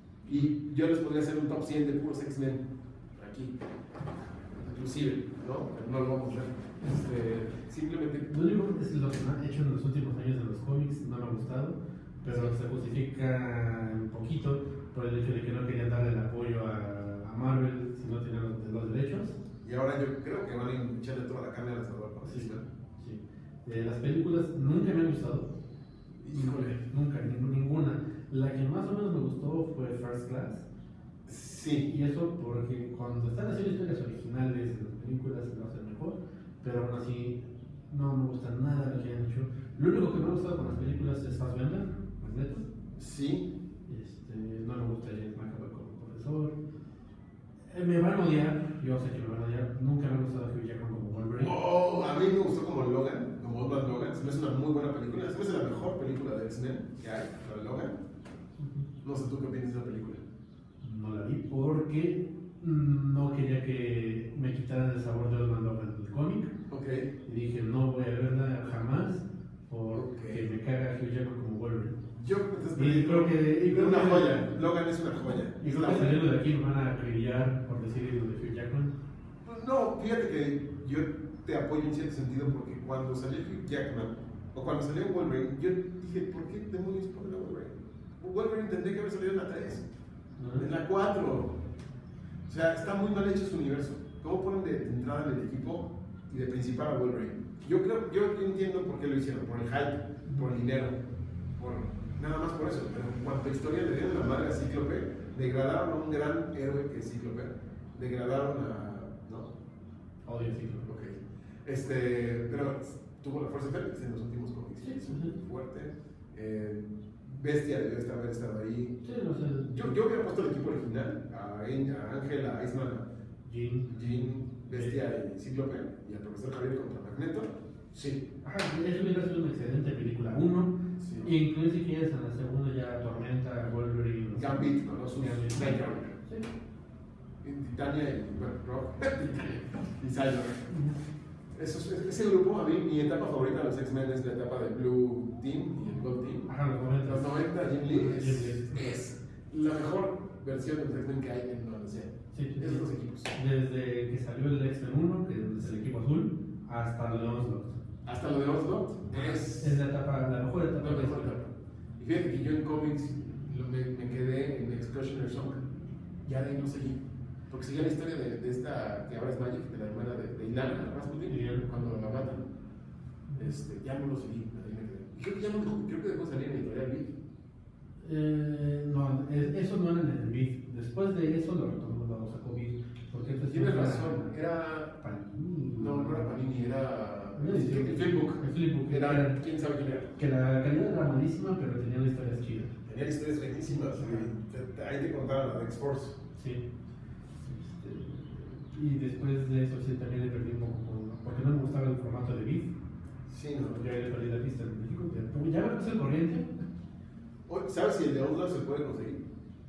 Y yo les podría hacer un top cien de puros X-Men aquí. Inclusive, ¿no? Pero no lo vamos a hacer. Este, simplemente. Lo único es lo que me han hecho en los últimos años en los cómics, no me ha gustado, pero se justifica un poquito por el hecho de que no querían darle el apoyo a, a Marvel si no tenían los, los derechos. Y ahora yo creo que van a echarle toda la carne al asador para Sí, X-Men. sí. Eh, las películas nunca me han gustado. Híjole. Nunca, ni- ninguna. La que más o menos me gustó fue First Class. Sí. Y eso porque cuando están haciendo historias originales en las películas lo hacen mejor, pero aún así no me gusta nada lo que han hecho. Lo único que me ha gustado con las películas es Fassbender, Magneto. Sí. Este, no me gusta James McAvoy como profesor. Eh, me van a odiar, yo sé que me van a odiar. Nunca me ha gustado Hugh Jackman como Wolverine. Oh, a mí me gustó como Logan, como Old Man Logan. Se me hace una muy buena película. Se me hace la mejor película de X-Men que hay, la de Logan. No sé tú qué opinas de esa película. No la vi porque mm, no quería que me quitaran el sabor de Old Man Logan del cómic. Ok. Y dije, no voy a verla jamás porque Ok. me caga Hugh Jackman como Wolverine. Yo entonces Y creo que. Y es creo una que- joya. Logan es una joya. Y Es creo la que joya. saliendo de aquí me van a acribillar por decir lo de Hugh Jackman. No, fíjate que yo te apoyo en cierto sentido porque cuando salió Hugh Jackman o cuando salió Wolverine, yo dije, ¿por qué demonios ponen a Wolverine? Wolverine tendría que haber salido en la tres, en la cuatro. O sea, está muy mal hecho su universo. ¿Cómo ponen de entrada en el equipo y de principal a Wolverine? Yo creo, yo entiendo por qué lo hicieron, por el hype, por el dinero, por nada más por eso. Pero en cuanto a historia, le dieron la madre a Cíclope, degradaron a un gran héroe que es Cíclope, degradaron a. ¿No? Odio sí. Ok. Este, pero tuvo la fuerza Fénix en los últimos cómics. Sí, Es sí. muy fuerte. Eh, Bestia debió estar- haber estado ahí. Sí, no sé. Yo, yo hubiera puesto el equipo original: a Ang- a Ángel, a Iceman, a Jean. Jean, Bestia y Cíclope, y al profesor Javier contra Magneto. Sí. Ajá, eso hubiera sido una excelente película. Uno, Sí. y incluso si quieres en la segunda ya Tormenta, Wolverine. no sé. Gambit, ¿no? Los Gambit. Baker. Sí. Y Titania y, bueno, Rock. y Cyber. Esos- ese grupo, a mí, mi etapa favorita de los X-Men es la etapa de Blue Team y el Gold Team. Ajá, los momentos. Los noventa, Jim Lee es, Jim Lee. es la mejor versión de los X-Men que hay en la universidad. Sí, sí, Esos sí. dos equipos. Desde que salió el X-Men uno, que es el equipo azul, hasta el Onslaught. Hasta lo de Onslaught es Es la etapa, la mejor etapa. la de mejor etapa. Y fíjate que yo en cómics lo- me, me quedé en Excursioner Song. Ya de ahí no seguí. Porque seguía la historia de, de esta, que ahora es Magic, de la hermana de, de Ilana Rasputin, Ilana. cuando la matan. Este, ya no lo seguí, ahí me quedé. Y creo que ya no dejó, creo que dejó salir en Editorial Beat. Eh, no, es- eso no era en el Beat. Después de eso lo retomó, lo sacó Beat. Porque este Tienes era razón, era. Panini. No, no era Panini, era. Una edición. El Flipbook. El Flipbook, Era, era- quién sabe quién era. Que la calidad era malísima, pero tenía las historias chidas. Tenía historias buenísimas. y te- te- Ahí te contaban la de X-Force. Sí. Este, Y después de eso sí también le perdí un poco, con- porque no me gustaba el formato de beef. Sí, no. Ya le perdí la pista en México. Ya, ya me puse el corriente. Oye, ¿sabes si el de Outlaw se puede conseguir?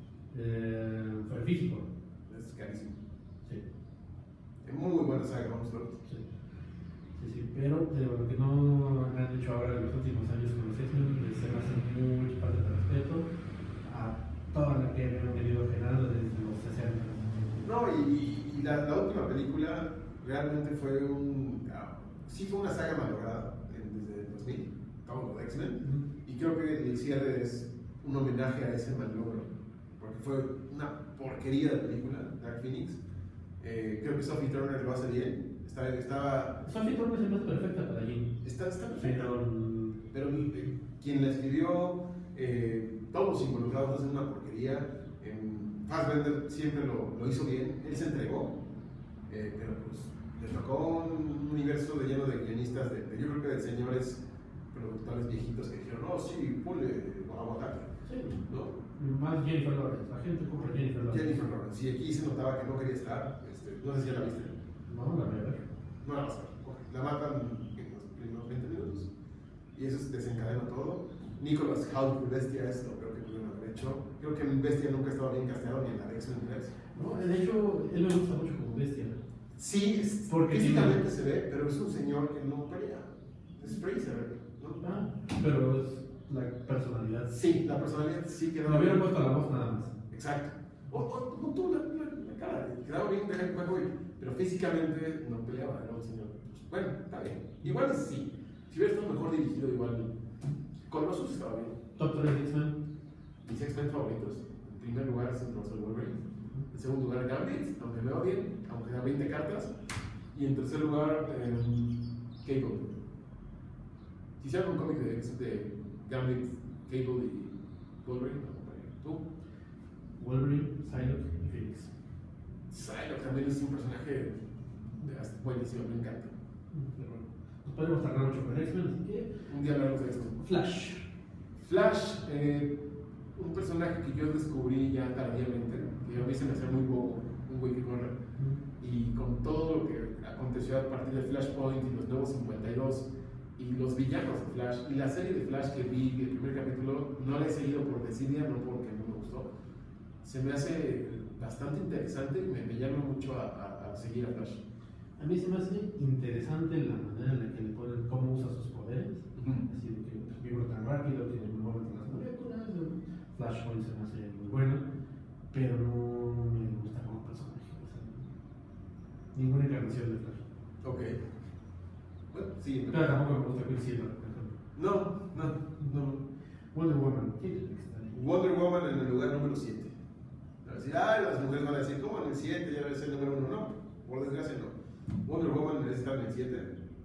Eh, fue físico. Es carísimo. Sí. Es muy buena saga, vamos a ver. Sí, sí, sí, pero de lo que no han hecho ahora en los últimos años con los X-Men, les se me hace mucha falta de respeto a toda la que han venido generando desde los sesenta. No, y, y la, la última película realmente fue un. ah, sí, fue una saga malograda en- desde el dos mil, estamos con X-Men, Ujú. y creo que el cierre es un homenaje a ese mal logro, porque fue una porquería de película, Dark Phoenix. Eh, creo que Sophie Turner lo hace bien, estaba. estaba Sophie Turner se me hace perfecta para Jean, está, está perfecta. pero Pero eh, quien la escribió, eh, todos los involucrados hacen una porquería. En Fassbender siempre lo, lo hizo bien, él se entregó, eh, pero pues le tocó un universo de lleno de guionistas, de, de- yo creo que de señores productores viejitos que dijeron, no, sí, ponle aguacate, sí, ¿no? más Jennifer Lawrence, la gente compra Jennifer Lawrence. Jennifer Lawrence, y aquí se notaba que no quería estar, este, no sé si ya la viste, No, la voy a ver. no la vas a ver, la matan en los primeros veinte minutos, y eso desencadena todo. Nicolas Hoult, Bestia, es lo creo que pudieron haber hecho. Creo que en Bestia nunca estaba bien casteado ni en la de X-Men tres. No, de hecho, él me gusta mucho como bestia. Sí, es, Porque físicamente tiene- se ve, pero es un señor que no pelea. Es Fraser, ¿no? Ah, pero es la personalidad. Sí, la personalidad sí quedaba Le hubieran bien. puesto la voz nada más. Exacto. O, o, o tú, la, la, la cara, quedaba bien, deja el juego, pero físicamente no peleaba, era un señor. Pues, bueno, está bien. Igual sí. Si hubiera estado mejor dirigido, igual. Colossus estaba bien. Top tres de X-Men. Mis X-Men favoritos. En primer lugar es el profesor Wolverine. En segundo lugar, Gambit, aunque me odien, aunque da veinte cartas. Y en tercer lugar, eh, Cable. Si se hace un cómic de, de Gambit, Cable y Wolverine, no, ¿tú? Wolverine, Psylocke y Phoenix. Psylocke también es un personaje de- buenísimo, me encanta. Pero bueno, nos podemos tardar mucho con X-Men, así que. Un día hablaremos de esto. Flash. Flash, eh, un personaje que yo descubrí ya tardíamente, que a mí se me hacía muy bobo, un güey que corre. Y con todo lo que aconteció a partir de Flashpoint y los nuevos cincuenta y dos y los villanos de Flash y la serie de Flash que vi, el primer capítulo, no la he seguido por desidia, no porque no me gustó. Se me hace bastante interesante y me, me llama mucho a, a- a seguir a Flash. A mí se me hace interesante la manera en la que le ponen cómo usa sus poderes. Así de que pues, vibra tan rápido, tiene memoria de las moléculas. Flashpoint se me hace muy bueno, pero no me gusta como personaje. O sea, ninguna encarnación de Flash. Ok. Bueno, sí. Pero tampoco me gusta Quicksilver, por ejemplo. No, no, no. Wonder Woman, ¿quién es el que está ahí? Wonder Woman en el lugar número siete. Van a decir, ay, las mujeres van a decir, ¿cómo en el siete ya debe ser el número uno? No, por desgracia no. Wonder Woman merece estar en el siete.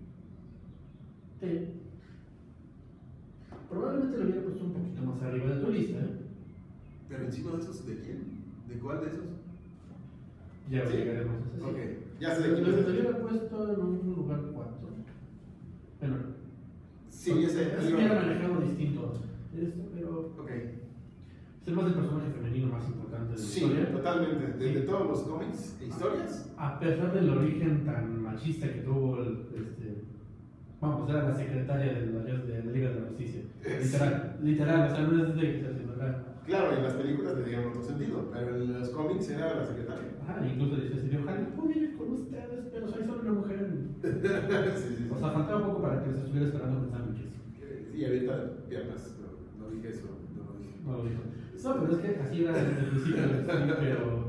Sí. Probablemente lo hubiera puesto un poquito más arriba de tu lista, ¿eh? Pero encima de esos, ¿de quién? ¿De cuál de esos? Ya ¿Sí? llegaremos a eso. Ok, ya sé de Lo quién lo es. hubiera puesto en un lugar cuatro. Bueno, Sí, ya sé. es que hubiera manejado distinto esto, pero Ok. es el más el personaje femenino más importante de la Sí, historia. totalmente. De, Sí. de todos los cómics e historias. A pesar del origen tan machista que tuvo, el, este, vamos, era la secretaria de la, de la Liga de la Justicia. Eh, Literal, literal, o sea, no es de que sino era. Claro, en las películas le dieron otro sentido, pero en los cómics era la secretaria. Ajá, incluso dice así, ojalá pudiera ir con ustedes, pero soy solo una mujer. sí, sí, O sea, faltaba un poco para que les estuviera esperando con sándwiches. sí. Y ahorita piernas, no, no dije eso, no lo dije. No lo dijo. No, pero es que así era desde el principio, sí, pero.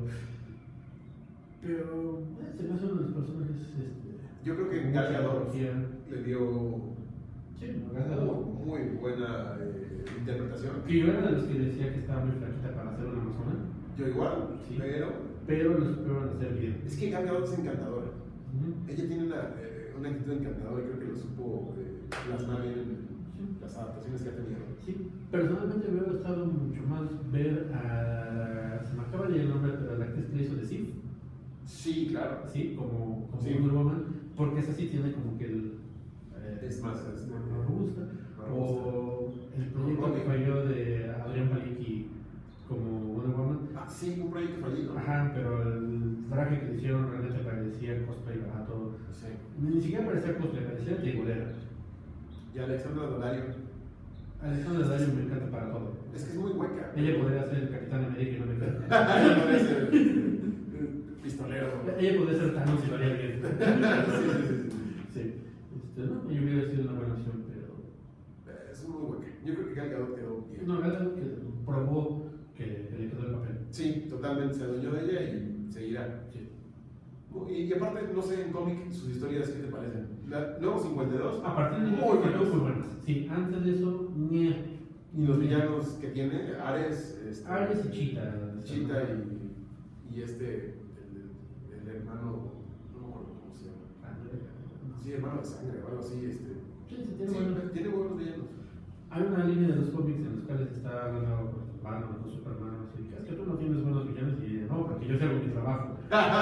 Pero. eh, se me hace uno de los personajes. Este, Yo creo que mucha Gal Gadot tecnología. le dio Sí, no, Gal Gadot. muy buena eh, interpretación. Que yo era de los que decía que estaba muy flaquita para hacer una amazona, Yo igual, Sí. pero pero lo supieron hacer bien. es que Gal Gadot es encantadora. Ujú. Ella tiene una, eh, una actitud encantadora y creo que lo supo eh, plasmar bien en Sí. las adaptaciones que ha tenido. Sí, personalmente me hubiera gustado mucho más ver a. Se me acaba de ir el nombre, pero la actriz que le hizo de Sif, Sí, claro. ¿sí? Como, como Sí. Wonder Woman, porque esa sí tiene como que el. eh, Es más, este, más robusta. más O el proyecto que falló de Adrián Palicki como Wonder Woman. Ah, sí, un proyecto fallido. Ajá, pero el traje que le hicieron realmente parecía cosplay barato. Sí. Ni siquiera parecía cosplay, parecía tribulera. Y Alexandra Daddario. Alexandra Daddario me encanta para todo. Es que es muy hueca. Ella podría ser el Capitán América y no me encanta. Ella podría ser pistolero. Ella podría ser Thanos y lo haría bien. Sí, sí, sí, sí. Sí. Este, no, yo hubiera sido una buena opción, pero. Eh, Es muy hueca. Yo creo que Gal Gadot quedó bien. No, Gal que probó que, que le quedó el papel. Sí, totalmente. Se adueñó de ella y seguirá. Sí. Y, y aparte, no sé, en cómic, sus historias, ¿qué te parecen? La, Nuevo cincuenta y dos. A partir de muy muy buenos. muy buenas. Sí, antes de eso, ni. Y los villanos que tiene, Ares, este, Ares y Cheetah. Cheetah y, y este, el, el hermano, no me acuerdo cómo se llama. Sí, hermano de sangre o algo así. Este, Sí, sí, tiene sí, buenos. tiene buenos villanos. Hay una línea de los cómics en los cuales está hablando con Batman, con Superman, así que es que tú no tienes buenos villanos y ella, no, porque yo sé hago mi trabajo.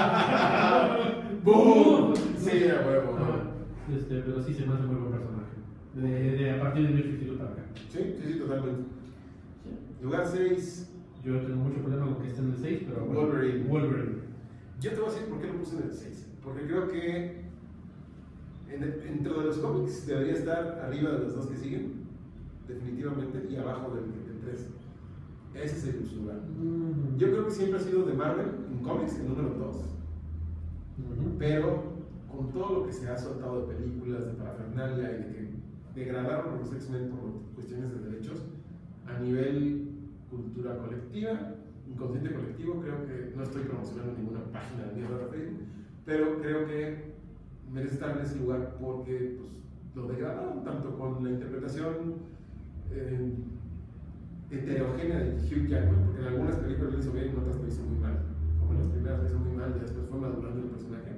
¡Boom! Sí, a huevo. Ajá. Este, pero sí se me hace muy buen personaje. De, de, a partir de New cincuenta y dos para acá. Sí, sí, sí, totalmente. Sí. Lugar seis. Yo tengo mucho problema con que esté en el seis, pero bueno, Wolverine. Wolverine. Yo te voy a decir por qué lo puse en el seis. Porque creo que en, dentro de los cómics debería estar arriba de los dos que siguen, definitivamente, y abajo del, del tres. Ese es el lugar. Mm. Yo creo que siempre ha sido de Marvel en cómics el número dos. Ujú. Pero con todo lo que se ha soltado de películas, de parafernalia y de que degradaron a los X-Men por cuestiones de derechos, a nivel cultura colectiva, inconsciente colectivo, creo que no estoy promocionando ninguna página de mierda de Facebook, pero creo que merece estar en ese lugar porque pues, lo degradaron tanto con la interpretación eh, heterogénea de Hugh Jackman, porque en algunas películas lo hizo bien, en otras lo hizo muy mal, como en las primeras lo hizo muy mal y después fue madurando el personaje,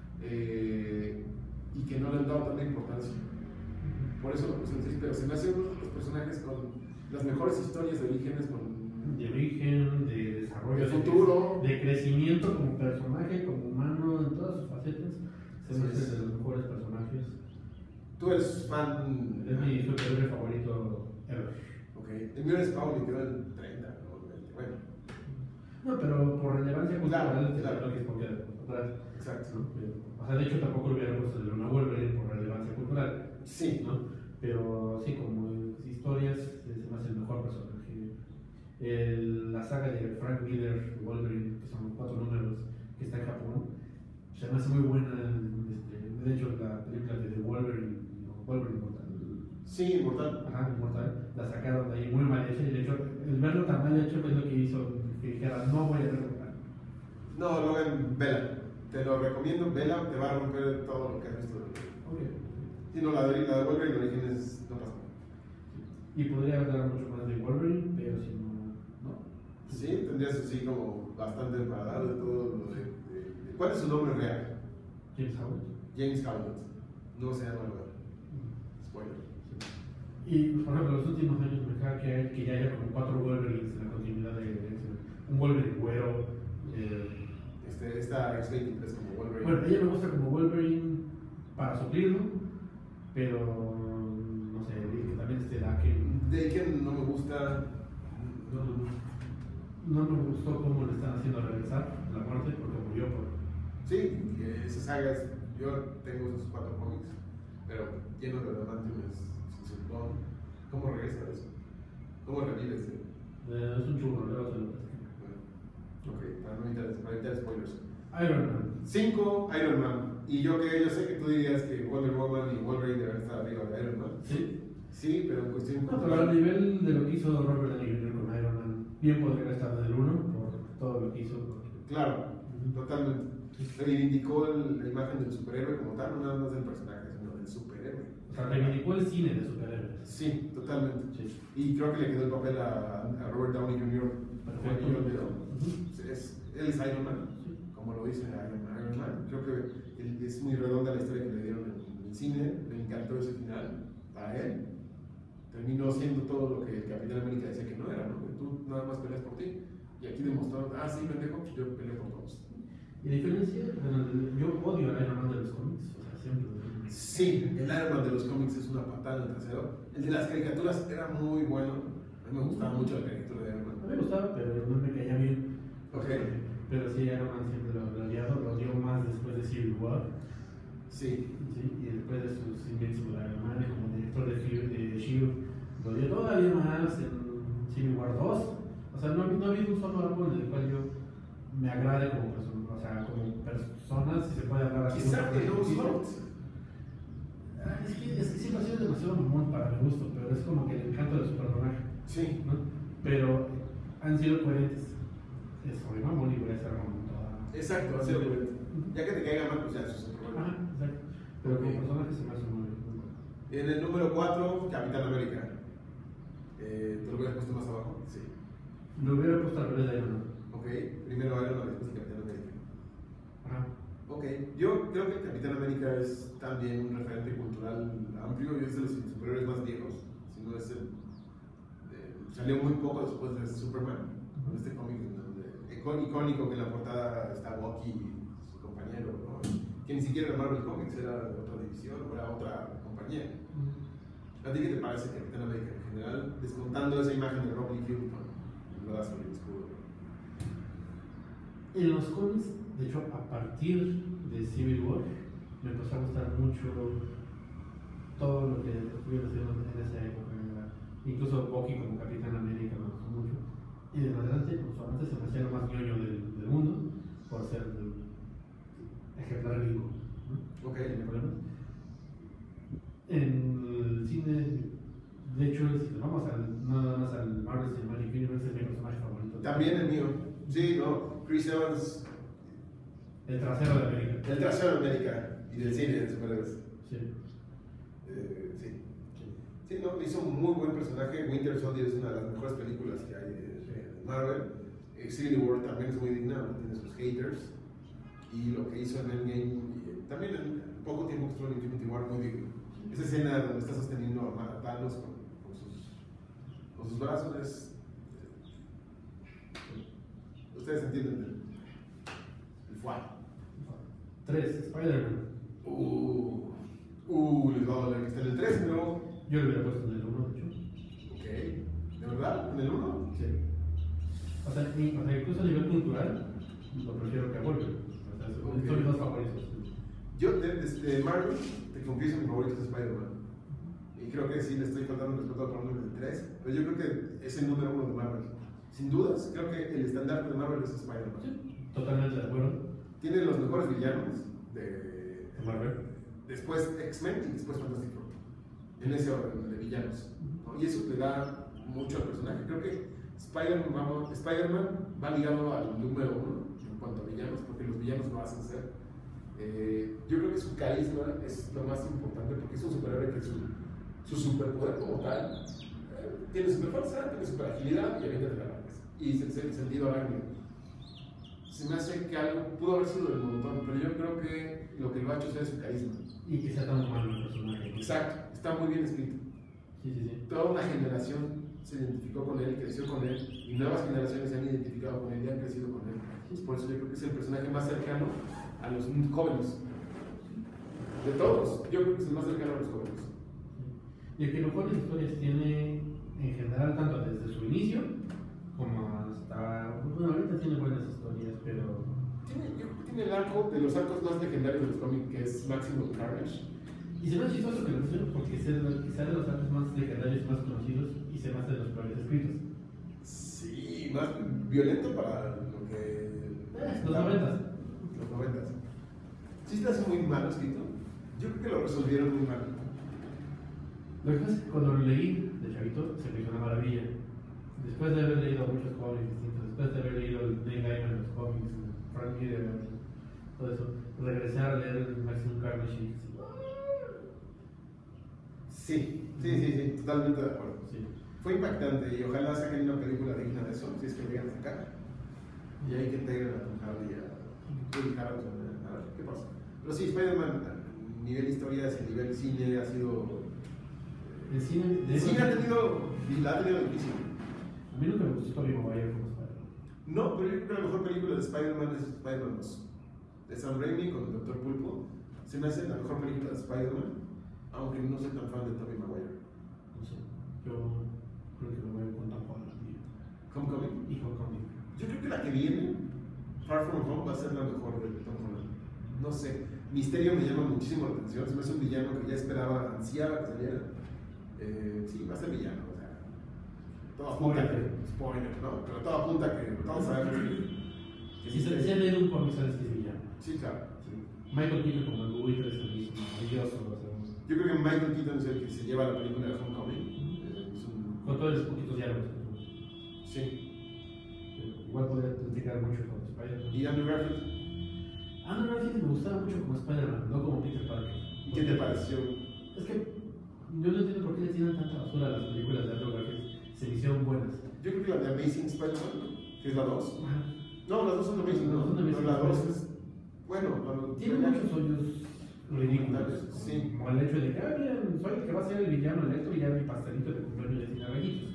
eh, y que no le han dado tanta importancia. Por eso lo puse en seis, pero se me hace uno de los personajes con las mejores historias de orígenes, con De origen, de desarrollo, de futuro. de crecimiento como personaje, como humano, en todas sus facetas. Se me Así es. hace de los mejores personajes. Tú eres fan. Es mi superhéroe favorito ever. Ok. El mío es Pauli, quedó en treinta, ¿no? veinte. Bueno, No, pero por relevancia cultural, Claro, te claro. creo que es porque atrás. exacto. ¿No? Pero, o sea, de hecho tampoco lo hubiera puesto de una Wolverine por relevancia cultural, Sí. ¿no? Pero sí, como historias, se me hace el mejor personaje. El- la saga de Frank Miller, Wolverine, que son cuatro números, que está en Japón, se me hace muy buena. Este, de hecho, la película de The Wolverine, no, Wolverine Mortal, Sí, inmortal. ajá, Mortal, la sacaron de ahí muy mal hecha. Y de hecho, el verlo tan mal hecho es lo que hizo que dijera, no voy a recuperar. No, Logan, vela. Te lo recomiendo, vela, te va a romper todo lo que has visto. Si no, la de, la de Wolverine en Orígenes no pasa. Y podría hablar mucho más de Wolverine, pero si no, no. Sí, tendrías así como bastante para dar de todo lo de, de- de- ¿Cuál es su nombre real? James Howard. James Howlett. No se llama Logan. Spoiler. Y, por ejemplo, los últimos años me caga que, hay- que ya haya como cuatro Wolverines en la continuidad de X-Men. Un Wolverine güero. Eh, Este, esta X veintitrés como Wolverine. bueno, ella me gusta como Wolverine para suplirlo, pero no sé, que también esté Daken. Daken no me gusta. No, no, no. No me gustó cómo le están haciendo regresar la muerte porque murió por. Sí, eh, esas sagas, yo tengo esos cuatro cómics, pero lleno de adamantium sin su clon. ¿Cómo regresa eso? ¿Cómo revives? eh? Eh, es un churro, luego se lo Bueno, ok, para no evitar, para evitar spoilers. Iron Man. cinco, Iron Man. Y yo que yo sé que tú dirías que Wonder Woman y Wolverine deben estar arriba de Iron Man. Sí. Sí, pero en cuestión No, pero al nivel de lo que hizo Robert Downey junior con Iron Man, bien podría haber estado en el uno por todo lo que hizo. porque- Claro, totalmente. Reivindicó el- la imagen del superhéroe como tal, no nada más del personaje, sino del superhéroe. O sea, reivindicó el cine de superhéroes. Sí, totalmente. Sí. Y creo que le quedó el papel a, a Robert Downey junior Perfecto. Yo lo olvido. Ujú. Es, él es Iron Man, Sí. como lo dice Iron Man. Iron Man. Creo que él- es muy redonda la historia que le dieron en el cine. Le encantó ese final a él. Terminó siendo todo lo que el Capitán América decía que no era, ¿no? Que tú nada más peleas por ti. Y aquí demostró, ah, sí, pendejo, yo peleo por todos. Y a diferencia, bueno, yo odio a Iron Man de los cómics, o sea, siempre. Sí, el Iron Man de los cómics es una patada en el trasero. El de las caricaturas era muy bueno. A mí me gustaba mucho la caricatura de Iron A Man. mí me gustaba, pero no me caía bien. Pero sí, Iron Man siempre lo lo ha odiado, lo odió más después de Civil War. Sí. Sí, y después de sus Invincible Iron Man, como director de Shield, de Shield, lo dio todavía más en Civil War dos. O sea, no, no ha habido un solo álbum en el cual yo me agrade como persona, o sea, como persona, si se puede hablar así. Quizá que no son. Ah, Es que, es que siempre ha sido demasiado mamón para mi gusto, pero es como que el encanto de su personaje, Sí. ¿no? Pero han sido coherentes. Es soy mamón y voy a ser mamón toda. Exacto, va a ser bueno. Ya que te caiga mal, pues ya eso es un problema. Ajá, exacto. Pero como Ok. personaje se me hace muy, muy bueno. En el número cuatro, Capitán América. Eh, ¿Te lo hubieras puesto más abajo? Sí. Lo hubiera puesto al revés de Iron Man. Ok, primero Iron Man, después Capitán América. Ajá. Ok, yo creo que el Capitán América es también un referente cultural amplio y es de los superhéroes más viejos. Si no es el. de- salió muy poco después de Superman, con este cómic en donde- icó- icónico que en la portada está Bucky y su compañero, ¿no? Que ni siquiera era Marvel Comics, era de otra división, era otra compañía. ¿A ti qué te parece Capitán América en general? Descontando esa imagen de Rob Liefeld con el brazo y el escudo. En los cómics, de hecho, a partir de Civil War, me empezó a gustar mucho todo lo que estuvieron haciendo en esa época. Incluso Bucky como Capitán América me gustó mucho. Y de en adelante, pues antes se me hacía lo más ñoño del, del mundo, por ser el ejemplar vivo. ¿No? Ok. ¿Tiene problemas? En el cine, de hecho, si nos vamos al, nada más al Marvel Cinematic Universe, es mi personaje favorito. También el mío. Sí, no. Chris Evans, El trasero de América. el trasero de América y del cine de superhéroes. Sí. Eh, sí. Sí, no, hizo un muy buen personaje. Winter Soldier es una de las mejores películas que hay de, de Marvel. Eh, Civil War también es muy digna, ¿no? Tiene sus haters. Y lo que hizo en Endgame, y, eh, también en poco tiempo que estuvo en Infinity War, muy digno. Esa escena donde está sosteniendo a Thanos con, con, sus, con sus brazos es. eh, Ustedes entienden el, el fuá. Tres, Spider-Man. Uh, uh, les va a doler que está en el tres, ¿no? Yo lo hubiera puesto en el uno, de hecho. Ok. ¿De verdad? ¿En el uno? Sí. O sea, y- o sea, incluso a nivel cultural, lo prefiero que a Wolverine. O sea, son Ok. son mis dos favoritos. Yo, de, de, de Marvel, te confieso, mi favorito es Spider-Man. Y creo que sí le estoy faltando respeto al número del tres, pero yo creo que es el número uno de Marvel. Sin dudas, creo que el estandarte de Marvel es Spider-Man. Sí, totalmente de acuerdo. Tiene los mejores villanos de, De Marvel. después X-Men y después Fantastic Four. En ese orden de villanos. ¿no? Y eso te da mucho al personaje. Creo que Spider-Man vamos- Spider-Man va ligado al número uno en cuanto a villanos, porque los villanos lo hacen ser. Eh, yo creo que su carisma es lo más importante, porque es un superhéroe que su, su superpoder como tal eh, tiene super fuerza, tiene super agilidad y avienta telarañas. Y el, el sentido arácnido. Se me hace que algo pudo haber sido del montón, pero yo creo que lo que lo ha hecho sea su carisma. Y que sea tan humano el personaje. Exacto, está muy bien escrito. Sí, sí, sí. Toda una generación se identificó con él, creció con él, y nuevas generaciones se han identificado con él y han crecido con él. Pues por eso yo creo que es el personaje más cercano a los jóvenes. De todos, yo creo que es el más cercano a los jóvenes. Y el que mejores historias tiene en general, tanto desde su inicio como hasta. Bueno, ahorita tiene buenas historias, pero. Tiene, yo creo que tiene el arco de los arcos más legendarios de los cómics, que es Maximum Carnage. Y se me hace chistoso que lo mencionen porque es el- quizá de los arcos más legendarios, más conocidos y se me hace de los peores escritos. Sí, más violento para lo que. Eh, los noventas. Los noventas. Sí, está así muy mal escrito. Yo creo que lo resolvieron muy mal. Lo que pasa es que cuando lo leí de chavito se me hizo una maravilla. Después de haber leído muchos cómics distintos, después de haber leído el Neil Gaiman en los cómics, Frank Miller, todo eso, regresé a leer el Maximum Carnage y dije, Sí, sí, sí, sí, totalmente de acuerdo. sí. Fue impactante y ojalá saquen una película digna de eso, si es que lo llegan a sacar. Y hay que integren a Tom Hardy y a Woody Harrelson, a ver qué pasa. Pero sí, Spider-Man, a nivel historias, a nivel cine, ha sido. El cine, de El eso- cine ha tenido. y la ha tenido difícil. A mí nunca me gustó Tobey Maguire como Spider-Man. No, pero yo creo que la mejor película de Spider-Man es Spider-Man dos. De Sam Raimi con el doctor Pulpo. Se me hace la mejor película de Spider-Man, aunque no soy tan fan de Tobey Maguire. No sé, yo creo que me voy a ir con Tom Holland y- Homecoming. y Homecoming. Yo creo que la que viene, Far From Home va a ser la mejor de Tom Holland. No sé. Misterio me llama muchísimo la atención. Se me hace un villano que ya esperaba, ansiaba que saliera. Eh, sí, va a ser villano. O sea, todo apunta que. Spoiler, ¿no? Pero todo apunta que todos sabemos que. que Si se si han leído un cómic, sabes que es villano. Sí, claro. Sí. Michael Keaton como el buitre es el maravilloso. O sea, Yo creo que Michael Keaton es el que se lleva la película de Homecoming. Eh, es un... con todos los poquitos diálogos. Sí. Igual podría platicar mucho con Spider-Man. ¿Y Andrew Garfield? Andrew Garfield me gustaba mucho como Spider-Man, no como Peter Parker. ¿Y qué te pareció? Es que yo no entiendo por qué le tiran tanta basura a las películas de Andrew Garfield. Se me hicieron buenas. Yo creo que la de Amazing Spider-Man, que es la dos. Ajá. No, las dos son Amazing, ¿no? Son Amazing Pero la dos Spider-Man. es. Bueno, cuando- Tiene muchos hoyos ridículos. Sí. Como el hecho de que, ah, bien, soy el que va a ser el villano electro y ya mi pastelito de cumpleaños de cigarrillitos.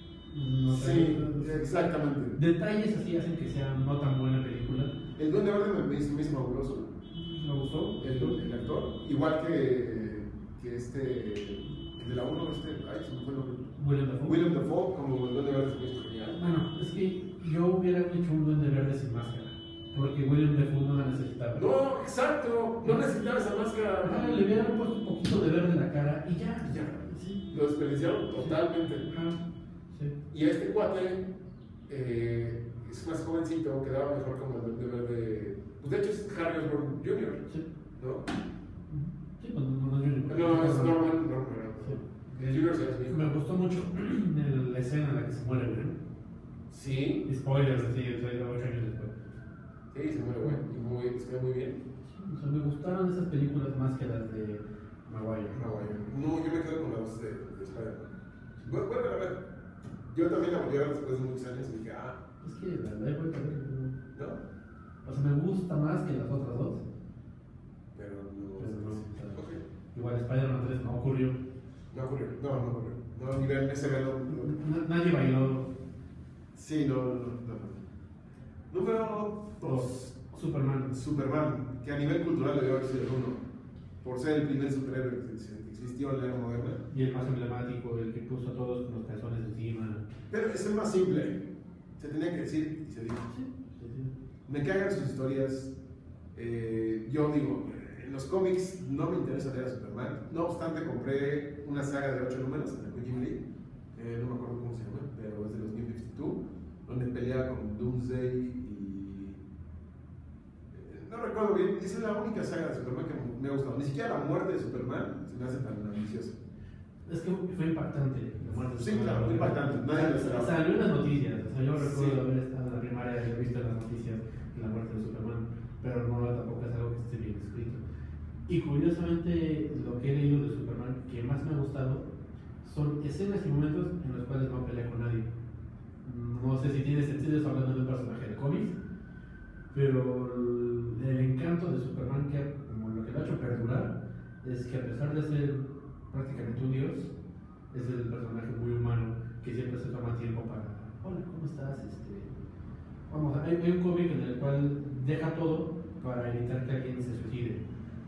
No sé, Sí, exactamente. detalles así hacen que sea no tan buena película. El Duende Verde me, me hizo, me hizo fabuloso. Me gustó. El, el actor, igual que, que este. El de la uno, este. Ay, se me fue el nombre. William Dafoe. William Dafoe, como el Duende Verde, se me hizo genial. Bueno, es que yo hubiera hecho un Duende Verde sin máscara. Porque William Dafoe no la necesitaba. No, exacto. No necesitaba esa máscara. Ah, le hubieran puesto un poquito de verde en la cara y ya. Y ya. Sí. Lo desperdiciaron totalmente. Ajá. Sí. Y este cuate eh, es más jovencito, quedaba mejor como el Duende Verde. Pues de hecho es Harry Osborn junior, Sí. ¿no? Sí, pues no, no, no, No, es Norman, Norman. Sí. El junior se hace Me hijo. gustó mucho la escena en la que se muere, ¿no? Sí, Spoilers, así, o sea, ocho años después. sí, se muere bueno. Y muy, les queda muy bien. O sea, me gustaron esas películas más que las de Maguire. No, güey. No, yo me quedo con la dos de, de Spider-Man. Bueno, bueno, a ver. Yo también la volví a ver después de muchos años y dije, ah, Es que la verdad, güey, parece que no. no. O sea, me gusta más que las otras dos. Pero no. Pero no, sí. o sea, Ok. Igual Spider-Man tres no ocurrió. No ocurrió. No, no ocurrió. No, ni ver ese velo. No. Na- Nadie bailó. Sí, no, no, no. Número dos. Superman. Superman, que a nivel cultural debió haber sido el uno, por ser el primer superhéroe que que existió en la era moderna. Y el más emblemático, el que puso a todos con los calzones encima. Pero es el más simple. Se tenía que decir y se dijo. Sí, sí, sí. Me cagan sus historias. Eh, yo digo, en los cómics no me interesa leer a Superman. No obstante, compré una saga de ocho números en la Jim Lee. Eh, no me acuerdo cómo se llama, pero es de los New cincuenta y dos, donde pelea con Doomsday y. eh, No recuerdo bien, esa es la única saga de Superman que me ha gustado. Ni siquiera la muerte de Superman se me hace tan ambiciosa. Es que fue impactante la muerte de Sí, Superman. claro, fue impactante. Nadie lo esperaba. Salió en las noticias. O sea, yo recuerdo Sí. haber estado en la primaria y haber visto en las noticias la muerte de Superman. Pero no, tampoco es algo que esté bien escrito. Y curiosamente, lo que he leído de Superman que más me ha gustado son escenas y momentos en los cuales no pelea con nadie. No sé si tiene sentido eso hablando de un personaje de cómics, pero el, el encanto de Superman, que como lo que lo ha hecho perdurar, es que a pesar de ser prácticamente un dios, es el personaje muy humano que siempre se toma tiempo para, hola, ¿cómo estás? Este, vamos, hay, hay un cómic en el cual deja todo para evitar que alguien se suicide.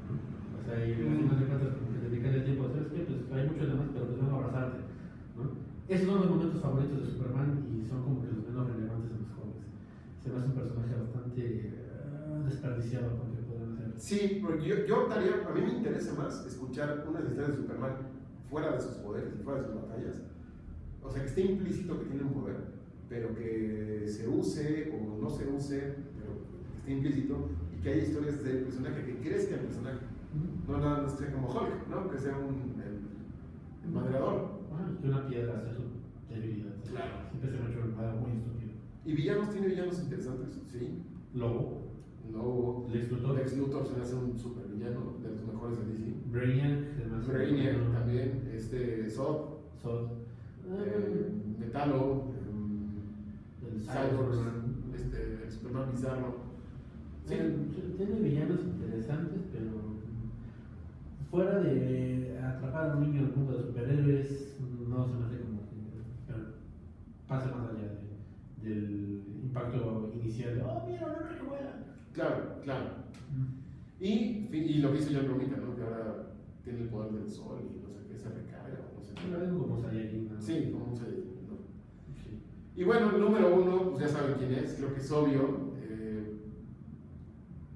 O sea, y al final de cuentas, como que dedican el tiempo, ¿sabes qué? Pues hay muchos demás, pero pues vengo a abrazarte, ¿no? Esos son los momentos favoritos de Superman y son como que los menos relevantes en los cómics. Se me hace un personaje bastante uh, desperdiciado porque podemos hacer. Sí, porque yo, yo optaría, a mí me interesa más escuchar unas historias de Superman fuera de sus poderes y fuera de sus batallas. O sea, que esté implícito que tiene un poder, pero que se use o no se use, pero que esté implícito y que haya historias del personaje que crezca el personaje. No nada más sea como Hulk, ¿no? Que sea un el, el madreador. Ah, que una piedra sea su debilidad. Claro. Siempre se me ha hecho algo muy estúpido. ¿Y villanos? ¿Tiene villanos interesantes? Sí. Lobo, No. Lex Luthor, Lex Luthor se me hace un super villano, de los mejores de D C. Brainiac, además. Brainiac también, este, Zod, Zod. eh, Metalo, eh, El Cyborg, Superman. este, el Superman bizarro. Sí. Sí, tiene villanos interesantes, pero fuera de atrapar a un niño en el mundo de superhéroes, no se me hace como que pero pase más allá de, del impacto inicial de, oh, mira, un hombre que vuela. Claro, claro. Y, y lo que hizo John Romita, ¿no? Que ahora tiene el poder del sol y no sé qué, se recarga o no sé Pero qué. algo como Saiyajin, ¿no? Sí, como un Saiyajin, ¿no? Sí. Y bueno, el número uno, pues ya saben quién es, creo que es obvio. Eh,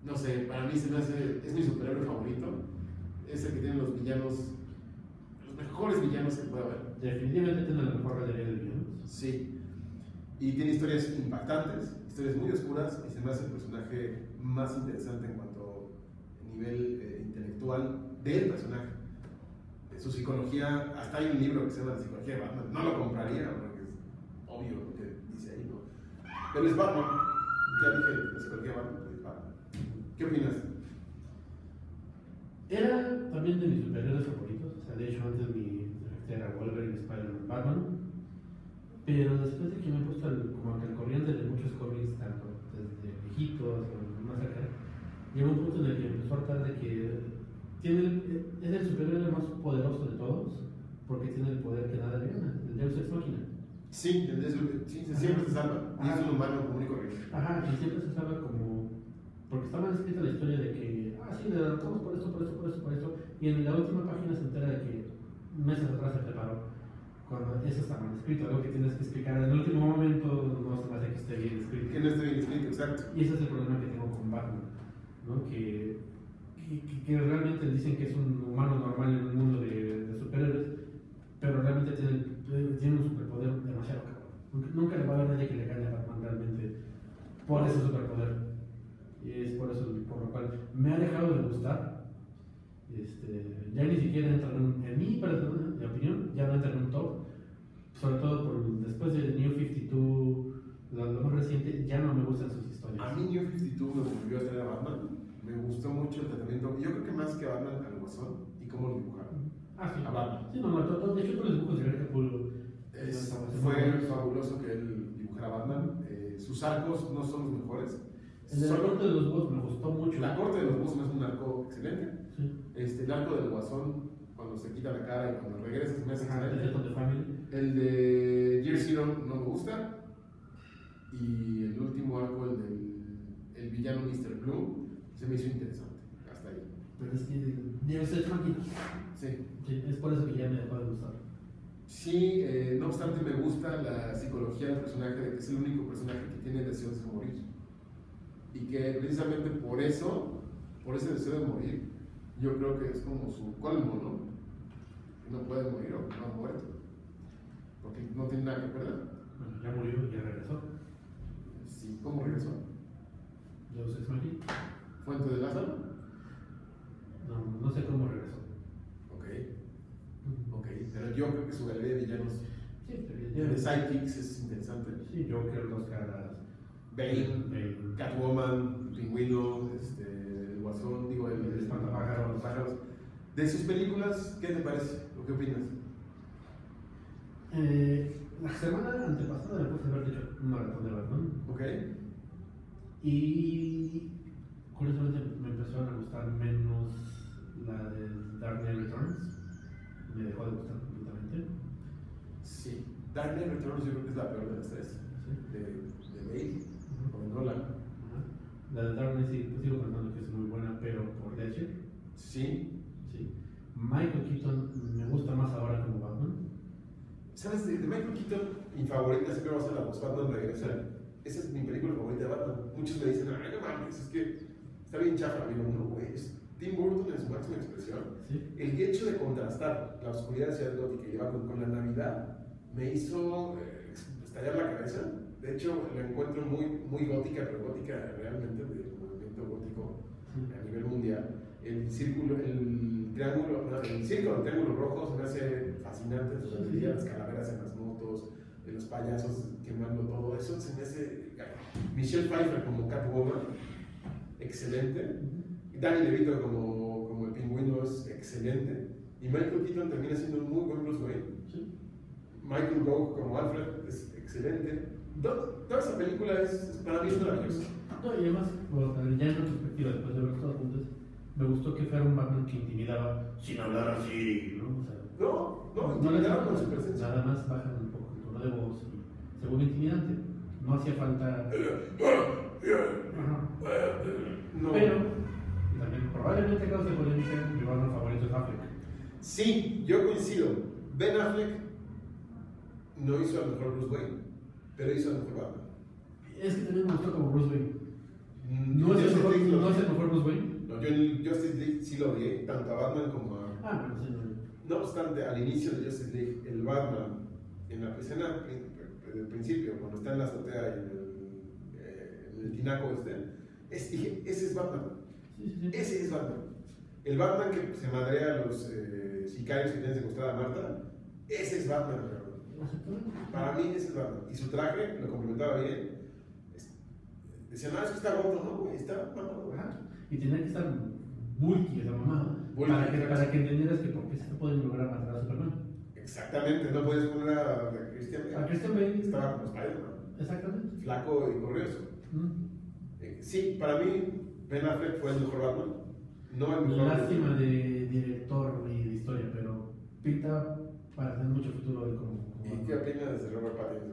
no sé, para mí se me hace, es mi superhéroe favorito. Es el que tiene los villanos, los mejores villanos que puede haber. Definitivamente tiene la mejor galería de villanos. Sí. Y tiene historias impactantes, historias muy oscuras, y se me hace el personaje más interesante en cuanto a nivel eh, intelectual del personaje. De su psicología, hasta hay un libro que se llama La psicología de Batman. No lo compraría porque es obvio lo que dice ahí, ¿no? Pero es Batman. Ya dije, la psicología de Batman, pues es Batman. ¿Qué opinas? Era también de mis superhéroes favoritos. O sea, de hecho, antes mi era Wolverine, Spider-Man, Batman. Pero después de que me he puesto el, como que el corriente de muchos cómics, tanto desde viejitos o más acá, llegó un punto en el que empezó a hartar de que tiene, es el superhéroe más poderoso de todos, porque tiene el poder que nada le gana, el Deus Ex Machina. Sí, el Deus, sí, siempre se salva. Y es un humano común y corriente. Ajá, y siempre se salva como. Porque está mal escrita la historia de que, ah, sí, le derrotamos por esto, por esto, por esto, por esto, y en la última página se entera de que meses atrás se preparó. Cuando eso está mal escrito, algo que tienes que explicar en el último momento, no se me hace que esté bien escrito. Que no esté bien escrito, exacto. Y ese es el problema que tengo con Batman, ¿no? Que, que, que realmente dicen que es un humano normal en un mundo de, de superhéroes, pero realmente tiene, tiene un superpoder demasiado cabrón. Nunca, nunca le va a haber nadie que le gane a Batman realmente por ese superpoder. Y es por eso por lo cual me ha dejado de gustar. Este, ya ni siquiera entra en, en mi, mi opinión, ya no entra en un top, sobre todo por, después de New cincuenta y dos, lo, lo más reciente, ya no me gustan sus historias. A mí New cincuenta y dos me volvió a traer a Batman, me gustó mucho el tratamiento, yo creo que más que Batman al Guasón y cómo lo dibujaron. Ah, sí. A Batman. Sí, no, no, todo, de hecho todos los dibujos de Greg Capullo Es, fue fabuloso que él dibujara a Batman, eh, sus arcos no son los mejores. El de la Solo- corte de los búhos me gustó mucho. La corte de los búhos es un arco excelente. Sí. Este, el arco del Guasón, cuando se quita la cara y cuando regresa, se me hace Ajá, el de excelente. Death of the Family. El de Year Zero no me gusta. Y el último arco, el del el villano mister Blue, se me hizo interesante. Hasta ahí. Pero es que Deus Ex Machina. Sí. Sí, es por eso que ya me dejó de gustar. Sí, eh, no obstante, me gusta la psicología del personaje, de que es el único personaje que tiene deseos de morir. Y que precisamente por eso, por ese deseo de morir, yo creo que es como su colmo, ¿no? Que no puede morir o que no ha muerto. Porque no tiene nada que perder. Bueno, ya murió y ya regresó. Sí, ¿cómo regresó? Deus Ex Machina. ¿Fuente de Lázaro? No, no sé cómo regresó. Ok, ok. Pero yo creo que su galería de villanos Sí, pero de ya. sidekicks es interesante. Sí, Joker, dos caras. Bane, Bane. Catwoman, Pingüino, este, el Guasón, digo, el, El Espantapájaros. Espantapájaros. De sus películas, ¿qué te parece? ¿O qué opinas? Eh, la semana antepasada me puse a ver, de hecho, un maratón de Batman. Ok. Y curiosamente me empezaron a gustar menos la de Dark Knight Returns. Me dejó de gustar completamente. Sí. Dark Knight Returns yo creo que es la peor de las tres. Sí. De, de Bale, Ujú. o de Nolan. Ajá. La de Dark Knight sí, pues sigo pensando que es muy buena, pero por Ledger. Sí. Sí. Michael Keaton me gusta más ahora como Batman. ¿Sabes? De, de Michael Keaton, mi favorita siempre va a ser la voz Batman regresa. Esa es mi película favorita de Batman. Muchos me dicen, ay, no mames, es que está bien chafa. Digo, no, güey, es Tim Burton en su máxima expresión. Sí. El hecho de contrastar la oscuridad de Ciudad Gótica y llevar con, con la Navidad me hizo eh, estallar la cabeza. De hecho, la encuentro muy, muy gótica, pero gótica realmente del movimiento gótico a nivel mundial. El círculo, el triángulo, no, el círculo del triángulo rojo se me hace fascinante. Se me veía las calaveras en las motos, de los payasos quemando todo eso. Se me hace. Michelle Pfeiffer como Catwoman, excelente. Danny DeVito como, como el Pingüino es excelente. Y Michael Keaton termina siendo un muy buen Bruce Wayne. Sí. Michael Gough como Alfred es excelente. Toda, toda esa película es, para mí es maravillosa. No, y además, bueno, ya en retrospectiva, después de verlos todos juntos, me gustó que fuera un Batman que intimidaba sin hablar así, ¿no? O sea, No, no, no le intimidaron con su presencia. nada más bajan un poco el tono de voz y se vuelve intimidante. No hacía falta. Ajá. No. Pero, y también probablemente cause polémica, mi Batman favorito es Affleck. Sí, yo coincido. Ben Affleck no hizo al mejor Bruce Wayne, pero hizo al mejor Batman. Es que también me gustó como Bruce Wayne. Mm, No es, el yo mejor, sentí lo- no es el mejor sí lo odié, tanto a Batman como a... Ah, bueno, sí, no. No obstante, al inicio de Justice League, el Batman, en la escena del principio, cuando está en la azotea y en el, eh, en el tinaco este, es, dije, ese es Batman. Sí, sí, sí. Ese es Batman. El Batman que se madrea a los eh, sicarios que tienen secuestrada a Marta, ese es Batman. Para mí ese es Batman. Y su traje lo complementaba bien. Decía, no, es que está gordo, no, güey, está mamado. Y tenía que estar bulky esa mamada. Bulky, Para que, exacto. para que entendieras que por qué se pueden lograr matar a Superman. Exactamente, no puedes poner a, a Christian Bale. A Christian Bale. Estaba como Spider-Man. Exactamente. Flaco y corrioso. Mm. Eh, sí, para mí, Ben Affleck fue el mejor Batman. No el mejor. Lástima de director y de historia, pero pinta para tener mucho futuro él como. como ¿Y qué opinas de Robert Pattinson?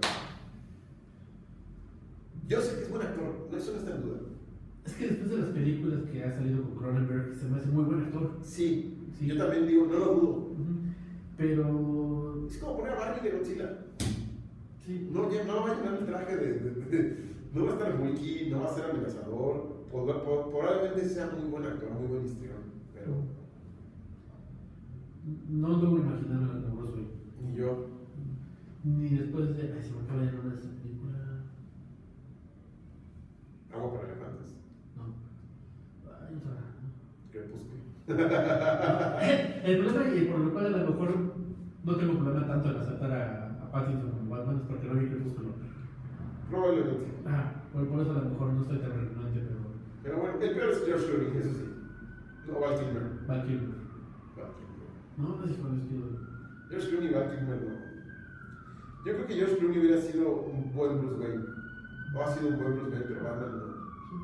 Yo sé que es buen actor, no, eso no está en duda. Es que después de las películas que ha salido con Cronenberg, se me hace muy buen actor. Sí, Sí. yo también digo, no lo dudo. Ujú. Pero. Es como poner a Barbie de Godzilla. Sí. No, ya no va a llenar el traje de, de- de- no va a estar bulky, no va a ser amenazador. Por- por- probablemente sea muy buen actor, muy buen histrión, pero No logro imaginarme como Bruce Wayne. ni yo. Ni después de. Ay, se me acaba de llamar esta película. Agua para elefantes, No. Ay, otra. crepúsculo. El problema, y por lo cual a lo mejor no tengo problema tanto en aceptar a, a Pattinson como Batman, es porque no vi Crepúsculo. Probablemente. Ah, por, por eso a lo mejor no estoy tan renuente, pero. Pero bueno, el peor es George Clooney, eso sí. No, Val Kilmer. Val Kilmer. Val Kilmer. No, no sé cuál es que. George Clooney y Val Kilmer no. Yo creo que George Clooney hubiera sido un buen Bruce Wayne. O ha sido un buen Bruce Wayne, pero Batman no.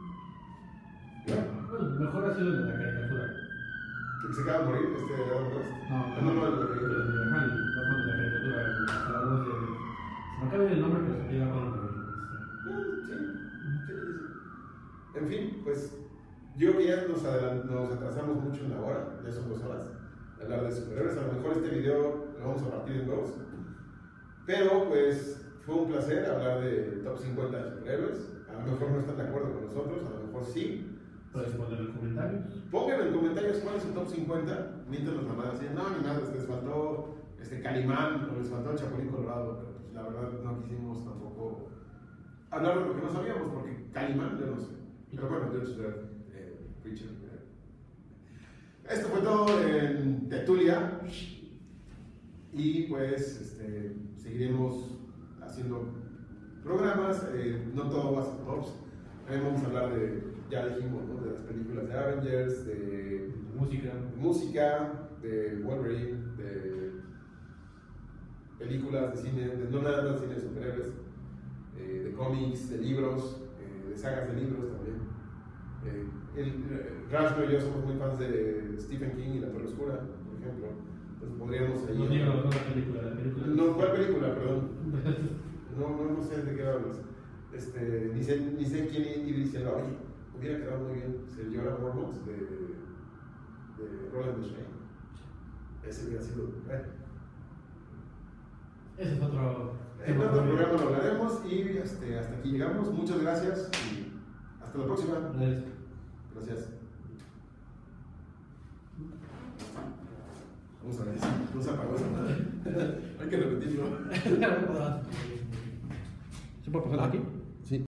Bueno, mejor ha sido el de la caricatura. ¿Que se acaba de morir este Adam West? No, Ah, no, no, el de la el película. de Ajá, el Batman de la caricatura, hasta la voz de. Se me acaba de ir el nombre, pero se pega con el. Ah, sí, sí, sí. En fin, pues yo creo que ya nos, adelan- nos atrasamos mucho en la hora, ya son dos horas, de hablar de superhéroes. A lo mejor este video lo vamos a partir en dos. Pero pues fue un placer hablar de top cincuenta de superhéroes. A lo mejor no están de acuerdo con nosotros, a lo mejor sí. Puedes poner en comentarios. Pongan en comentarios cuál es su top cincuenta. Mientras los mamadas así, no, ni nada, les faltó este Calimán o les faltó el Chapulín Colorado. Pero pues la verdad no quisimos tampoco hablar de lo que no sabíamos, porque Calimán yo no sé. Pero bueno, George Dredd, eh, Preacher. eh. Esto fue todo en Tertulia. Y pues este, seguiremos haciendo programas. eh, no todo va a ser tops. También vamos a hablar de, ya dijimos, ¿no? De las películas de Avengers, de Música. música, de Wolverine, de películas, de cine, de, no nada más cine de superhéroes, eh, de cómics, de libros, eh, de sagas de libros también. Eh, el, eh, Rasmo y yo somos muy fans de Stephen King y La Torre Oscura, por ejemplo. Entonces podríamos ahí. Los libros, no la película, la película. No, ¿cuál película? Perdón. No, no, no sé de qué hablas. Este, ni, sé, ni sé quién ir diciendo, oye, hubiera quedado muy bien ser Jorah Mormont de, de Roland Deschain. Ese hubiera sido. Eh. Ese es otro. En otro programa lo hablaremos y este, hasta aquí llegamos. Muchas gracias y hasta la próxima. Gracias. Gracias. Vamos a ver si no se apagó esa madre. Hay que repetirlo. ¿Se puede pasar aquí?